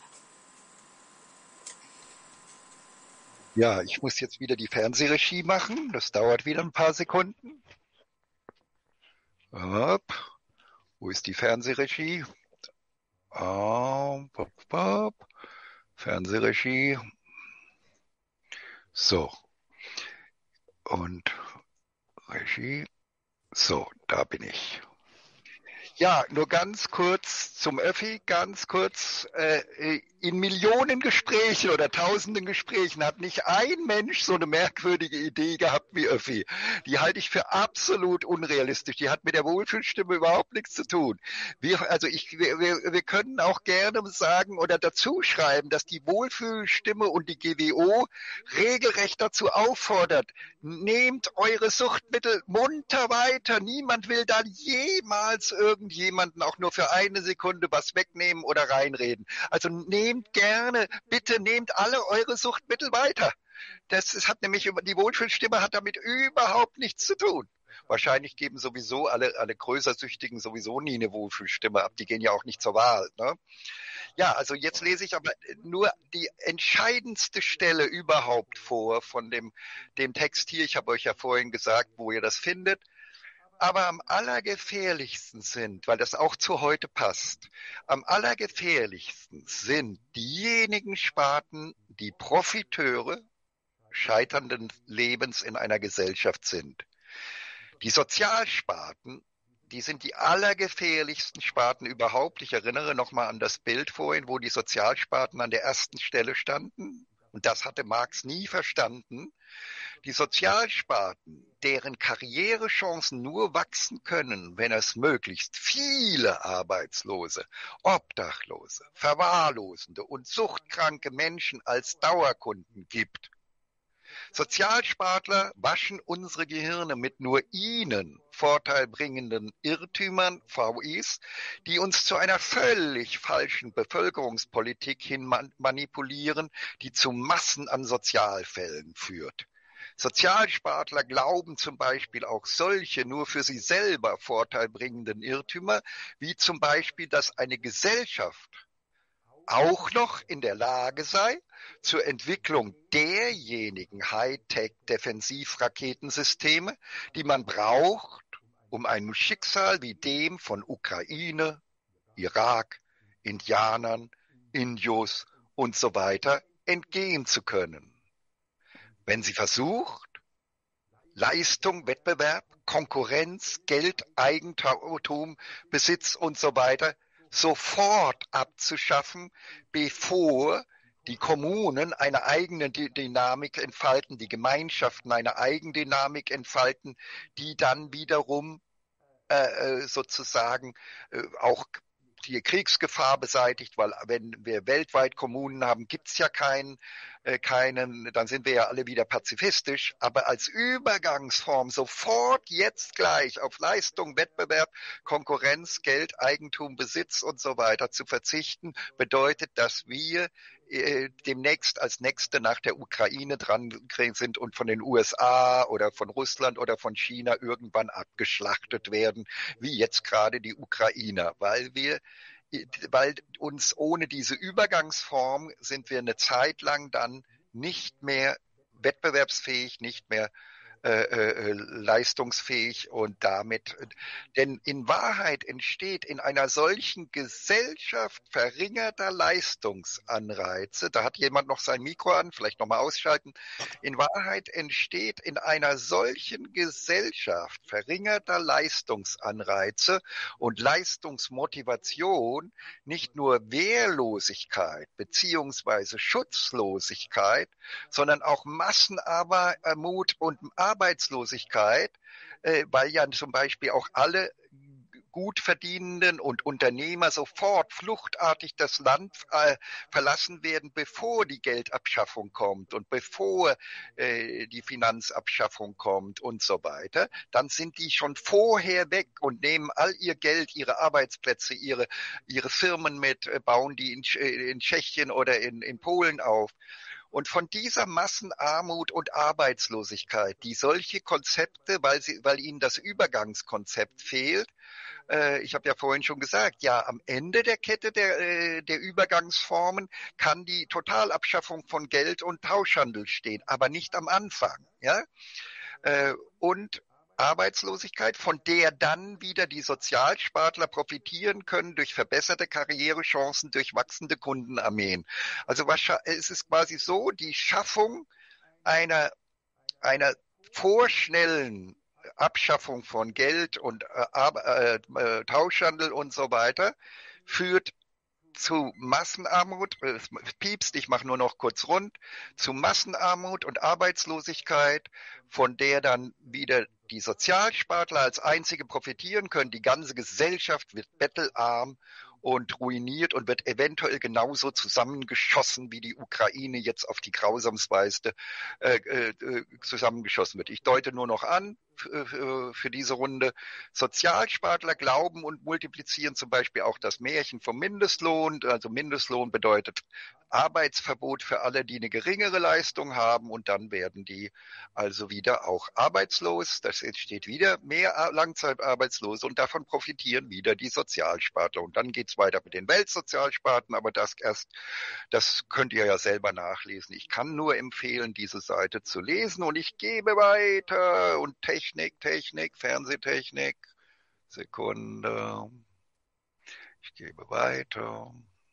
Ja, ich muss jetzt wieder die Fernsehregie machen. Das dauert wieder ein paar Sekunden. Hopp. Wo ist die Fernsehregie? Oh, pop, pop. Fernsehregie. So. Und Regie. So, da bin ich. Ja, nur ganz kurz zum Öffi, ganz kurz. Äh, in Millionen Gesprächen oder tausenden Gesprächen hat nicht ein Mensch so eine merkwürdige Idee gehabt wie Öffi. Die halte ich für absolut unrealistisch. Die hat mit der Wohlfühlstimme überhaupt nichts zu tun. Wir, also ich, wir, wir können auch gerne sagen oder dazu schreiben, dass die Wohlfühlstimme und die G W O regelrecht dazu auffordert, nehmt eure Suchtmittel munter weiter. Niemand will da jemals irgendjemanden auch nur für eine Sekunde was wegnehmen oder reinreden. Also nehmt gerne, bitte nehmt alle eure Suchtmittel weiter. Das, das hat nämlich, die Wohlfühlstimme hat damit überhaupt nichts zu tun. Wahrscheinlich geben sowieso alle, alle Größersüchtigen sowieso nie eine Wohlfühlstimme ab. Die gehen ja auch nicht zur Wahl, ne? Ja, also jetzt lese ich aber nur die entscheidendste Stelle überhaupt vor von dem, dem Text hier. Ich habe euch ja vorhin gesagt, wo ihr das findet. Aber am allergefährlichsten sind, weil das auch zu heute passt, am allergefährlichsten sind diejenigen Sparten, die Profiteure scheiternden Lebens in einer Gesellschaft sind. Die Sozialsparten, die sind die allergefährlichsten Sparten überhaupt. Ich erinnere nochmal an das Bild vorhin, wo die Sozialsparten an der ersten Stelle standen. Und das hatte Marx nie verstanden. Die Sozialsparten, deren Karrierechancen nur wachsen können, wenn es möglichst viele Arbeitslose, Obdachlose, Verwahrlosende und suchtkranke Menschen als Dauerkunden gibt. Sozialspartler waschen unsere Gehirne mit nur ihnen vorteilbringenden Irrtümern, V Is, die uns zu einer völlig falschen Bevölkerungspolitik hin manipulieren, die zu Massen an Sozialfällen führt. Sozialspartler glauben zum Beispiel auch solche nur für sie selber vorteilbringenden Irrtümer, wie zum Beispiel, dass eine Gesellschaft auch noch in der Lage sei, zur Entwicklung derjenigen Hightech-Defensivraketensysteme, die man braucht, um einem Schicksal wie dem von Ukraine, Irak, Indianern, Indios und so weiter entgehen zu können. Wenn sie versucht, Leistung, Wettbewerb, Konkurrenz, Geld, Eigentum, Besitz und so weiter sofort abzuschaffen, bevor die Kommunen eine eigene Dynamik entfalten, die Gemeinschaften eine Eigendynamik entfalten, die dann wiederum äh, sozusagen äh, auch die Kriegsgefahr beseitigt, weil wenn wir weltweit Kommunen haben, gibt's ja keinen, äh, keinen, dann sind wir ja alle wieder pazifistisch, aber als Übergangsform sofort jetzt gleich auf Leistung, Wettbewerb, Konkurrenz, Geld, Eigentum, Besitz und so weiter zu verzichten, bedeutet, dass wir äh, demnächst als Nächste nach der Ukraine dran sind und von den U S A oder von Russland oder von China irgendwann abgeschlachtet werden, wie jetzt gerade die Ukrainer, weil wir weil uns ohne diese Übergangsform sind wir eine Zeit lang dann nicht mehr wettbewerbsfähig, nicht mehr äh, äh, leistungsfähig und damit, denn in Wahrheit entsteht in einer solchen Gesellschaft verringerter Leistungsanreize, da hat jemand noch sein Mikro an, vielleicht nochmal ausschalten, in Wahrheit entsteht in einer solchen Gesellschaft verringerter Leistungsanreize und Leistungsmotivation nicht nur Wehrlosigkeit beziehungsweise Schutzlosigkeit, sondern auch Massenarmut und Arbeitslosigkeit, äh, weil ja zum Beispiel auch alle Gutverdienenden und Unternehmer sofort fluchtartig das Land äh, verlassen werden, bevor die Geldabschaffung kommt und bevor äh, die Finanzabschaffung kommt und so weiter, dann sind die schon vorher weg und nehmen all ihr Geld, ihre Arbeitsplätze, ihre, ihre Firmen mit, äh, bauen die in, in Tschechien oder in, in Polen auf. Und von dieser Massenarmut und Arbeitslosigkeit, die solche Konzepte, weil sie, weil ihnen das Übergangskonzept fehlt, äh, ich habe ja vorhin schon gesagt, ja, am Ende der Kette der, äh, der Übergangsformen kann die Totalabschaffung von Geld und Tauschhandel stehen, aber nicht am Anfang, ja. Äh, und Arbeitslosigkeit, von der dann wieder die Sozialspartler profitieren können durch verbesserte Karrierechancen, durch wachsende Kundenarmeen. Also es ist quasi so, die Schaffung einer, einer vorschnellen Abschaffung von Geld und äh, äh, Tauschhandel und so weiter führt zu Massenarmut, äh, piepst, ich mache nur noch kurz rund, zu Massenarmut und Arbeitslosigkeit, von der dann wieder die Sozialspartler als einzige profitieren können. Die ganze Gesellschaft wird bettelarm und ruiniert und wird eventuell genauso zusammengeschossen, wie die Ukraine jetzt auf die grausamste äh, äh, zusammengeschossen wird. Ich deute nur noch an, für, für diese Runde. Sozialspartler glauben und multiplizieren zum Beispiel auch das Märchen vom Mindestlohn. Also Mindestlohn bedeutet Arbeitsverbot für alle, die eine geringere Leistung haben, und dann werden die also wieder auch arbeitslos. Das entsteht wieder mehr Langzeitarbeitslose und davon profitieren wieder die Sozialspartler. Und dann geht's weiter mit den Weltsozialsparten, aber das erst, das könnt ihr ja selber nachlesen. Ich kann nur empfehlen, diese Seite zu lesen, und ich gebe weiter. Und Technik, Technik, Fernsehtechnik, Sekunde, ich gebe weiter.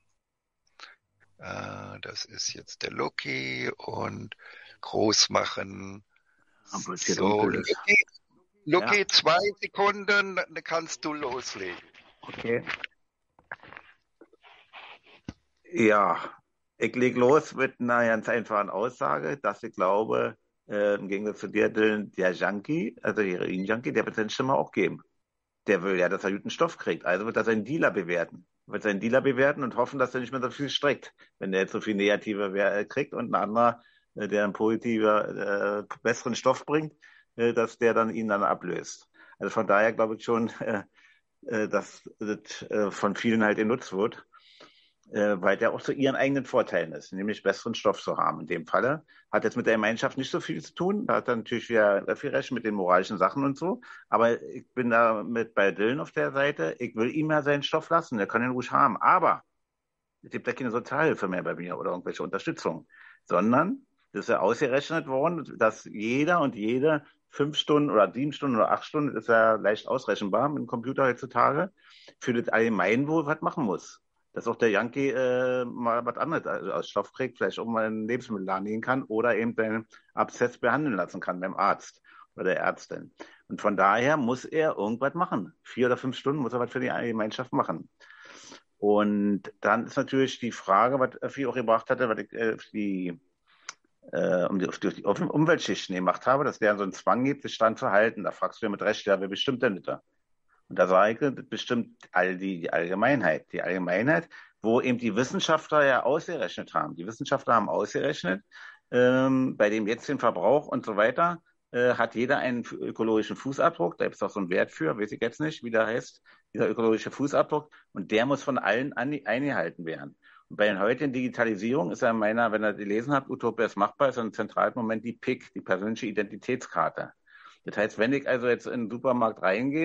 Das ist jetzt der Lucky und groß machen. So, Lucky, Lucky ja. Zwei Sekunden, dann kannst du loslegen. Okay. Ja, ich leg los mit einer ganz einfachen Aussage, dass ich glaube, äh, im Gegensatz zu dir, Dylan, der Junkie, also der Heroin-Junkie, der wird seine Stimme auch geben. Der will ja, dass er guten Stoff kriegt. Also wird er seinen Dealer bewerten. Wird seinen Dealer bewerten und hoffen, dass er nicht mehr so viel streckt, wenn der jetzt so viel negative kriegt, und ein anderer, der einen positiver, äh, besseren Stoff bringt, äh, dass der dann ihn dann ablöst. Also von daher glaube ich schon, äh, äh, dass das äh, von vielen halt genutzt wird, äh, weil der auch zu ihren eigenen Vorteilen ist, nämlich besseren Stoff zu haben. In dem Falle hat jetzt mit der Gemeinschaft nicht so viel zu tun, da hat er natürlich wieder viel recht mit den moralischen Sachen und so, aber ich bin da mit bei Dylan auf der Seite, ich will ihm ja seinen Stoff lassen, der kann ihn ruhig haben, aber es gibt ja keine Sozialhilfe mehr bei mir oder irgendwelche Unterstützung, sondern es ist ja ausgerechnet worden, dass jeder und jede fünf Stunden oder sieben Stunden oder acht Stunden, ist ja leicht ausrechenbar mit dem Computer heutzutage, für das Allgemeinwohl was machen muss. Dass auch der Yankee äh, mal was anderes als Stoff kriegt, vielleicht auch mal einen Lebensmittelladen gehen kann oder eben seinen Abszess behandeln lassen kann beim Arzt oder der Ärztin. Und von daher muss er irgendwas machen. Vier oder fünf Stunden muss er was für die Gemeinschaft machen. Und dann ist natürlich die Frage, was Effi auch gebracht hatte, was ich äh, die, äh, um die, auf die, auf die Umweltschichten gemacht habe, dass der so einen Zwang gibt, sich dran zu halten. Da fragst du ja mit Recht, ja, wer bestimmt denn das da? Und da sage ich, das bestimmt all die, die Allgemeinheit. Die Allgemeinheit, wo eben die Wissenschaftler ja ausgerechnet haben. Die Wissenschaftler haben ausgerechnet, ähm, bei dem jetzigen Verbrauch und so weiter, äh, hat jeder einen ökologischen Fußabdruck. Da gibt es auch so einen Wert für, weiß ich jetzt nicht, wie der heißt, dieser ökologische Fußabdruck. Und der muss von allen an, eingehalten werden. Und bei der heutigen Digitalisierung ist ja meiner, wenn ihr gelesen habt, Utopia ist machbar, ist im zentralen Moment die P I C, die persönliche Identitätskarte. Das heißt, wenn ich also jetzt in den Supermarkt reingehe,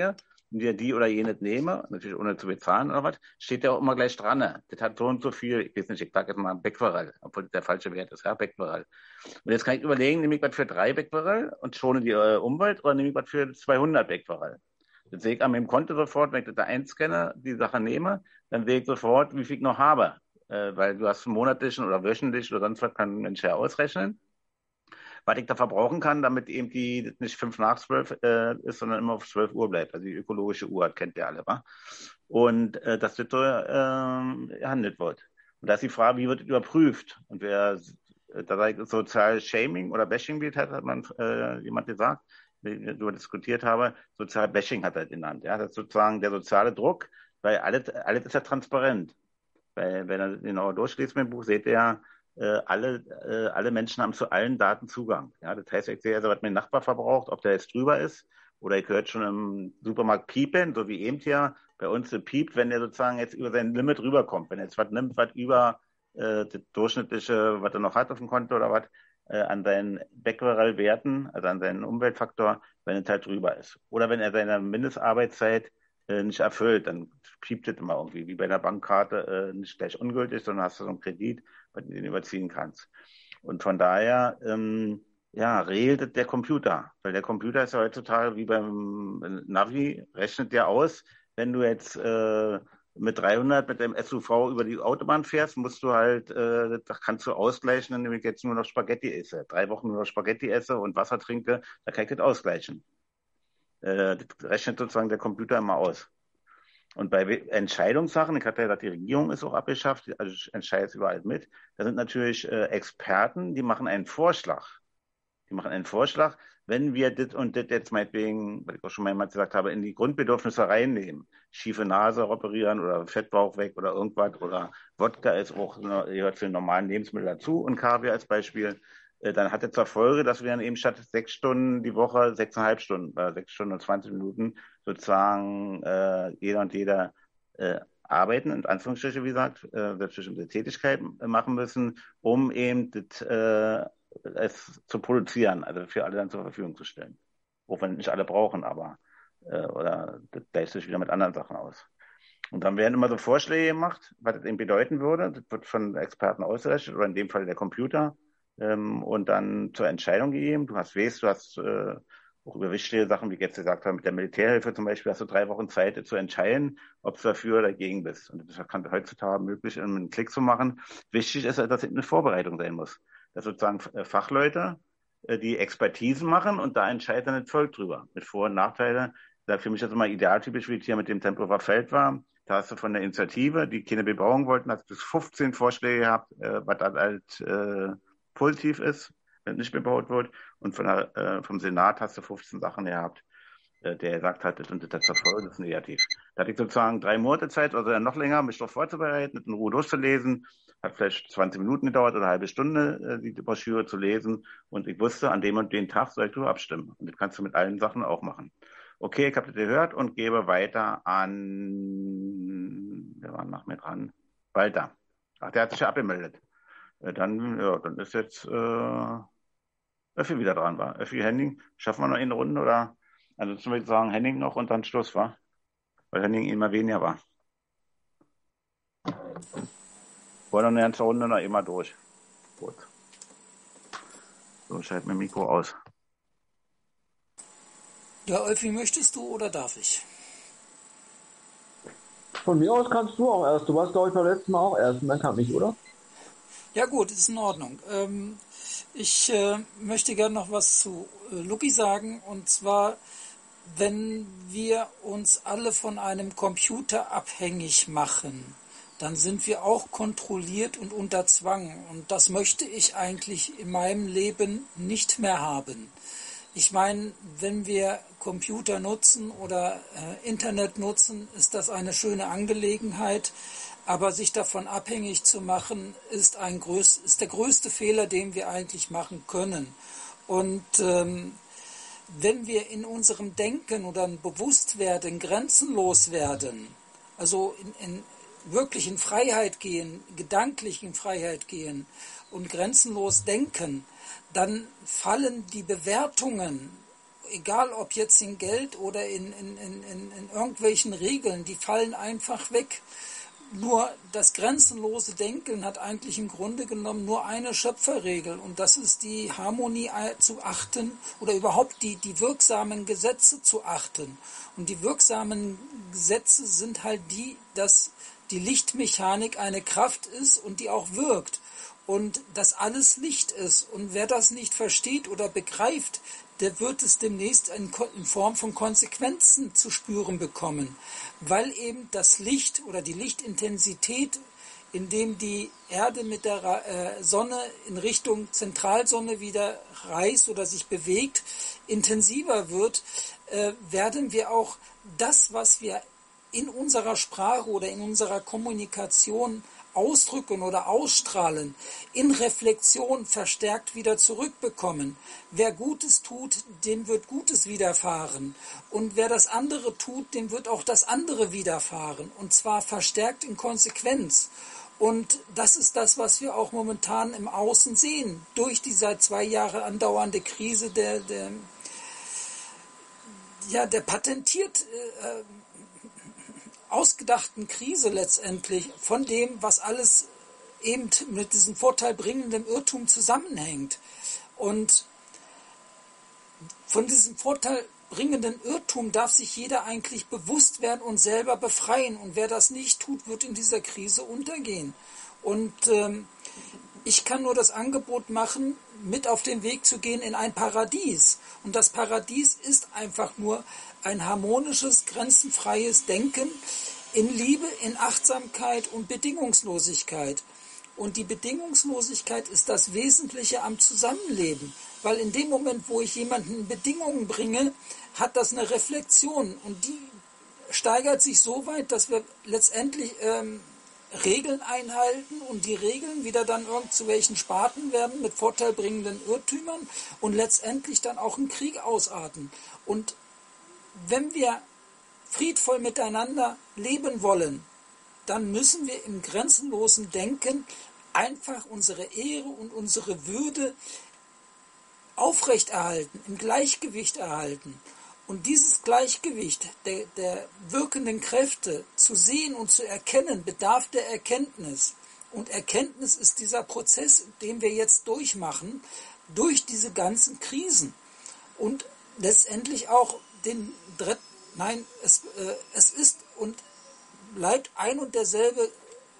und dir die oder jene nehme, natürlich ohne zu bezahlen oder was, steht ja auch immer gleich dran. Ne? Das hat so und so viel, ich weiß nicht, ich sage jetzt mal Becquerel, obwohl das der falsche Wert ist, ja, Becquerel. Und jetzt kann ich überlegen, nehme ich was für drei Becquerel und schone die äh, Umwelt oder nehme ich was für zweihundert Becquerel? Das sehe ich an meinem Konto sofort, wenn ich das da einscanne, die Sache nehme, dann sehe ich sofort, wie viel ich noch habe. Äh, weil du hast monatlichen oder wöchentlich oder sonst was, kann ein Mensch ja ausrechnen, was ich da verbrauchen kann, damit eben die nicht fünf nach zwölf äh, ist, sondern immer auf zwölf Uhr bleibt. Also die ökologische Uhr, kennt ihr alle, wa? Und äh, dass das so äh, gehandelt wird. Und da ist die Frage, wie wird das überprüft? Und wer, da sage ich, sozial Shaming oder Bashing wird, hat, hat man äh, jemand gesagt, wie ich darüber diskutiert habe, sozial Bashing hat er genannt. Ja? Das ist sozusagen der soziale Druck, weil alles, alles ist ja transparent. Weil, wenn ihr genau durchliest mit dem Buch, seht ihr ja, äh, alle, äh, alle Menschen haben zu allen Daten Zugang. Ja, das heißt, ich sehe also, was mein Nachbar verbraucht, ob der jetzt drüber ist, oder ich höre schon im Supermarkt piepen, so wie eben hier bei uns piept, wenn der sozusagen jetzt über sein Limit rüberkommt. Wenn er jetzt was nimmt, was über äh, das durchschnittliche, was er noch hat auf dem Konto oder was, äh, an seinen Becquerel-Werten, also an seinen Umweltfaktor, wenn es halt drüber ist. Oder wenn er seine Mindestarbeitszeit nicht erfüllt, dann piept es immer irgendwie, wie bei der Bankkarte, äh, nicht gleich ungültig, sondern hast du so einen Kredit, bei dem du den überziehen kannst. Und von daher, ähm, ja, regelt der Computer, weil der Computer ist ja heutzutage wie beim Navi, rechnet der aus, wenn du jetzt äh, mit dreihundert mit dem S U V über die Autobahn fährst, musst du halt, äh, da kannst du ausgleichen, indem ich jetzt nur noch Spaghetti esse, drei Wochen nur noch Spaghetti esse und Wasser trinke, da kann ich das ausgleichen. Das rechnet sozusagen der Computer immer aus. Und bei Entscheidungssachen, ich hatte ja gesagt, die Regierung ist auch abgeschafft, also ich entscheide es überall mit, da sind natürlich äh, Experten, die machen einen Vorschlag. Die machen einen Vorschlag, wenn wir das und das jetzt meinetwegen, weil ich auch schon mehrmals gesagt habe, in die Grundbedürfnisse reinnehmen, schiefe Nase operieren oder Fettbauch weg oder irgendwas, oder Wodka ist auch, gehört zu den normalen Lebensmitteln dazu und Kaviar als Beispiel, dann hat er zur Folge, dass wir dann eben statt sechs Stunden die Woche sechseinhalb Stunden, äh, sechs Stunden und zwanzig Minuten sozusagen äh, jeder und jeder äh, arbeiten, in Anführungsstrichen, wie gesagt, äh, bestimmte Tätigkeit machen müssen, um eben das, äh, es zu produzieren, also für alle dann zur Verfügung zu stellen. Auch wenn nicht alle brauchen, aber äh, oder das gleicht sich wieder mit anderen Sachen aus. Und dann werden immer so Vorschläge gemacht, was das eben bedeuten würde. Das wird von Experten ausgerechnet, oder in dem Fall der Computer. Und dann zur Entscheidung gegeben. Du hast weißt, du hast äh, auch über wichtige Sachen, wie ich jetzt gesagt habe, mit der Militärhilfe zum Beispiel, hast du drei Wochen Zeit zu entscheiden, ob du dafür oder dagegen bist. Und das kann heutzutage möglich, einen Klick zu machen. Wichtig ist, dass es eine Vorbereitung sein muss. Dass sozusagen Fachleute, äh, die Expertisen machen und da entscheidet dann das Volk drüber. Mit Vor- und Nachteile. Da für mich ist immer idealtypisch, wie es hier mit dem Tempelhofer Feld war. Da hast du von der Initiative, die keine Bebauung wollten, hast du bis fünfzehn Vorschläge gehabt, äh, was dann halt äh, positiv ist, wenn nicht bebaut wird. Und von der, äh, vom Senat hast du fünfzehn Sachen gehabt, äh, der gesagt hat, das und das zur Folge, das ist negativ. Da hatte ich sozusagen drei Monate Zeit, also noch länger, mich darauf vorzubereiten, in Ruhe durchzulesen. Hat vielleicht zwanzig Minuten gedauert oder eine halbe Stunde, äh, die Broschüre zu lesen. Und ich wusste, an dem und den Tag soll ich drüber abstimmen. Und das kannst du mit allen Sachen auch machen. Okay, ich habe das gehört und gebe weiter an, wer war nach mir dran? Walter. Ach, der hat sich ja abgemeldet. Dann, ja, dann ist jetzt äh, Öffi wieder dran, war. Öffi, Henning, schaffen wir noch eine Runde oder? Ansonsten würde ich sagen, Henning noch und dann Schluss, war. Weil Henning immer weniger war. Wollen wir eine ganze Runde noch immer durch. Gut. So, schalt mein Mikro aus. Ja, Öffi, möchtest du oder darf ich? Von mir aus kannst du auch erst. Du warst, glaube ich, beim letzten Mal auch erst. Und dann kam ich, oder? Ja gut, ist in Ordnung. Ähm, ich äh, möchte gerne noch was zu äh, Lucky sagen. Und zwar, wenn wir uns alle von einem Computer abhängig machen, dann sind wir auch kontrolliert und unter Zwang. Und das möchte ich eigentlich in meinem Leben nicht mehr haben. Ich meine, wenn wir Computer nutzen oder äh, Internet nutzen, ist das eine schöne Angelegenheit. Aber sich davon abhängig zu machen, ist, ein größ, ist der größte Fehler, den wir eigentlich machen können. Und ähm, wenn wir in unserem Denken oder Bewusstwerden grenzenlos werden, also in, in, wirklich in Freiheit gehen, gedanklich in Freiheit gehen und grenzenlos denken, dann fallen die Bewertungen egal ob jetzt in Geld oder in, in, in, in irgendwelchen Regeln, die fallen einfach weg. Nur das grenzenlose Denken hat eigentlich im Grunde genommen nur eine Schöpferregel, und das ist die Harmonie zu achten oder überhaupt die, die wirksamen Gesetze zu achten. Und die wirksamen Gesetze sind halt die, dass die Lichtmechanik eine Kraft ist und die auch wirkt und dass alles Licht ist. Und wer das nicht versteht oder begreift, der wird es demnächst in Form von Konsequenzen zu spüren bekommen, weil eben das Licht oder die Lichtintensität, indem die Erde mit der Sonne in Richtung Zentralsonne wieder reist oder sich bewegt, intensiver wird, werden wir auch das, was wir in unserer Sprache oder in unserer Kommunikation ausdrücken oder ausstrahlen, in Reflexion verstärkt wieder zurückbekommen. Wer Gutes tut, dem wird Gutes widerfahren. Und wer das andere tut, dem wird auch das andere widerfahren. Und zwar verstärkt in Konsequenz. Und das ist das, was wir auch momentan im Außen sehen. Durch die seit zwei Jahren andauernde Krise der, der, ja, der patentiert äh, ausgedachten Krise letztendlich, von dem, was alles eben mit diesem vorteilbringenden Irrtum zusammenhängt. Und von diesem vorteilbringenden Irrtum darf sich jeder eigentlich bewusst werden und selber befreien. Und wer das nicht tut, wird in dieser Krise untergehen. Und ähm, ich kann nur das Angebot machen, mit auf den Weg zu gehen in ein Paradies. Und das Paradies ist einfach nur ein harmonisches, grenzenfreies Denken in Liebe, in Achtsamkeit und Bedingungslosigkeit. Und die Bedingungslosigkeit ist das Wesentliche am Zusammenleben. Weil in dem Moment, wo ich jemanden in Bedingungen bringe, hat das eine Reflexion. Und die steigert sich so weit, dass wir letztendlich ähm, Regeln einhalten und die Regeln wieder dann irgend zu welchen Sparten werden mit vorteilbringenden Irrtümern und letztendlich dann auch einen Krieg ausarten. Und wenn wir friedvoll miteinander leben wollen, dann müssen wir im grenzenlosen Denken einfach unsere Ehre und unsere Würde aufrechterhalten, im Gleichgewicht erhalten. Und dieses Gleichgewicht der, der wirkenden Kräfte zu sehen und zu erkennen, bedarf der Erkenntnis. Und Erkenntnis ist dieser Prozess, den wir jetzt durchmachen, durch diese ganzen Krisen. Und letztendlich auch den dritten, nein, es, äh, es ist und bleibt ein und derselbe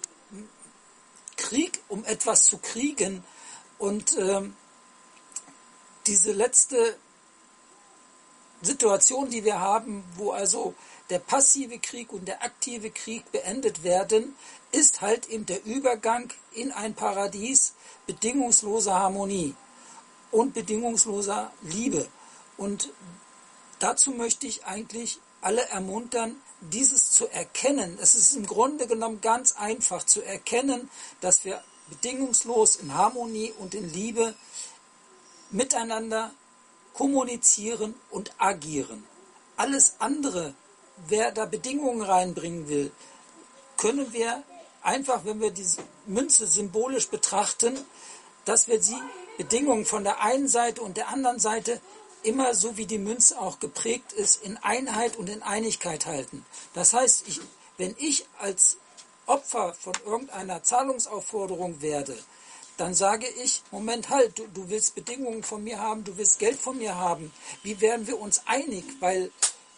Krieg, um etwas zu kriegen. Und ähm, diese letzte Situation, die wir haben, wo also der passive Krieg und der aktive Krieg beendet werden, ist halt eben der Übergang in ein Paradies bedingungsloser Harmonie und bedingungsloser Liebe. Und dazu möchte ich eigentlich alle ermuntern, dieses zu erkennen. Es ist im Grunde genommen ganz einfach zu erkennen, dass wir bedingungslos in Harmonie und in Liebe miteinander kommunizieren und agieren. Alles andere, wer da Bedingungen reinbringen will, können wir einfach, wenn wir diese Münze symbolisch betrachten, dass wir die Bedingungen von der einen Seite und der anderen Seite immer so wie die Münze auch geprägt ist, in Einheit und in Einigkeit halten. Das heißt, ich, wenn ich als Opfer von irgendeiner Zahlungsaufforderung werde, dann sage ich, Moment, halt, du, du willst Bedingungen von mir haben, du willst Geld von mir haben. Wie werden wir uns einig? Weil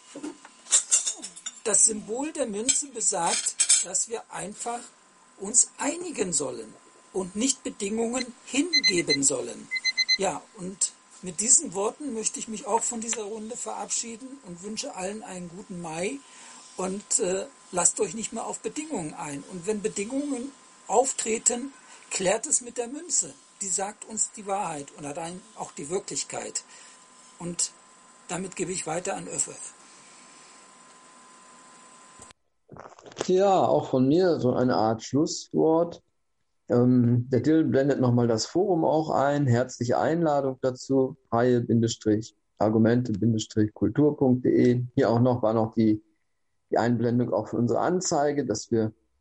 das Symbol der Münze besagt, dass wir einfach uns einigen sollen und nicht Bedingungen hingeben sollen. Ja, und mit diesen Worten möchte ich mich auch von dieser Runde verabschieden und wünsche allen einen guten Mai und äh, lasst euch nicht mehr auf Bedingungen ein. Und wenn Bedingungen auftreten, klärt es mit der Münze. Die sagt uns die Wahrheit und hat auch die Wirklichkeit. Und damit gebe ich weiter an Öffe. Ja, auch von mir so eine Art Schlusswort. Ähm, der Dylan blendet nochmal das Forum auch ein. Herzliche Einladung dazu. freie-argumente-kultur punkt de. Hier auch noch war noch die, die Einblendung auch für unsere Anzeige, dass wir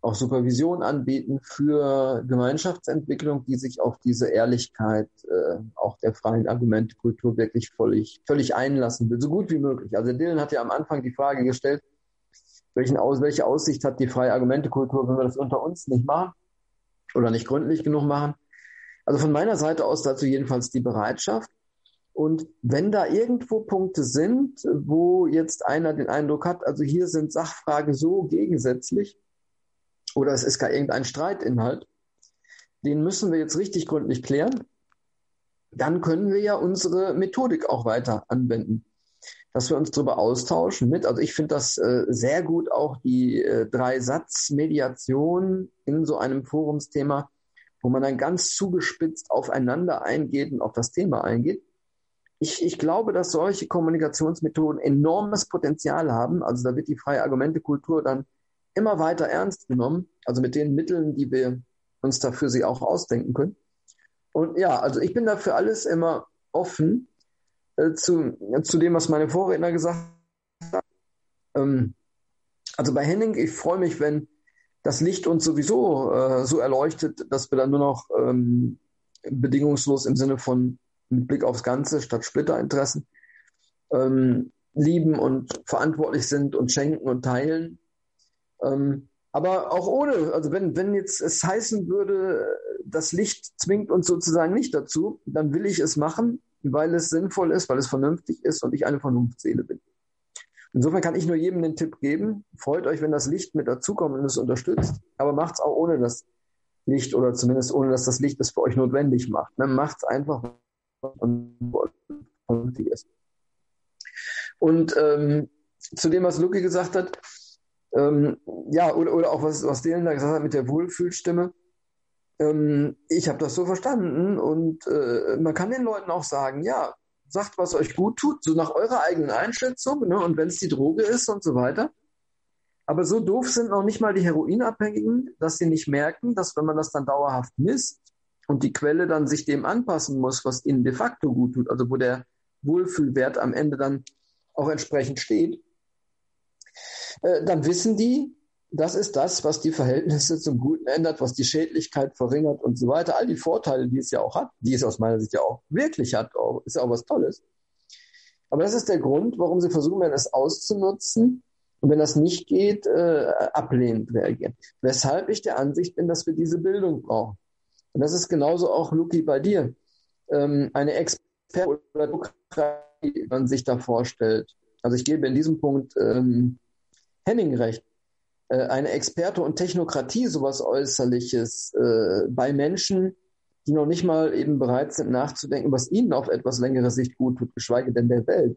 auch Supervision anbieten für Gemeinschaftsentwicklung, die sich auf diese Ehrlichkeit äh, auch der freien Argumentekultur wirklich völlig, völlig einlassen will, so gut wie möglich. Also Dylan hat ja am Anfang die Frage gestellt, welchen Aus, welche Aussicht hat die freie Argumentekultur, wenn wir das unter uns nicht machen oder nicht gründlich genug machen. Also von meiner Seite aus dazu jedenfalls die Bereitschaft. Und wenn da irgendwo Punkte sind, wo jetzt einer den Eindruck hat, also hier sind Sachfragen so gegensätzlich oder es ist gar irgendein Streitinhalt, den müssen wir jetzt richtig gründlich klären, dann können wir ja unsere Methodik auch weiter anwenden. Dass wir uns darüber austauschen mit, also ich finde das äh, sehr gut, auch die äh, Drei-Satz-Mediation in so einem Forumsthema, wo man dann ganz zugespitzt aufeinander eingeht und auf das Thema eingeht. Ich, ich glaube, dass solche Kommunikationsmethoden enormes Potenzial haben. Also da wird die freie Argumentekultur dann immer weiter ernst genommen, also mit den Mitteln, die wir uns dafür sie auch ausdenken können. Und ja, also ich bin dafür alles immer offen, Zu, zu dem, was meine Vorredner gesagt haben. Ähm, also bei Henning, ich freue mich, wenn das Licht uns sowieso äh, so erleuchtet, dass wir dann nur noch ähm, bedingungslos im Sinne von mit Blick aufs Ganze statt Splitterinteressen ähm, lieben und verantwortlich sind und schenken und teilen. Ähm, aber auch ohne, also wenn, wenn jetzt es heißen würde, das Licht zwingt uns sozusagen nicht dazu, dann will ich es machen, weil es sinnvoll ist, weil es vernünftig ist und ich eine Vernunftseele bin. Insofern kann ich nur jedem den Tipp geben, freut euch, wenn das Licht mit dazukommt und es unterstützt, aber macht es auch ohne das Licht oder zumindest ohne, dass das Licht es für euch notwendig macht. Ne? Macht es einfach, was vernünftig ist. Und ähm, zu dem, was Luki gesagt hat, ähm, ja, oder, oder auch was, was Dylan da gesagt hat mit der Wohlfühlstimme, ich habe das so verstanden und äh, man kann den Leuten auch sagen, ja, sagt, was euch gut tut, so nach eurer eigenen Einschätzung, ne, und wenn es die Droge ist und so weiter. Aber so doof sind noch nicht mal die Heroinabhängigen, dass sie nicht merken, dass wenn man das dann dauerhaft misst und die Quelle dann sich dem anpassen muss, was ihnen de facto gut tut, also wo der Wohlfühlwert am Ende dann auch entsprechend steht, äh, dann wissen die, das ist das, was die Verhältnisse zum Guten ändert, was die Schädlichkeit verringert und so weiter. All die Vorteile, die es ja auch hat, die es aus meiner Sicht ja auch wirklich hat, auch, ist ja auch was Tolles. Aber das ist der Grund, warum sie versuchen werden, es auszunutzen und wenn das nicht geht, äh, ablehnend reagieren. Weshalb ich der Ansicht bin, dass wir diese Bildung brauchen. Und das ist genauso auch, Luki, bei dir. Ähm, eine Experte oder Demokratie, die man sich da vorstellt. Also ich gebe in diesem Punkt ähm, Henning recht. Eine Experte und Technokratie, sowas Äußerliches, äh, bei Menschen, die noch nicht mal eben bereit sind nachzudenken, was ihnen auf etwas längere Sicht gut tut, geschweige denn der Welt.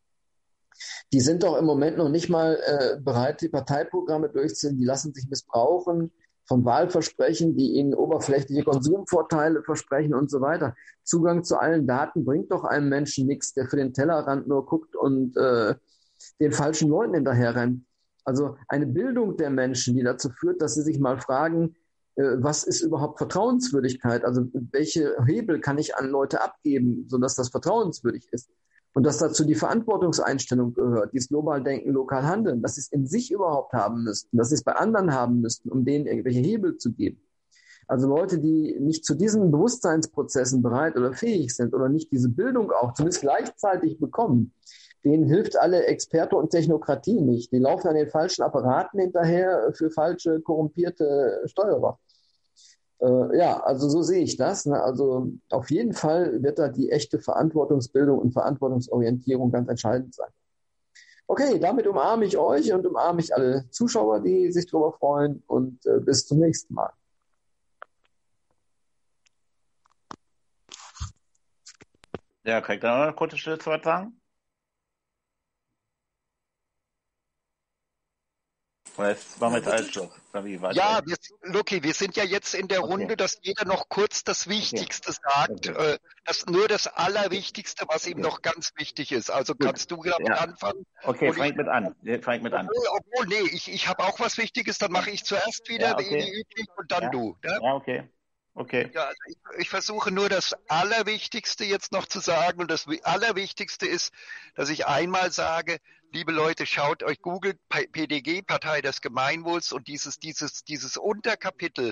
Die sind doch im Moment noch nicht mal äh, bereit, die Parteiprogramme durchzuziehen, die lassen sich missbrauchen von Wahlversprechen, die ihnen oberflächliche Konsumvorteile versprechen und so weiter. Zugang zu allen Daten bringt doch einem Menschen nichts, der für den Tellerrand nur guckt und äh, den falschen Leuten hinterher rennt. Also eine Bildung der Menschen, die dazu führt, dass sie sich mal fragen, äh, was ist überhaupt Vertrauenswürdigkeit? Also welche Hebel kann ich an Leute abgeben, sodass das vertrauenswürdig ist? Und dass dazu die Verantwortungseinstellung gehört, dieses global Denken, lokal Handeln, dass sie es in sich überhaupt haben müssten, dass sie es bei anderen haben müssten, um denen irgendwelche Hebel zu geben. Also Leute, die nicht zu diesen Bewusstseinsprozessen bereit oder fähig sind oder nicht diese Bildung auch zumindest gleichzeitig bekommen, denen hilft alle Experte und Technokratie nicht. Die laufen an den falschen Apparaten hinterher für falsche, korrumpierte Steuerer. Äh, ja, also so sehe ich das. Ne? Also auf jeden Fall wird da die echte Verantwortungsbildung und Verantwortungsorientierung ganz entscheidend sein. Okay, damit umarme ich euch und umarme ich alle Zuschauer, die sich darüber freuen und äh, bis zum nächsten Mal. Ja, kann ich da noch eine kurze Stelle zu was sagen? Oder jetzt machen wir jetzt alles Schluss. Ja, wir, Luki, wir sind ja jetzt in der okay. Runde, dass jeder noch kurz das Wichtigste okay. sagt. Okay. Äh, das, nur das Allerwichtigste, was ihm okay. noch ganz wichtig ist. Also Gut. kannst du damit ja. anfangen? Okay, fang ich mit an. Fang ich mit an. Obwohl, obwohl nee, ich, ich habe auch was Wichtiges, dann mache ich zuerst wieder, ja, okay. wie üblich, und dann ja. du. Ne? Ja, okay. Okay. Ja, also ich, ich versuche nur das Allerwichtigste jetzt noch zu sagen. Und das Allerwichtigste ist, dass ich einmal sage, liebe Leute, schaut euch Google P D G, Partei des Gemeinwohls, und dieses, dieses, dieses Unterkapitel.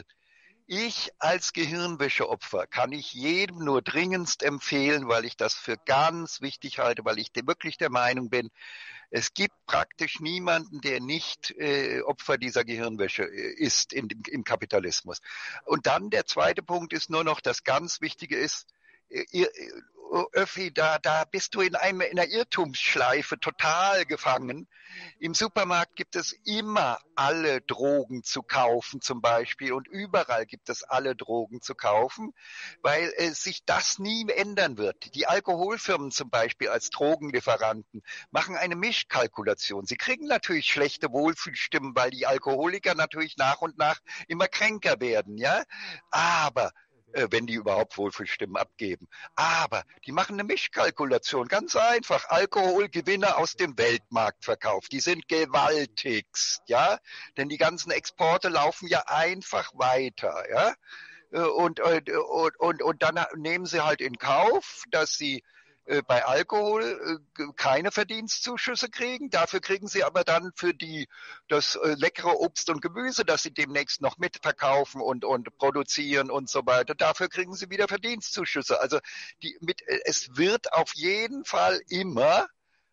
Ich als Gehirnwäscheopfer kann ich jedem nur dringendst empfehlen, weil ich das für ganz wichtig halte, weil ich wirklich der Meinung bin, es gibt praktisch niemanden, der nicht äh, Opfer dieser Gehirnwäsche äh, ist in, im, im Kapitalismus. Und dann der zweite Punkt ist nur noch, das ganz Wichtige ist, äh, ihr, Öffi, da, da bist du in, einem, in einer Irrtumsschleife total gefangen. Im Supermarkt gibt es immer alle Drogen zu kaufen zum Beispiel, und überall gibt es alle Drogen zu kaufen, weil äh, sich das nie ändern wird. Die Alkoholfirmen zum Beispiel als Drogenlieferanten machen eine Mischkalkulation. Sie kriegen natürlich schlechte Wohlfühlstimmen, weil die Alkoholiker natürlich nach und nach immer kränker werden, ja. Aber wenn die überhaupt Wohlfühlstimmen abgeben. Aber die machen eine Mischkalkulation, ganz einfach. Alkoholgewinne aus dem Weltmarktverkauf, die sind gewaltigst, ja, denn die ganzen Exporte laufen ja einfach weiter, ja. Und, und, und, und dann nehmen sie halt in Kauf, dass sie bei Alkohol keine Verdienstzuschüsse kriegen. Dafür kriegen sie aber dann für die das leckere Obst und Gemüse, das sie demnächst noch mitverkaufen und und produzieren und so weiter. Dafür kriegen sie wieder Verdienstzuschüsse. Also die mit es wird auf jeden Fall immer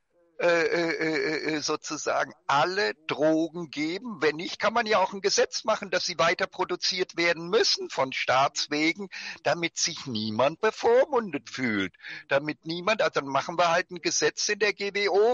Äh, äh, sozusagen alle Drogen geben. Wenn nicht, kann man ja auch ein Gesetz machen, dass sie weiter produziert werden müssen von Staatswegen, damit sich niemand bevormundet fühlt. Damit niemand, also dann machen wir halt ein Gesetz in der G W O,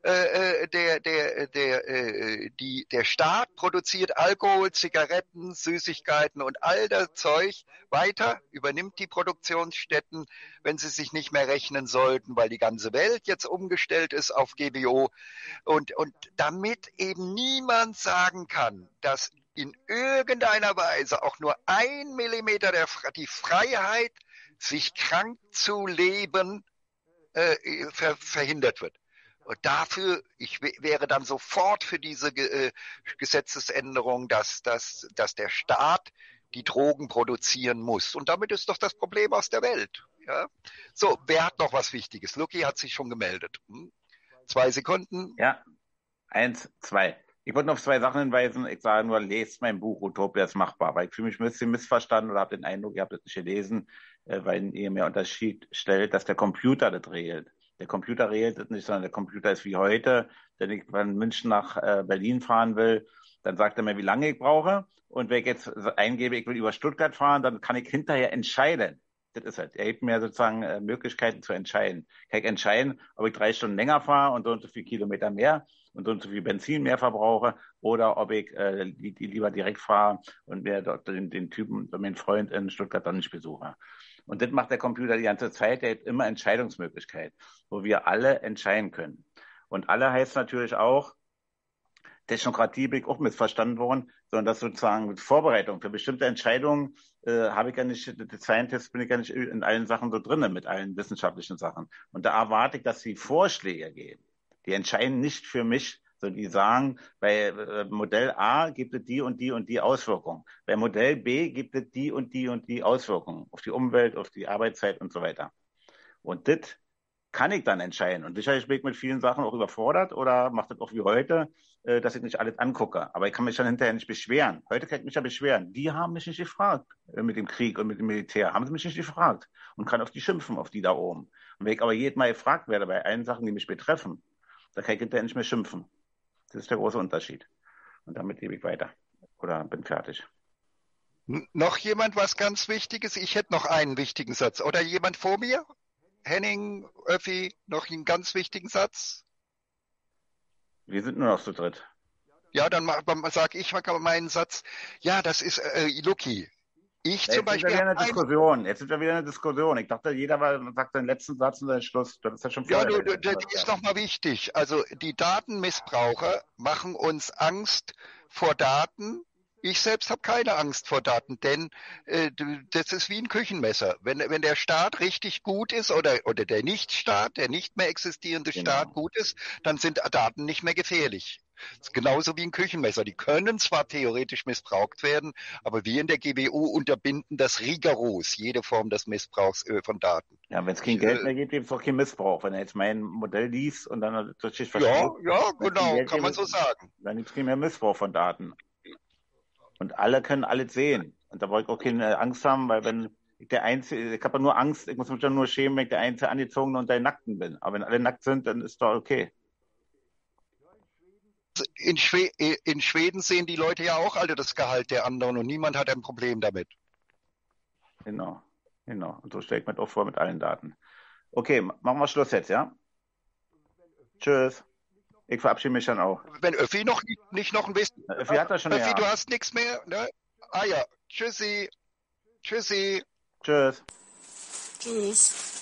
äh, der, der, der, äh, die, der Staat produziert Alkohol, Zigaretten, Süßigkeiten und all das Zeug weiter, übernimmt die Produktionsstätten, wenn sie sich nicht mehr rechnen sollten, weil die ganze Welt jetzt umgestellt ist auf G W O, und, und damit eben niemand sagen kann, dass in irgendeiner Weise auch nur ein Millimeter der, die Freiheit, sich krank zu leben, äh, ver, verhindert wird. Und dafür, ich wäre dann sofort für diese äh, Gesetzesänderung, dass, dass, dass der Staat die Drogen produzieren muss. Und damit ist doch das Problem aus der Welt. Ja? So, wer hat noch was Wichtiges? Lucky hat sich schon gemeldet. Hm? Zwei Sekunden. Ja, eins, zwei. Ich wollte noch auf zwei Sachen hinweisen. Ich sage nur, lest mein Buch Utopia ist machbar, weil ich fühle mich ein bisschen missverstanden oder habe den Eindruck, ihr habt es nicht gelesen, weil ihr mir Unterschied stellt, dass der Computer das regelt. Der Computer regelt das nicht, sondern der Computer ist wie heute. Wenn ich von München nach Berlin fahren will, dann sagt er mir, wie lange ich brauche. Und wenn ich jetzt eingebe, ich will über Stuttgart fahren, dann kann ich hinterher entscheiden. Das ist halt. Er gibt mir sozusagen äh, Möglichkeiten zu entscheiden. Ich kann entscheiden, ob ich drei Stunden länger fahre und so und so viel Kilometer mehr und so und so viel Benzin mehr verbrauche, oder ob ich äh, die, die lieber direkt fahre und mir dort den, den Typen, meinen Freund in Stuttgart dann nicht besuche. Und das macht der Computer die ganze Zeit. Der hat immer Entscheidungsmöglichkeit, wo wir alle entscheiden können. Und alle heißt natürlich auch, Technokratie bin ich auch missverstanden worden, sondern das sozusagen mit Vorbereitung für bestimmte Entscheidungen äh, habe ich ja nicht, der Scientist bin ich ja nicht in allen Sachen so drinne, mit allen wissenschaftlichen Sachen. Und da erwarte ich, dass sie Vorschläge geben. Die entscheiden nicht für mich, sondern die sagen, bei äh, Modell A gibt es die und die und die Auswirkungen. Bei Modell B gibt es die und die und die Auswirkungen auf die Umwelt, auf die Arbeitszeit und so weiter. Und das kann ich dann entscheiden. Und sicherlich bin ich mit vielen Sachen auch überfordert oder mache das auch wie heute, äh, dass ich nicht alles angucke. Aber ich kann mich dann hinterher nicht beschweren. Heute kann ich mich ja beschweren. Die haben mich nicht gefragt äh, mit dem Krieg und mit dem Militär. Haben sie mich nicht gefragt. Und kann auf die schimpfen, auf die da oben. Und wenn ich aber jedes Mal gefragt werde bei allen Sachen, die mich betreffen, dann kann ich hinterher nicht mehr schimpfen. Das ist der große Unterschied. Und damit gebe ich weiter. Oder bin fertig. Noch jemand was ganz Wichtiges? Ich hätte noch einen wichtigen Satz. Oder jemand vor mir? Henning, Öffi, noch einen ganz wichtigen Satz? Wir sind nur noch zu dritt. Ja, dann sage ich meinen Satz. Ja, das ist äh, Lucky. Ich Jetzt zum Beispiel. Sind wir wieder eine Diskussion. Jetzt sind wir wieder eine Diskussion. Ich dachte, jeder sagt seinen letzten Satz und seinen Schluss. Das ist ja schon vorher. Ja, du, das ist nochmal wichtig. Also die Datenmissbraucher machen uns Angst vor Daten. Ich selbst habe keine Angst vor Daten, denn äh, das ist wie ein Küchenmesser. Wenn, wenn der Staat richtig gut ist oder, oder der Nichtstaat, der nicht mehr existierende genau. Staat gut ist, dann sind Daten nicht mehr gefährlich. Das ist genauso wie ein Küchenmesser. Die können zwar theoretisch missbraucht werden, aber wir in der G B O unterbinden das rigoros, jede Form des Missbrauchs äh, von Daten. Ja, wenn es kein Ich, Geld äh, mehr gibt, gibt es auch keinen Missbrauch. Wenn er jetzt mein Modell liest und dann richtig Ja, versteht, ja, wenn es kein genau, Geld kann man gibt, so sagen. dann gibt es keinen mehr Missbrauch von Daten. Und alle können alles sehen. Und da brauche ich auch keine Angst haben, weil wenn ich der Einzige, ich habe ja nur Angst, ich muss mich dann nur schämen, wenn ich der Einzige Angezogene und der Nackten bin. Aber wenn alle nackt sind, dann ist doch okay. In, Schwe in Schweden sehen die Leute ja auch alle das Gehalt der anderen und niemand hat ein Problem damit. Genau, genau. Und so stelle ich mir auch vor mit allen Daten. Okay, machen wir Schluss jetzt, ja? Tschüss. Ich verabschiede mich dann auch. Wenn Öffi noch nicht, nicht noch ein bisschen... Na, Öffi hat das schon, Öffi, ja. du hast nichts mehr, ne? Ah ja, tschüssi, tschüssi. Tschüss. Tschüss.